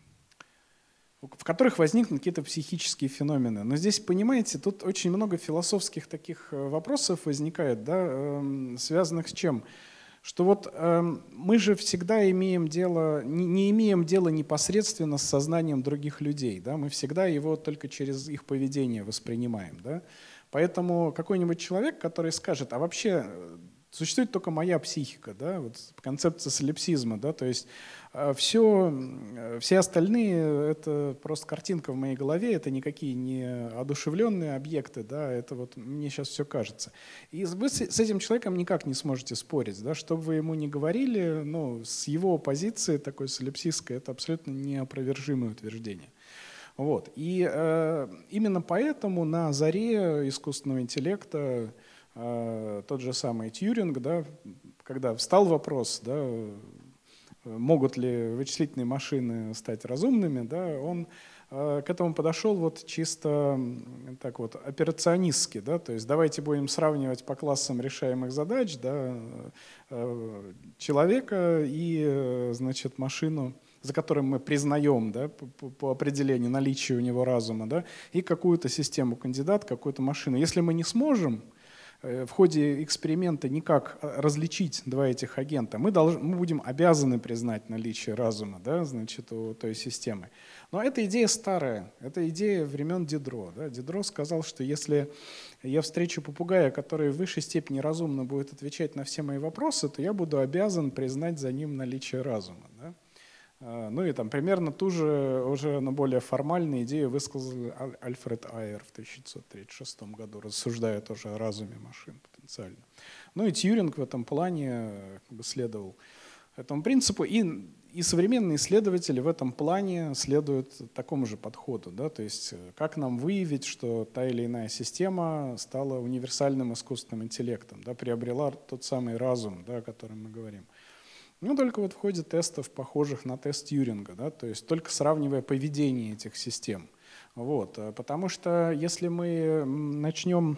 в которых возникнут какие-то психические феномены. Но здесь, понимаете, тут очень много философских таких вопросов возникает, да, связанных с чем? Что вот э, мы же всегда имеем дело, не, не имеем дела непосредственно с сознанием других людей, да? Мы всегда его только через их поведение воспринимаем. Да? Поэтому какой-нибудь человек, который скажет, а вообще существует только моя психика, да? Вот концепция солипсизма, да? То есть э, все, все остальные — это просто картинка в моей голове, это никакие не одушевленные объекты, да? Это вот мне сейчас все кажется. И вы с, с этим человеком никак не сможете спорить, да? Что бы вы ему ни говорили, ну, с его позиции такой солипсистской, это абсолютно неопровержимое утверждение. Вот. И э, именно поэтому на заре искусственного интеллекта э, тот же самый Тьюринг, да, когда встал вопрос, да, могут ли вычислительные машины стать разумными, да, он э, к этому подошел вот чисто так вот операционистски, да, то есть давайте будем сравнивать по классам решаемых задач, да, э, человека и, э, значит, машину, за которым мы признаем, да, по, по определению наличия у него разума, да, и какую-то систему кандидат, какую-то машину. Если мы не сможем э, в ходе эксперимента никак различить два этих агента, мы, должны, мы будем обязаны признать наличие разума, да, значит, у той системы. Но эта идея старая, это идея времен Дидро. Да. Дидро сказал, что если я встречу попугая, который в высшей степени разумно будет отвечать на все мои вопросы, то я буду обязан признать за ним наличие разума. Да. Ну и там примерно ту же, уже на более формальную идею высказал Альфред Айер в тысяча девятьсот тридцать шестом году, рассуждая тоже о разуме машин потенциально. Ну и Тьюринг в этом плане как бы следовал этому принципу. И, и современные исследователи в этом плане следуют такому же подходу. Да? То есть как нам выявить, что та или иная система стала универсальным искусственным интеллектом, да? Приобрела тот самый разум, да, о котором мы говорим. Ну, только вот в ходе тестов, похожих на тест Тьюринга, да? То есть только сравнивая поведение этих систем. Вот. Потому что если мы начнем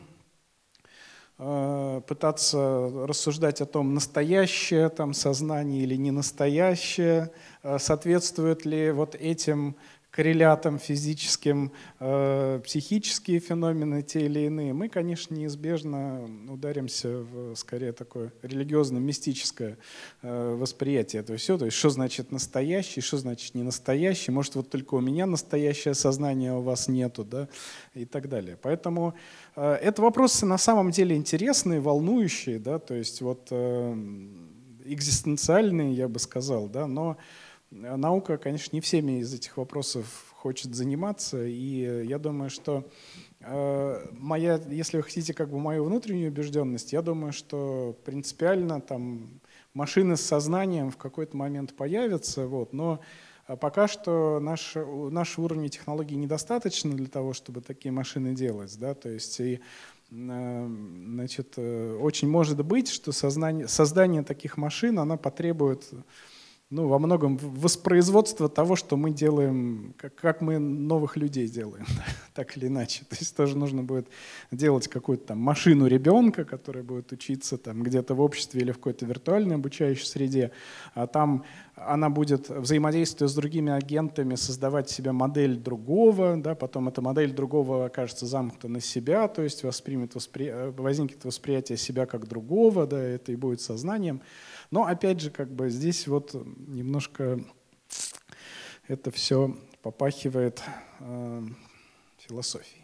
пытаться рассуждать о том, настоящее там сознание или не настоящее, соответствует ли вот этим коррелятам физическим э, психические феномены те или иные, мы, конечно, неизбежно ударимся в скорее такое религиозно-мистическое э, восприятие этого всего. То есть что значит настоящий, что значит не настоящий, может вот только у меня настоящее сознание, а у вас нету, да, и так далее. Поэтому э, это вопросы на самом деле интересные, волнующие, да, то есть вот э, экзистенциальные, я бы сказал, да, но наука, конечно, не всеми из этих вопросов хочет заниматься, и я думаю, что э, моя, если вы хотите как бы мою внутреннюю убежденность, я думаю, что принципиально там машины с сознанием в какой-то момент появятся, вот, но пока что наш, наш уровень технологий недостаточно для того, чтобы такие машины делать, да, то есть и значит, очень может быть, что сознание, создание таких машин, оно потребует, ну, во многом воспроизводство того, что мы делаем, как, как мы новых людей делаем, так или иначе. То есть тоже нужно будет делать какую-то там машину ребенка, которая будет учиться там где-то в обществе или в какой-то виртуальной обучающей среде, а там она будет, взаимодействуя с другими агентами, создавать себе модель другого, да, потом эта модель другого окажется замкнута на себя, то есть воспримет воспри... возникнет восприятие себя как другого, да, это и будет сознанием. Но опять же, как бы здесь вот немножко это все попахивает э, философией.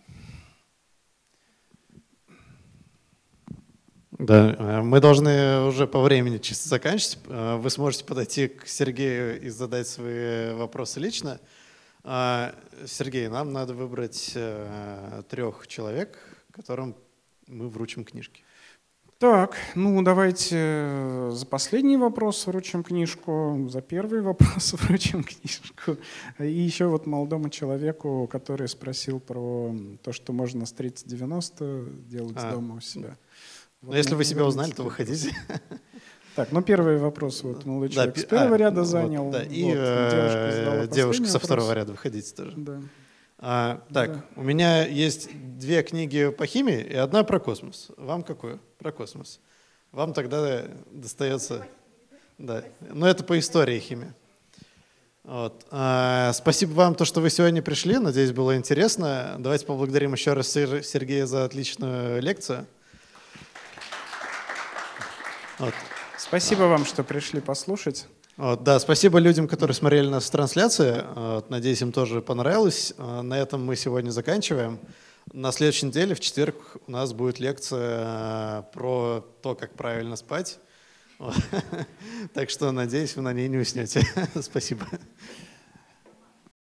Да, мы должны уже по времени чисто заканчивать. Вы сможете подойти к Сергею и задать свои вопросы лично. Сергей, нам надо выбрать трех человек, которым мы вручим книжки. Так, ну давайте за последний вопрос вручим книжку, за первый вопрос вручим книжку. И еще вот молодому человеку, который спросил про то, что можно с тридцать девяносто делать а, дома у себя. Вот, если вы себя узнали, то выходите. Так, ну первый вопрос вот молодой человек да, с первого а, ряда занял. Вот, да, и вот, девушка, девушка со второго ряда, выходите тоже. Да. А, так, да. У меня есть две книги по химии и одна про космос. Вам какую? Про космос. Вам тогда достается... Да, но это по истории химии. Вот. А, спасибо вам, то, что вы сегодня пришли. Надеюсь, было интересно. Давайте поблагодарим еще раз Сергея за отличную лекцию. Вот. Спасибо вам, что пришли послушать. Вот, да, спасибо людям, которые смотрели нас в трансляции. Вот, надеюсь, им тоже понравилось. На этом мы сегодня заканчиваем. На следующей неделе, в четверг, у нас будет лекция про то, как правильно спать. Вот. Так что, надеюсь, вы на ней не уснете. Спасибо.